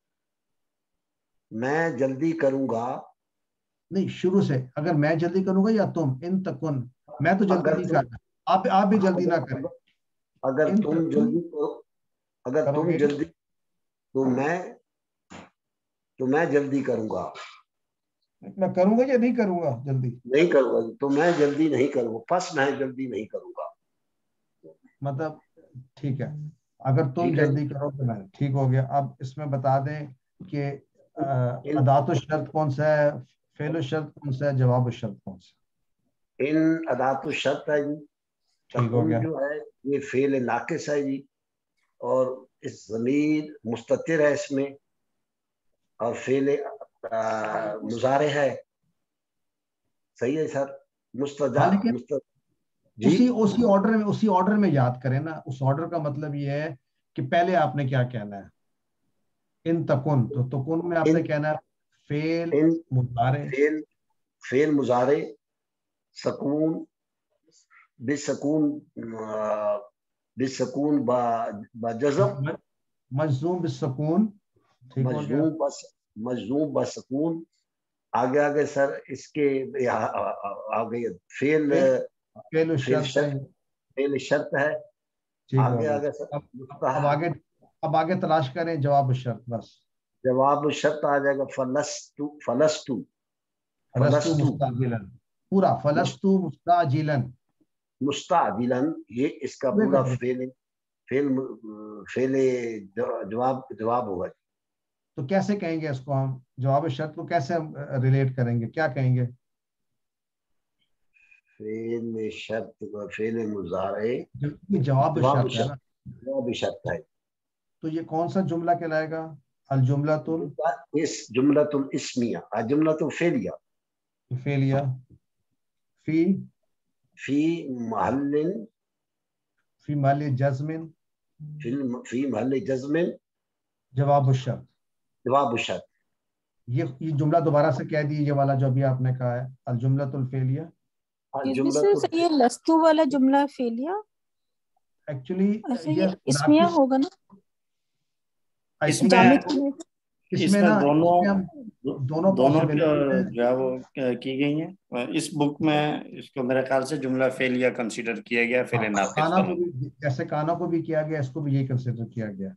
میں جلدی کروں گا. نہیں شروع سے اگر میں جلدی کروں گا یا تم. ان تکن میں تو جلدی نہیں کرتا، آپ آپ بھی جلدی نہ کریں. اگر تم جلدی اگر تم جلدی تو میں تو میں جلدی کروں گا. میں کروں گا یا نہیں کروں گا جلدی؟ نہیں کروں گا تو میں جلدی نہیں کروں گا. پس میں جلدی نہیں کروں گا مطلب ٹھیک ہے، اگر تم جلدی کرو تو میں ٹھیک ہو گیا. اب اس میں بتا دیں کہ ادات الشرط کون سا ہے، فعل الشرط کون سا ہے، جواب الشرط کون سا ہے؟ ان ادات الشرط ہے جی. ٹھیک ہو گیا. جو ہے یہ فعل ناقص ہے جی، اور اس ضمیر مستتر ہے اس میں، اور فعل مضارع ہے. صحیح ہے سر. مستجا جی اسی اسی آرڈر میں اسی آرڈر میں یاد کریں نا. اس آرڈر کا مطلب یہ ہے کہ پہلے آپ نے کیا کہنا ہے. ان تکن تو تکن میں آپ نے کہنا ہے فعل مضارع فعل فعل مضارع سکون بسکون بسکون با جزم مجزوم بالسکون. ٹھیک ہو گیا. مجزوم بس مجزوم بسکون. آگے آگے سر اس کے آگے فعل فعل شرط ہے. فعل شرط ہے. آگے آگے سر اب آگے اب آگے تلاش کریں جواب الشرط. بس جواب الشرط آ جائے گا فلستو فلستو فلستو مستعجلن. پورا فلستو مستعجلن. مستعجلن یہ اس کا پورا فعل فعل فعل جواب جواب ہوگا. تو کیسے کہیں گے اس کو ہم جواب شرط کو کیسے ریلیٹ کریں گے، کیا کہیں گے؟ فعل شرط کا فعل مضارع جواب شرط ہے نا. جواب شرط ہے. تو یہ کون سا جملہ کہلائے گا؟ الجملۃ اس جملۃ الاسمیہ جملۃ الفعلیہ. فعلیہ فی فی محل فی محل جزم فی محل جزم جواب الشرط. جواب الشرط. یہ یہ جملہ دوبارہ سے کہہ دیجیے والا جو ابھی آپ نے کہا ہے الجملۃ الفعلیہ. یہ لستو والا جملہ فعلیہ ایکچولی یہ اسمیہ ہوگا نا. اس میں اس میں دونوں دونوں دونوں جو ہے وہ کی گئی ہیں. اس بک میں اس کو میرے خیال سے جملہ فعلیہ کنسیڈر کیا گیا. فعل ناقص کانا کو بھی جیسے کانا کو بھی کیا گیا، اس کو بھی یہی کنسیڈر کیا گیا.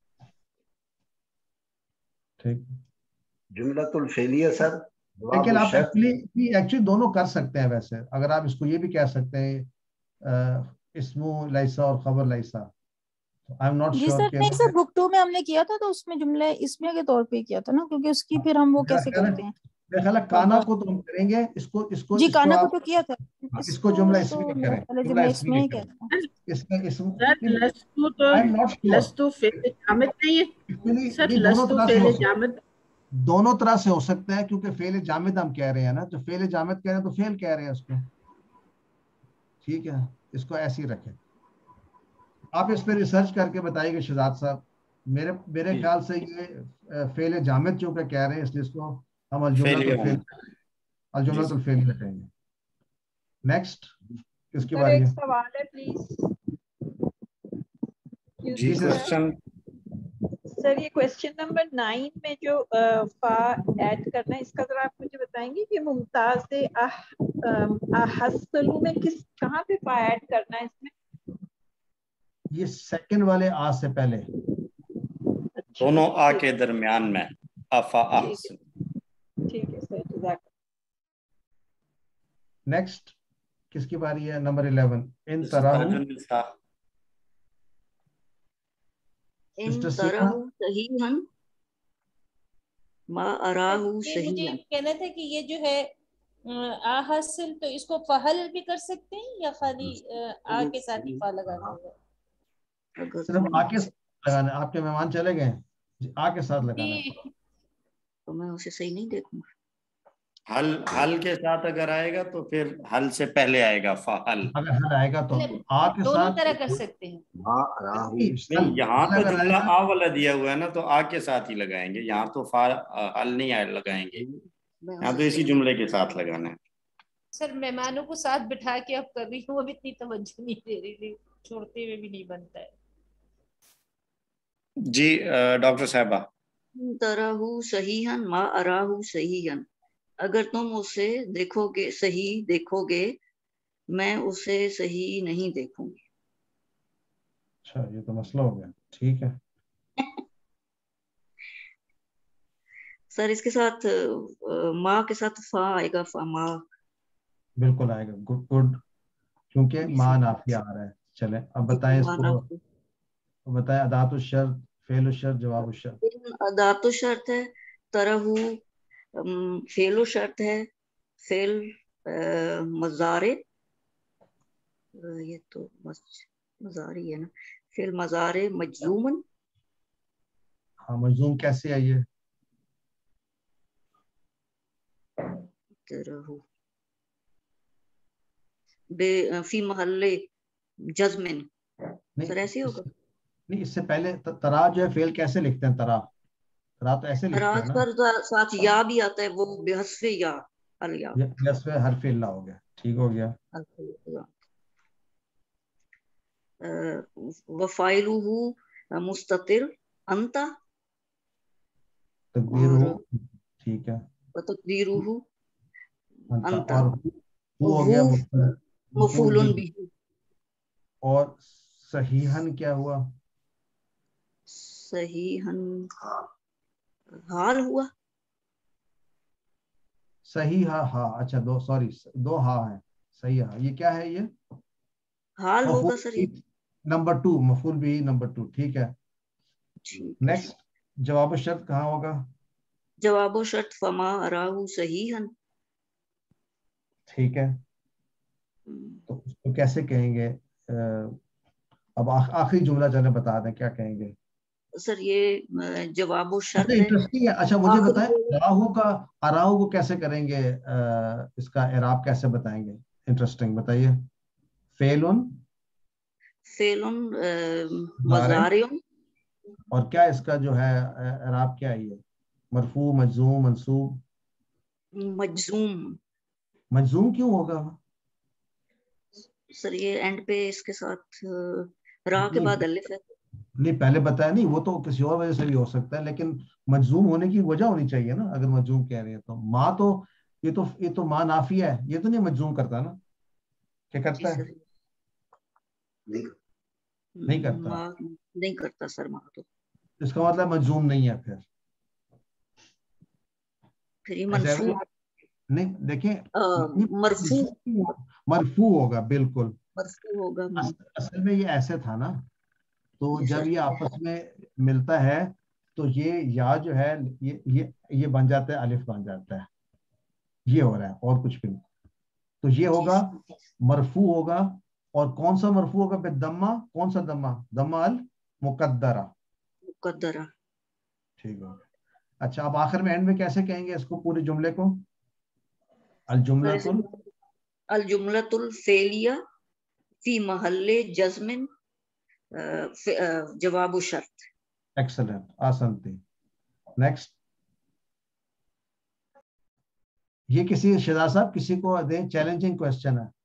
ٹھیک. جملۃ الفعلیہ سر. لیکن آپ ایکچولی ایکچولی دونوں کر سکتے ہیں. ویسے اگر آپ اس کو یہ بھی کہہ سکتے ہیں اسمو لائسا اور خبر لائسا. جی سر نہیں سر بک ٹو میں ہم نے کیا تھا تو اس میں جملہ اسمیہ کے طور پہ کیا تھا نا، کیونکہ اس کی پھر ہم وہ کیسے کرتے ہیں. میرا خیال ہے کانا کو تو ہم کریں گے. اس کو اس کو جی کانا کو تو کیا تھا. اس کو جملہ اسمیہ کریں. جملہ اسمیہ کریں. اس میں اسم لستو تو لستو فعل جامد نہیں ہے سر. لستو فعل جامد دونوں طرح سے ہو سکتا ہے، کیونکہ فعل جامد ہم کہہ رہے ہیں نا. جو فعل جامد کہہ رہے ہیں تو فعل کہہ رہے ہیں اس کو. ٹھیک ہے، اس کو ایسے ہی رکھیں. آپ اس پہ ریسرچ کر کے بتائیے گا شہزاد صاحب. میرے میرے خیال سے یہ فعل جامد چونکہ کہہ رہے ہیں اس لیے اس کو ہم الجملۃ الفعل الجملۃ الفعلیہ کہیں گے. نیکسٹ کس کی باری ہے؟ سوال ہے پلیز. جی کوسچن سر یہ کوسچن نمبر نائن میں جو فا ایڈ کرنا ہے اس کا ذرا آپ مجھے بتائیں گے کہ ممتاز احسلو میں کس کہاں پہ فا ایڈ کرنا ہے اس میں؟ یہ سیکنڈ والے آ سے پہلے دونوں آ کے درمیان میں افا احسن. ٹھیک ہے سر. جزاک. نیکسٹ کس کی باری ہے؟ Number eleven. ان تراہو ان تراہو صحیحن ما اراہو صحیحن. مجھے کہنا تھا کہ یہ جو ہے احسن تو اس کو فہل بھی کر سکتے ہیں یا خالی آ کے ساتھ ہی فا لگانا ہوگا؟ صرف آ کے لگانا. آپ کے مہمان چلے گئے، آ کے ساتھ لگانا. تو میں اسے صحیح نہیں دیکھوں گا. حل حل کے ساتھ اگر آئے گا تو پھر حل سے پہلے آئے گا فحل. اگر حل آئے گا تو آ کے دونوں ساتھ طرح کر سکتے ہیں. نہیں یہاں تو جملہ آ والا دیا ہوا ہے نا تو آ کے ساتھ ہی لگائیں گے. یہاں تو فا حل نہیں آئے لگائیں گے, یہاں تو اسی جملے کے ساتھ لگانا ہے. سر مہمانوں کو ساتھ بٹھا کے اب کر رہی ہوں, اب اتنی توجہ نہیں دے رہی تھی, چھوڑتے ہوئے بھی نہیں بنتا ہے. جی ڈاکٹر صاحبہ. تراہو صحیحا ما اراہو صحیحا, اگر تم اسے دیکھو گے صحیح دیکھو گے میں اسے صحیح نہیں دیکھوں گی. اچھا یہ تو مسئلہ ہو گیا. ٹھیک ہے سر اس کے ساتھ ماں کے ساتھ فا آئے گا, فا ماں بالکل آئے گا. گڈ گڈ, کیونکہ ماں نافیہ آ رہا ہے. چلیں اب بتائیں اس کو, بتائیں ادات الشرط, فعل الشرط, جواب الشرط. ادات الشرط ہے, ترہو فعل الشرط ہے, فعل مضارع, یہ تو مضارع ہے نا, فعل مضارع مجزومن. ہاں مجزوم کیسے ہے یہ؟ ترہو بے فی محل جزمن, سر ایسے ہوگا. نہیں اس سے پہلے ترا جو ہے فعل کیسے لکھتے ہیں؟ ترا ترا تو ایسے لکھتے ہیں نا, پر ساتھ یا بھی آتا ہے, وہ بحذف یا الیا, بحذف حرف اللہ ہو گیا. ٹھیک ہو گیا. وفاعلہ مستتر انت, تقدیر ہو. ٹھیک ہے. وتقدیرہ انت, اور وہ ہو گیا مفعول بھی. اور صحیحاً کیا ہوا؟ صحیحاً حال ہوا. صحیح ہاں ہاں اچھا دو سوری دو ہاں ہیں. صحیح ہاں یہ کیا ہے؟ یہ حال ہوگا سر. یہ نمبر ٹو مفعول بھی نمبر ٹو. ٹھیک ہے. نیکسٹ جواب الشرط کہاں ہوگا؟ جواب الشرط فما اراہ صحیحا. ٹھیک ہے, تو اس کو کیسے کہیں گے؟ اب آخری جملہ چلے بتا دیں کیا کہیں گے. سر یہ جواب الشرط ہے. انٹرسٹنگ ہے. اچھا مجھے بتائیں اراہو کا اراہو کو کیسے کریں گے, اس کا اعراب کیسے بتائیں گے؟ انٹرسٹنگ بتائیے. فعلن فعلن مضارع, اور کیا اس کا جو ہے اعراب کیا ہے؟ مرفوع, مجزوم, منصوب؟ مجزوم. مجزوم کیوں ہوگا سر یہ اینڈ پہ اس کے ساتھ را کے بعد الف ہے. نہیں پہلے بتایا نہیں, وہ تو کسی اور وجہ سے بھی ہو سکتا ہے, لیکن مجزوم ہونے کی وجہ ہونی چاہیے نا. اگر مجزوم کہہ رہے ہیں تو ماں تو یہ تو یہ تو ماں نافیہ ہے, یہ تو نہیں مجزوم کرتا نا. کیا کرتا ہے؟ نہیں کرتا. نہیں کرتا سر ماں تو. اس کا مطلب مجزوم نہیں ہے. پھر پھر یہ مرفوع نہیں دیکھیں مرفوع مرفوع ہوگا. بالکل مرفوع ہوگا. اصل میں یہ ایسے تھا نا, تو جب یہ آپس میں ملتا ہے تو یہ یا جو ہے یہ یہ یہ بن جاتا ہے الف بن جاتا ہے. یہ ہو رہا ہے اور کچھ بھی نہیں. تو یہ ہوگا مرفوع ہوگا. اور کون سا مرفوع ہوگا؟ بالضمہ. کون سا ضمہ؟ ضمہ المقدرہ. مقدرہ. ٹھیک ہے. اچھا اب آخر میں اینڈ میں کیسے کہیں گے اس کو پورے جملے کو؟ الجملۃ الجملۃ الفعلیہ فی محل جزم جواب الشرط. ایکسلنٹ, آسنتی. نیکسٹ. یہ کسی شہزاد صاحب کسی کو دیں, چیلنجنگ کوشچن ہے.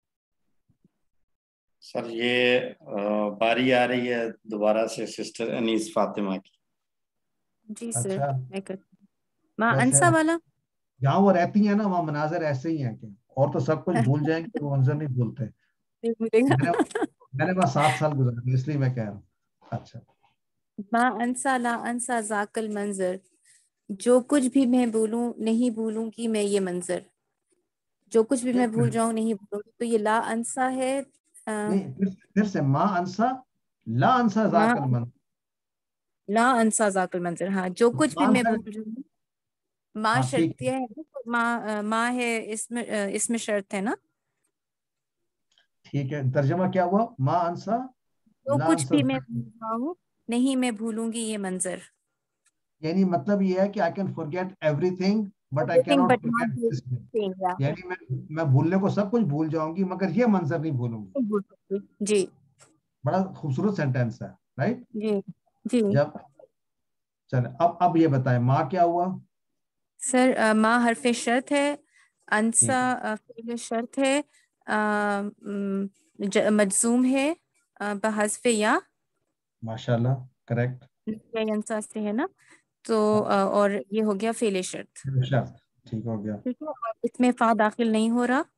سر یہ باری آ رہی ہے دوبارہ سے سسٹر انیس فاطمہ کی. جی سر میں کرتی ہوں. ماں انسا والا جہاں وہ رہتی ہیں نا وہاں مناظر ایسے ہی ہیں کہ اور تو سب کچھ بھول جائیں گے, وہ منظر نہیں بھولتے. میں نے وہاں سات سال گزارے اس لیے میں کہہ رہا ہوں. اچھا ماں انسا لا انسا ذاک المنظر, جو کچھ بھی میں بولوں نہیں بھولوں گی میں یہ منظر. جو کچھ بھی میں بھول جاؤں نہیں بھولوں گی. تو یہ لا انسا ہے. پھر سے ماں انسا لا انسا ذاک المنظر. لا انسا ذاک المنظر. ہاں جو کچھ بھی میں بھول جاؤں. ماں شرطیہ ہے, ماں ماں ہے اس میں اس میں شرط ہے نا. ٹھیک ہے, ترجمہ کیا ہوا؟ ماں انسا جو کچھ بھی میں بھول جاؤں نہیں میں بھولوں گی یہ منظر. यानी मतलब ये है कि I can forget everything but I can not forget this. यानी मैं मैं भूलने को सब कुछ भूल जाऊंगी मगर ये मंजर नहीं भूलूंगी। जी, बड़ा खूबसूरत सेंटेंस है, राइट? जी जी। जब चले अब अब ये बताएं माँ क्या हुआ? सर uh, माँ हरफ शर्त है, अंसा फ़िल शर्त है, मजसूम है बहज़्फ़ या, माशाल्लाह, करेक्ट, अंसा से है ना, तो uh, और ये हो गया फ़िल शर्त। शर्त, ठीक हो गया। ठीक है, और इसमें फ़ा दाखिल नहीं हो रहा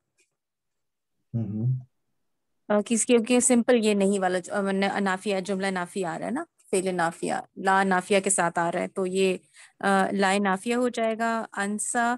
uh, किस क्योंकि सिंपल ये नहीं वाला uh, नाफिया जुमला नाफिया आ रहा है ना, फ़िल नाफिया ला नाफिया के साथ आ रहा है, तो ये uh, ला नाफिया हो जाएगा। अंसा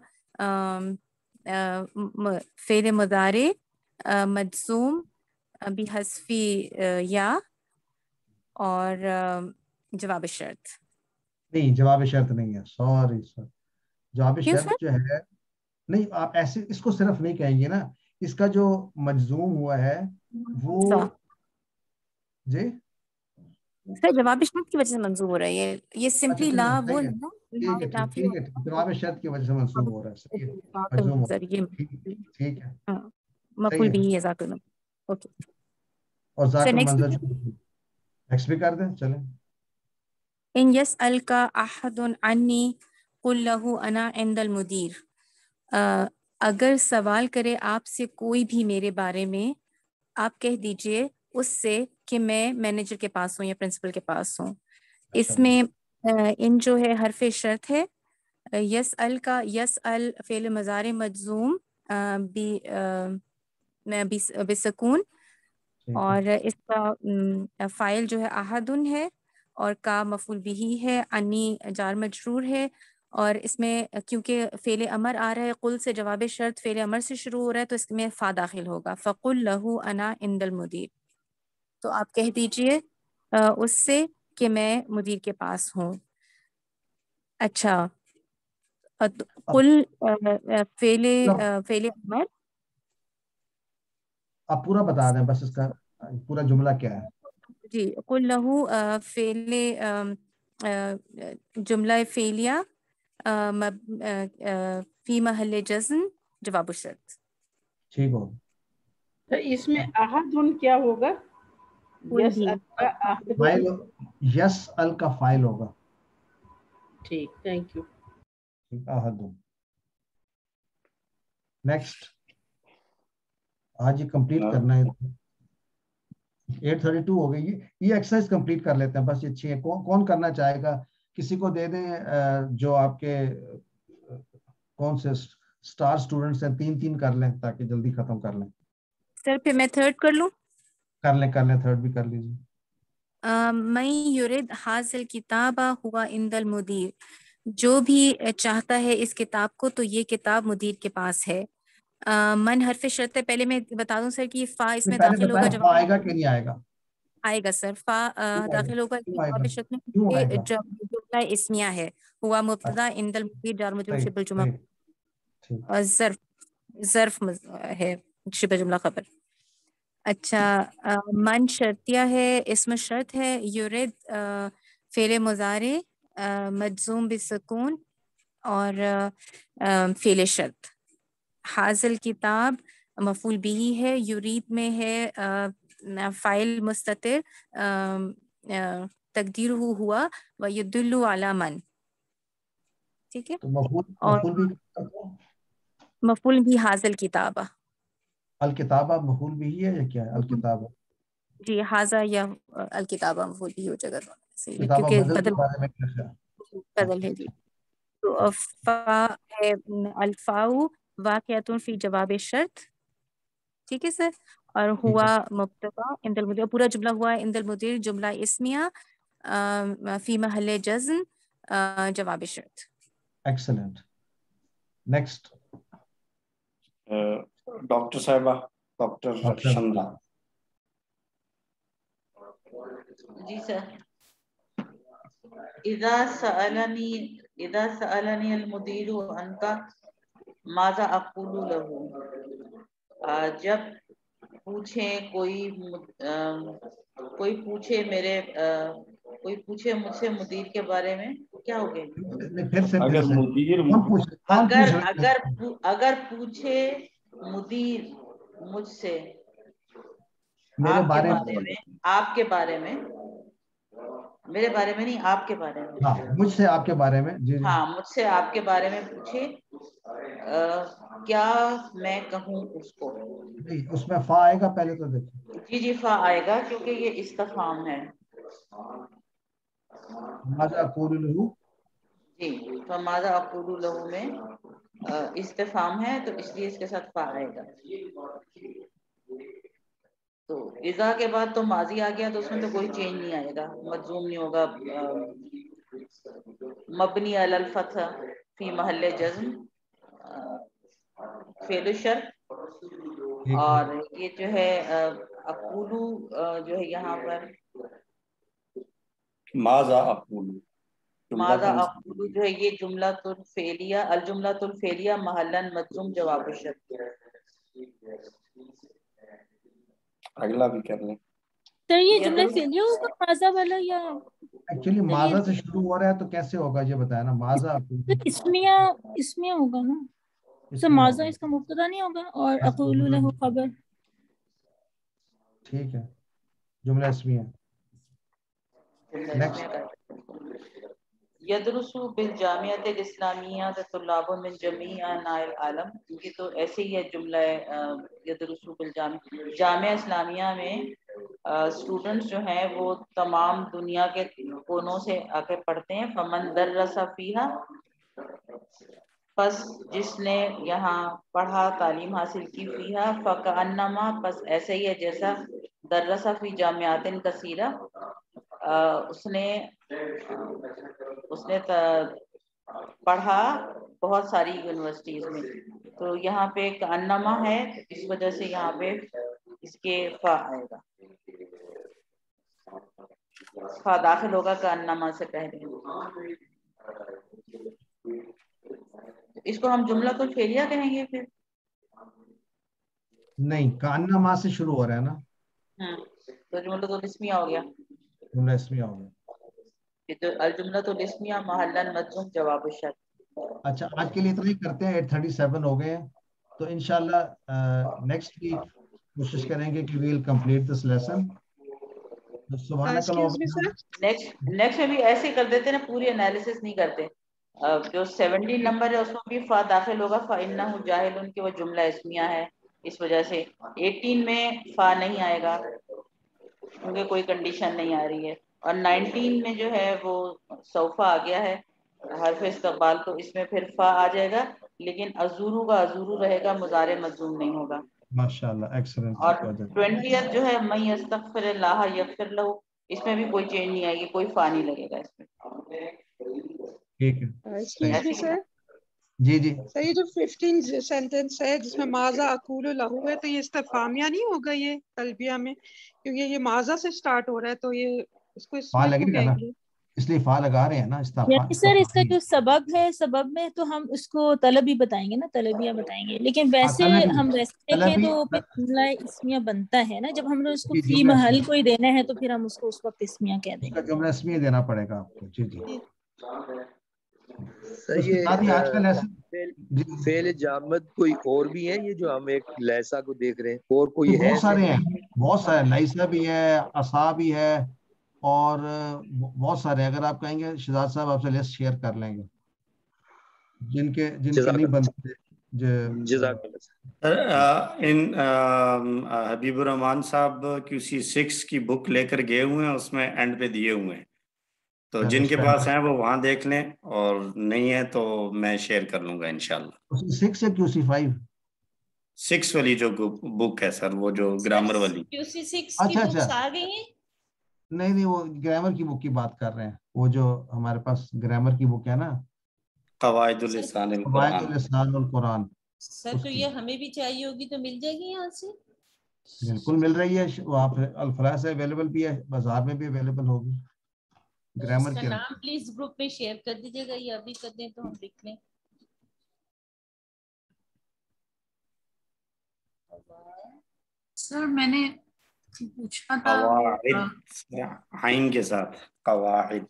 फ़िल मुदारे मजसूम बिहस्फी या और जवाब शर्त। नहीं, जवाब शर्त नहीं है, सॉरी सर, जवाब क्यों शर्त सर? जो है नहीं, आप ऐसे इसको सिर्फ नहीं कहेंगे ना, इसका जो मजजूम हुआ है वो जी सर जवाब शर्त की वजह से मंजूर हो रहा है, ये ये सिंपली ला वो है ना, ठीक है, ठीक ठीक है, जवाब शर्त की वजह से मंसूब हो रहा है, सही है, मजजूम हो सर ये ठीक है, मफूल भी है ज़ाकिर। ओके और सर ज़ाकिर नेक्स्ट मंजर नेक्स्ट भी कर दें, चलें। इन यसअलका अहदुन अन्नी कुल लहू अना इंदल मुदीर, अगर सवाल करे आपसे कोई भी मेरे बारे में, आप कह दीजिए उससे कि मैं मैनेजर के पास हूँ या प्रिंसिपल के पास हूँ। इसमें इन जो है हरफ शर्त है, यस अल का यस अल फ़ेल मज़ारे मजजूम बिसकून, और इसका फ़ाइल जो है अहदुन है और का मफूल बिही है, अन्नी जार मजरूर है, और इसमें क्योंकि फ़ेल अमर आ रहा है, कुल से जवाब शर्त फ़ेल अमर से शुरू हो रहा है, तो इसमें फ़ा दाखिल होगा, फ़कुल लहू अना इंदल मुदीर, तो आप कह दीजिए उससे कि मैं मुदीर के पास हूँ। अच्छा, कुल फ़ेल फ़ेल अमर आप पूरा बता दें बस, इसका पूरा जुमला क्या है? जी, कुल लहू फ़ेल जुमला फ़ेलिया फी महल जज़्म जवाब शर्त। ठीक हो, तो इसमें अहदुन क्या होगा? यस अल का फाइल, अहदुन, यस अल का फाइल होगा। ठीक, थैंक यू। अहदुन। नेक्स्ट, आज ये कंप्लीट करना है, आठ थर्टी टू हो गई, ये एक्सरसाइज कंप्लीट कर लेते हैं बस, ये छह कौन कौन करना चाहेगा? किसी को दे दें जो आपके कौन से स्टार स्टूडेंट्स हैं, तीन तीन कर लें ताकि जल्दी खत्म कर लें। सर फिर मैं थर्ड कर लूं? कर लें कर लें थर्ड भी कर लीजिए। मैं युरिद हासिल किताबा हुआ इंदल मुदीर, जो भी चाहता है इस किताब को तो ये किताब मुदीर के पास है। आ, मन हरफ शर्त है, पहले मैं बता दूं सर कि फा इसमें दाखिल होगा, जब आएगा कि नहीं आएगा? आएगा सर, फा दाखिल होगा जवाब शर्त में, जब जुमला इस्मिया है, हुआ मुब्तदा इंदल मुदीर जार मजरूर शिबुल जुमला, और ज़र्फ ज़र्फ है शिबुल जुमला खबर। अच्छा, आ, मन शर्तिया है, इसमें शर्त है, युरिद फ़ेल मुज़ारे मजजूम बिसकून और फ़ेल शर्त। हासिल किताब मफूल बिही है, युरीद में है फ़ाइल मुस्ततिर, तकदीर हुआ व युदुल्लु अला मन, ठीक है। तो मफूल और मफूल भी मफूल भी हासिल किताबा, अल किताबा मफूल भी है या क्या है? अल किताबा जी, हाजा या अल किताबा मफूल भी हो जाएगा, किताबा क्योंकि बदल के बदल बारे में क्या है? बदल है जी। तो फा है अल्फाउ वाक़िअतुन फी जवाब शर्त, ठीक है सर, और हुआ मुब्तदा इंदल मुदीर, पूरा जुमला हुआ इंदल मुदीर जुमला इस्मिया फी महल जज़्म जवाब शर्त। एक्सीलेंट। नेक्स्ट, डॉक्टर साहिबा, डॉक्टर रक्षंदा। जी सर। इदा सअलनी इदा सअलनी अल मुदीरु अनका माज़ा अक़ूलु लहू, जब पूछे कोई आ, कोई पूछे मेरे आ, کوئی پوچھے مجھ سے مدیر کے بارے میں کیا ہو گیا؟ پھر سے اگر مدیر اگر اگر اگر پوچھے مدیر مجھ سے میرے آپ کے بارے بارے میں آپ کے بارے میں میرے بارے میں نہیں آپ کے بارے میں ہاں مجھ سے آپ کے بارے میں جی جی ہاں مجھ سے آپ کے بارے میں پوچھے کیا میں کہوں اس کو؟ اس میں فا آئے گا پہلے تو دیکھیں. جی جی فا آئے گا کیونکہ یہ استفہام ہے. ماذا اقول له جی فماذا اقول له میں استفہام ہے تو اس لیے اس کے ساتھ فا آئے گا. تو اذا کے بعد تو ماضی آ گیا تو اس میں تو کوئی چینج نہیں آئے گا, مجزوم نہیں ہوگا. مبنی علی الفتح فی محل جزم فعل الشرط, اور یہ جو ہے اقولو جو ہے یہاں پر ماذا اقول ماذا اقول جو ہے یہ جملہ الفعلیہ الجملہ الفعلیہ محلاً مجزوم جواب الشرط. اگلا بھی کر لیں. سر یہ جملہ فعلیہ ہوگا ماذا والا یا ایکچولی ماذا سے شروع ہو رہا ہے تو کیسے ہوگا یہ بتایا نا. ماذا اسمیہ اسمیہ ہوگا نا سر, ماذا اس کا مبتدا نہیں ہوگا اور اقول له خبر. ٹھیک ہے جملہ اسمیہ. یدرسو بالجامعۃ الاسلامیہ طلاب من جمیع انحاء العالم. یہ تو ایسے ہی ہے جملہ یدرسو بالجامعہ, جامعہ اسلامیہ میں اسٹوڈنٹس جو ہیں وہ تمام دنیا کے کونوں سے آ کے پڑھتے ہیں. فمن درس فیہا پس جس نے یہاں پڑھا تعلیم حاصل کی, فیہا فکأنما پس ایسے ہی ہے جیسا درس فی جامعات کثیرہ اس نے اس نے پڑھا بہت ساری یونیورسٹیز میں. تو یہاں پہ کأنما ہے اس وجہ سے یہاں پہ اس کے فا آئے گا, فا داخل ہوگا کأنما سے پہلے. اس کو ہم جملہ تو فعلیہ کہیں گے پھر نہیں, کأنما سے شروع ہو رہا ہے نا. ہاں تو جملہ تو اسمیہ ہو گیا. جملہ اسمیہ ہو گیا. الجملہ تو اسمیہ محلاً مجزوم جواب الشرط. اچھا آج کے لیے اتنا ہی کرتے ہیں, ایٹ تھرٹی سیون ہو گئے ہیں. تو انشاءاللہ نیکسٹ ویک کوشش کریں گے کہ we'll complete this lesson. Next next میں بھی ایسے ہی کر دیتے نا, پوری انالیسس نہیں کرتے. جو سیونٹین نمبر ہے اس میں بھی فا داخل ہوگا, فإنہ جاہل کہ وہ جملہ اسمیہ ہے اس وجہ سے. ایٹین میں فا نہیں آئے گا کیونکہ کوئی کنڈیشن نہیں آ رہی ہے, اور نائنٹین میں جو ہے وہ سوفا آ گیا ہے حرف استقبال, تو اس میں پھر فا آ جائے گا, لیکن ازورو کا ازورو رہے گا, مضارع مجزوم نہیں ہوگا. ماشاءاللہ ایکسلنٹ. اور ٹوینٹیتھ جو ہے من یستغفر اللہ یغفر لہ, اس میں بھی کوئی چینج نہیں آئے گی, کوئی فا نہیں لگے گا اس میں. ٹھیک ہے. ایکسکیوز می سر. جی جی سر یہ جو ففٹین سینٹینس ہے جس میں ماذا اقول لہو ہے, تو یہ استفہامیہ نہیں ہوگا یہ تلبیہ میں, کیونکہ یہ ماذا سے سٹارٹ ہو رہا ہے, تو یہ اس کو اس فا میں لگے کیوں گا نا, کہیں گے؟ اس لیے فا لگا رہے ہیں نا. یعنی سر اس کا جو سبب ہے, سبب میں تو ہم اس کو طلب ہی بتائیں گے نا, طلبیہ بتائیں گے, لیکن ویسے ہم ویسے دیکھیں تو پھر جملہ اسمیہ بنتا ہے نا. جب ہم نے اس کو فی محل کوئی دینا ہے تو پھر ہم اس کو اس وقت اسمیہ کہہ دیں گے. جملہ اسمیہ دینا پڑے گا آپ کو. جی جی فعل جامد کوئی اور بھی ہے یہ جو ہم ایک لیسا کو دیکھ رہے ہیں, اور کوئی ہے؟ بہت سارے ہیں, بہت سارے. لیسا بھی ہے, عصا بھی ہے, اور بہت سارے. اگر آپ کہیں گے شہزاد صاحب آپ سے لسٹ شیئر کر لیں گے جن کے جن کے نہیں بنتے. ان حبیب الرحمان صاحب کیو سی سکس کی بک لے کر گئے ہوئے ہیں, اس میں اینڈ پہ دیے ہوئے ہیں, تو جن کے پاس ہیں وہ وہاں دیکھ لیں, اور نہیں ہے تو میں شیئر کر لوں گا انشاءاللہ. سکس ہے کیو سی فائیو سکس والی جو بک ہے سر, وہ جو گرامر والی. کیو سی سکس کی بکس آ گئی ہیں؟ نہیں نہیں, وہ گرامر کی بک کی بات کر رہے ہیں. وہ جو ہمارے پاس گرامر کی بک ہے نا, قواعد اللسان القرآن. قواعد اللسان القرآن. سر تو یہ ہمیں بھی چاہیے ہوگی تو مل جائے گی یہاں سے؟ بالکل مل رہی ہے, وہاں پہ الفراز سے اویلیبل بھی ہے, بازار میں بھی اویلیبل ہوگی. گرامر کا نام پلیز گروپ میں شیئر کر دیجیے گا, یا ابھی کر دیں تو ہم لکھ لیں. سر میں نے پوچھنا تھا قواعد عین کے ساتھ قواعد.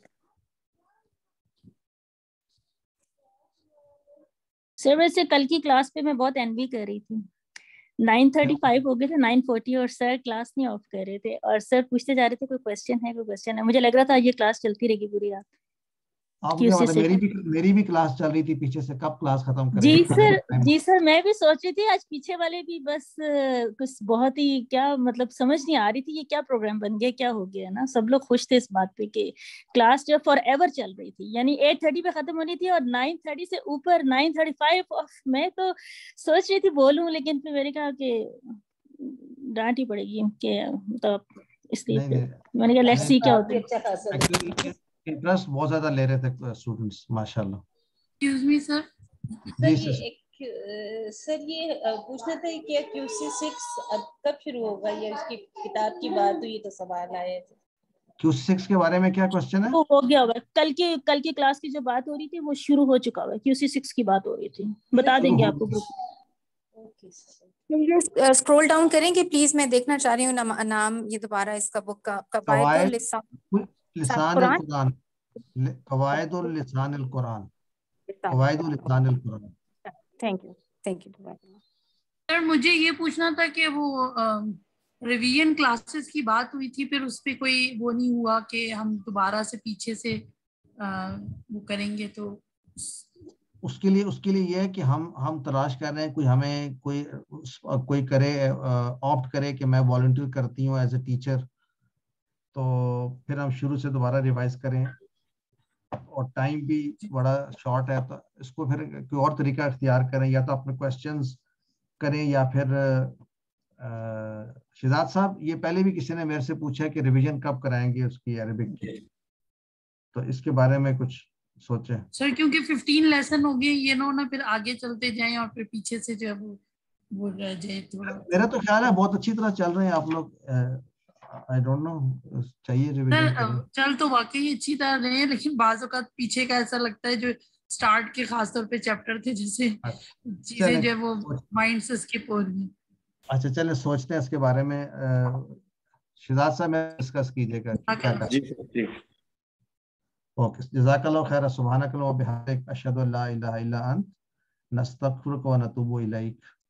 سر ویسے کل کی کلاس پہ میں بہت انوی کر رہی تھی. نائن تھرٹی فائیو ہو گئے تھے, نائن فورٹی, اور سر کلاس نہیں آف کر رہے تھے, اور سر پوچھتے جا رہے تھے کوئی کوشچن ہے کوئی کوشچن ہے. مجھے لگ رہا تھا یہ کلاس چلتی رہے گی پوری رات. آپ کیا بات ہے, میری بھی میری بھی کلاس چل رہی تھی پیچھے سے, کب کلاس ختم کریں. جی سر, جی سر, میں بھی سوچ رہی تھی آج پیچھے والے بھی بس کچھ بہت ہی کیا مطلب سمجھ نہیں آ رہی تھی یہ کیا پروگرام بن گیا, کیا ہو گیا نا. سب لوگ خوش تھے اس بات پہ کہ کلاس جو فار ایور چل رہی تھی, یعنی ایٹ تھرٹی پہ ختم ہونی تھی, اور نائن تھرٹی سے اوپر نائن تھرٹی فائیو. میں تو سوچ رہی تھی بولوں, لیکن پھر میں نے کہا کہ ڈانٹ ہی پڑے گی کہ مطلب اس لیے میں نے کہا لیٹس سی کیا ہوتا ہے. انٹرسٹ بہت زیادہ لے رہے تھے اسٹوڈنٹس ماشاءاللہ. ایکسکیوز می سر. جی سر. سر یہ پوچھنا تھا کہ کیو سی سکس کب شروع ہوگا, یا اس کی کتاب کی بات ہوئی تو سوال آئے تھے. کیو سکس کے بارے میں کیا کوشچن ہے؟ ہو گیا ہوگا, کل کی کل کی کلاس کی جو بات ہو رہی تھی وہ شروع ہو چکا ہوا ہے. کیو سی سکس کی بات ہو رہی تھی, بتا دیں گے آپ کو گروپ. اسکرول ڈاؤن کریں گے پلیز, میں دیکھنا چاہ رہی ہوں نام یہ دوبارہ اس کا بک کا. قواعد لسان القرآن, قواعد لسان القرآن, قواعد لسان القرآن. Thank you thank you. Sir مجھے یہ پوچھنا تھا کہ وہ ریویژن کلاسز کی بات ہوئی تھی, پھر اس پہ کوئی وہ نہیں ہوا کہ ہم دوبارہ سے پیچھے سے وہ کریں گے, تو اس کے لیے اس کے لیے یہ ہے کہ ہم ہم تلاش کر رہے ہیں کوئی ہمیں کوئی کوئی کرے آپٹ کرے کہ میں والنٹیئر کرتی ہوں ایز اے ٹیچر, تو پھر ہم شروع سے دوبارہ ریوائز کریں. اور ٹائم بھی بڑا شارٹ ہے, تو اس کو پھر کوئی اور طریقہ اختیار کریں, یا تو اپنے کوشچنز کریں, یا پھر شہزاد صاحب یہ پہلے بھی کسی نے میرے سے پوچھا کہ ریویژن کب کرائیں گے اس کی عربک کی, تو اس کے بارے میں کچھ سوچیں. سر کیونکہ ففٹین لیسن ہو گئے, یہ نہ ہونا پھر آگے چلتے جائیں اور پھر پیچھے سے جو ہے وہ رہ جائے تھوڑا. میرا تو خیال ہے بہت اچھی طرح چل رہے ہیں آپ لوگ. I don't know, چاہیے ریویژن کریں. چل تو واقعی اچھی طرح رہے ہیں, لیکن بعض اوقات پیچھے کا ایسا لگتا ہے جو سٹارٹ کے خاص طور پہ چیپٹر تھے جیسے چیزیں جو وہ مائنڈ سے اسکپ ہو رہی ہیں. اچھا چلیں سوچتے ہیں اس کے بارے میں. شہزاد صاحب میں ڈسکس کیجیے گا کیا کریں. اوکے, جزاک اللہ خیر. سبحانک اللہم و بحمدک, اشہد ان لا الہ الا انت, نستغفرک و نتوب الیک.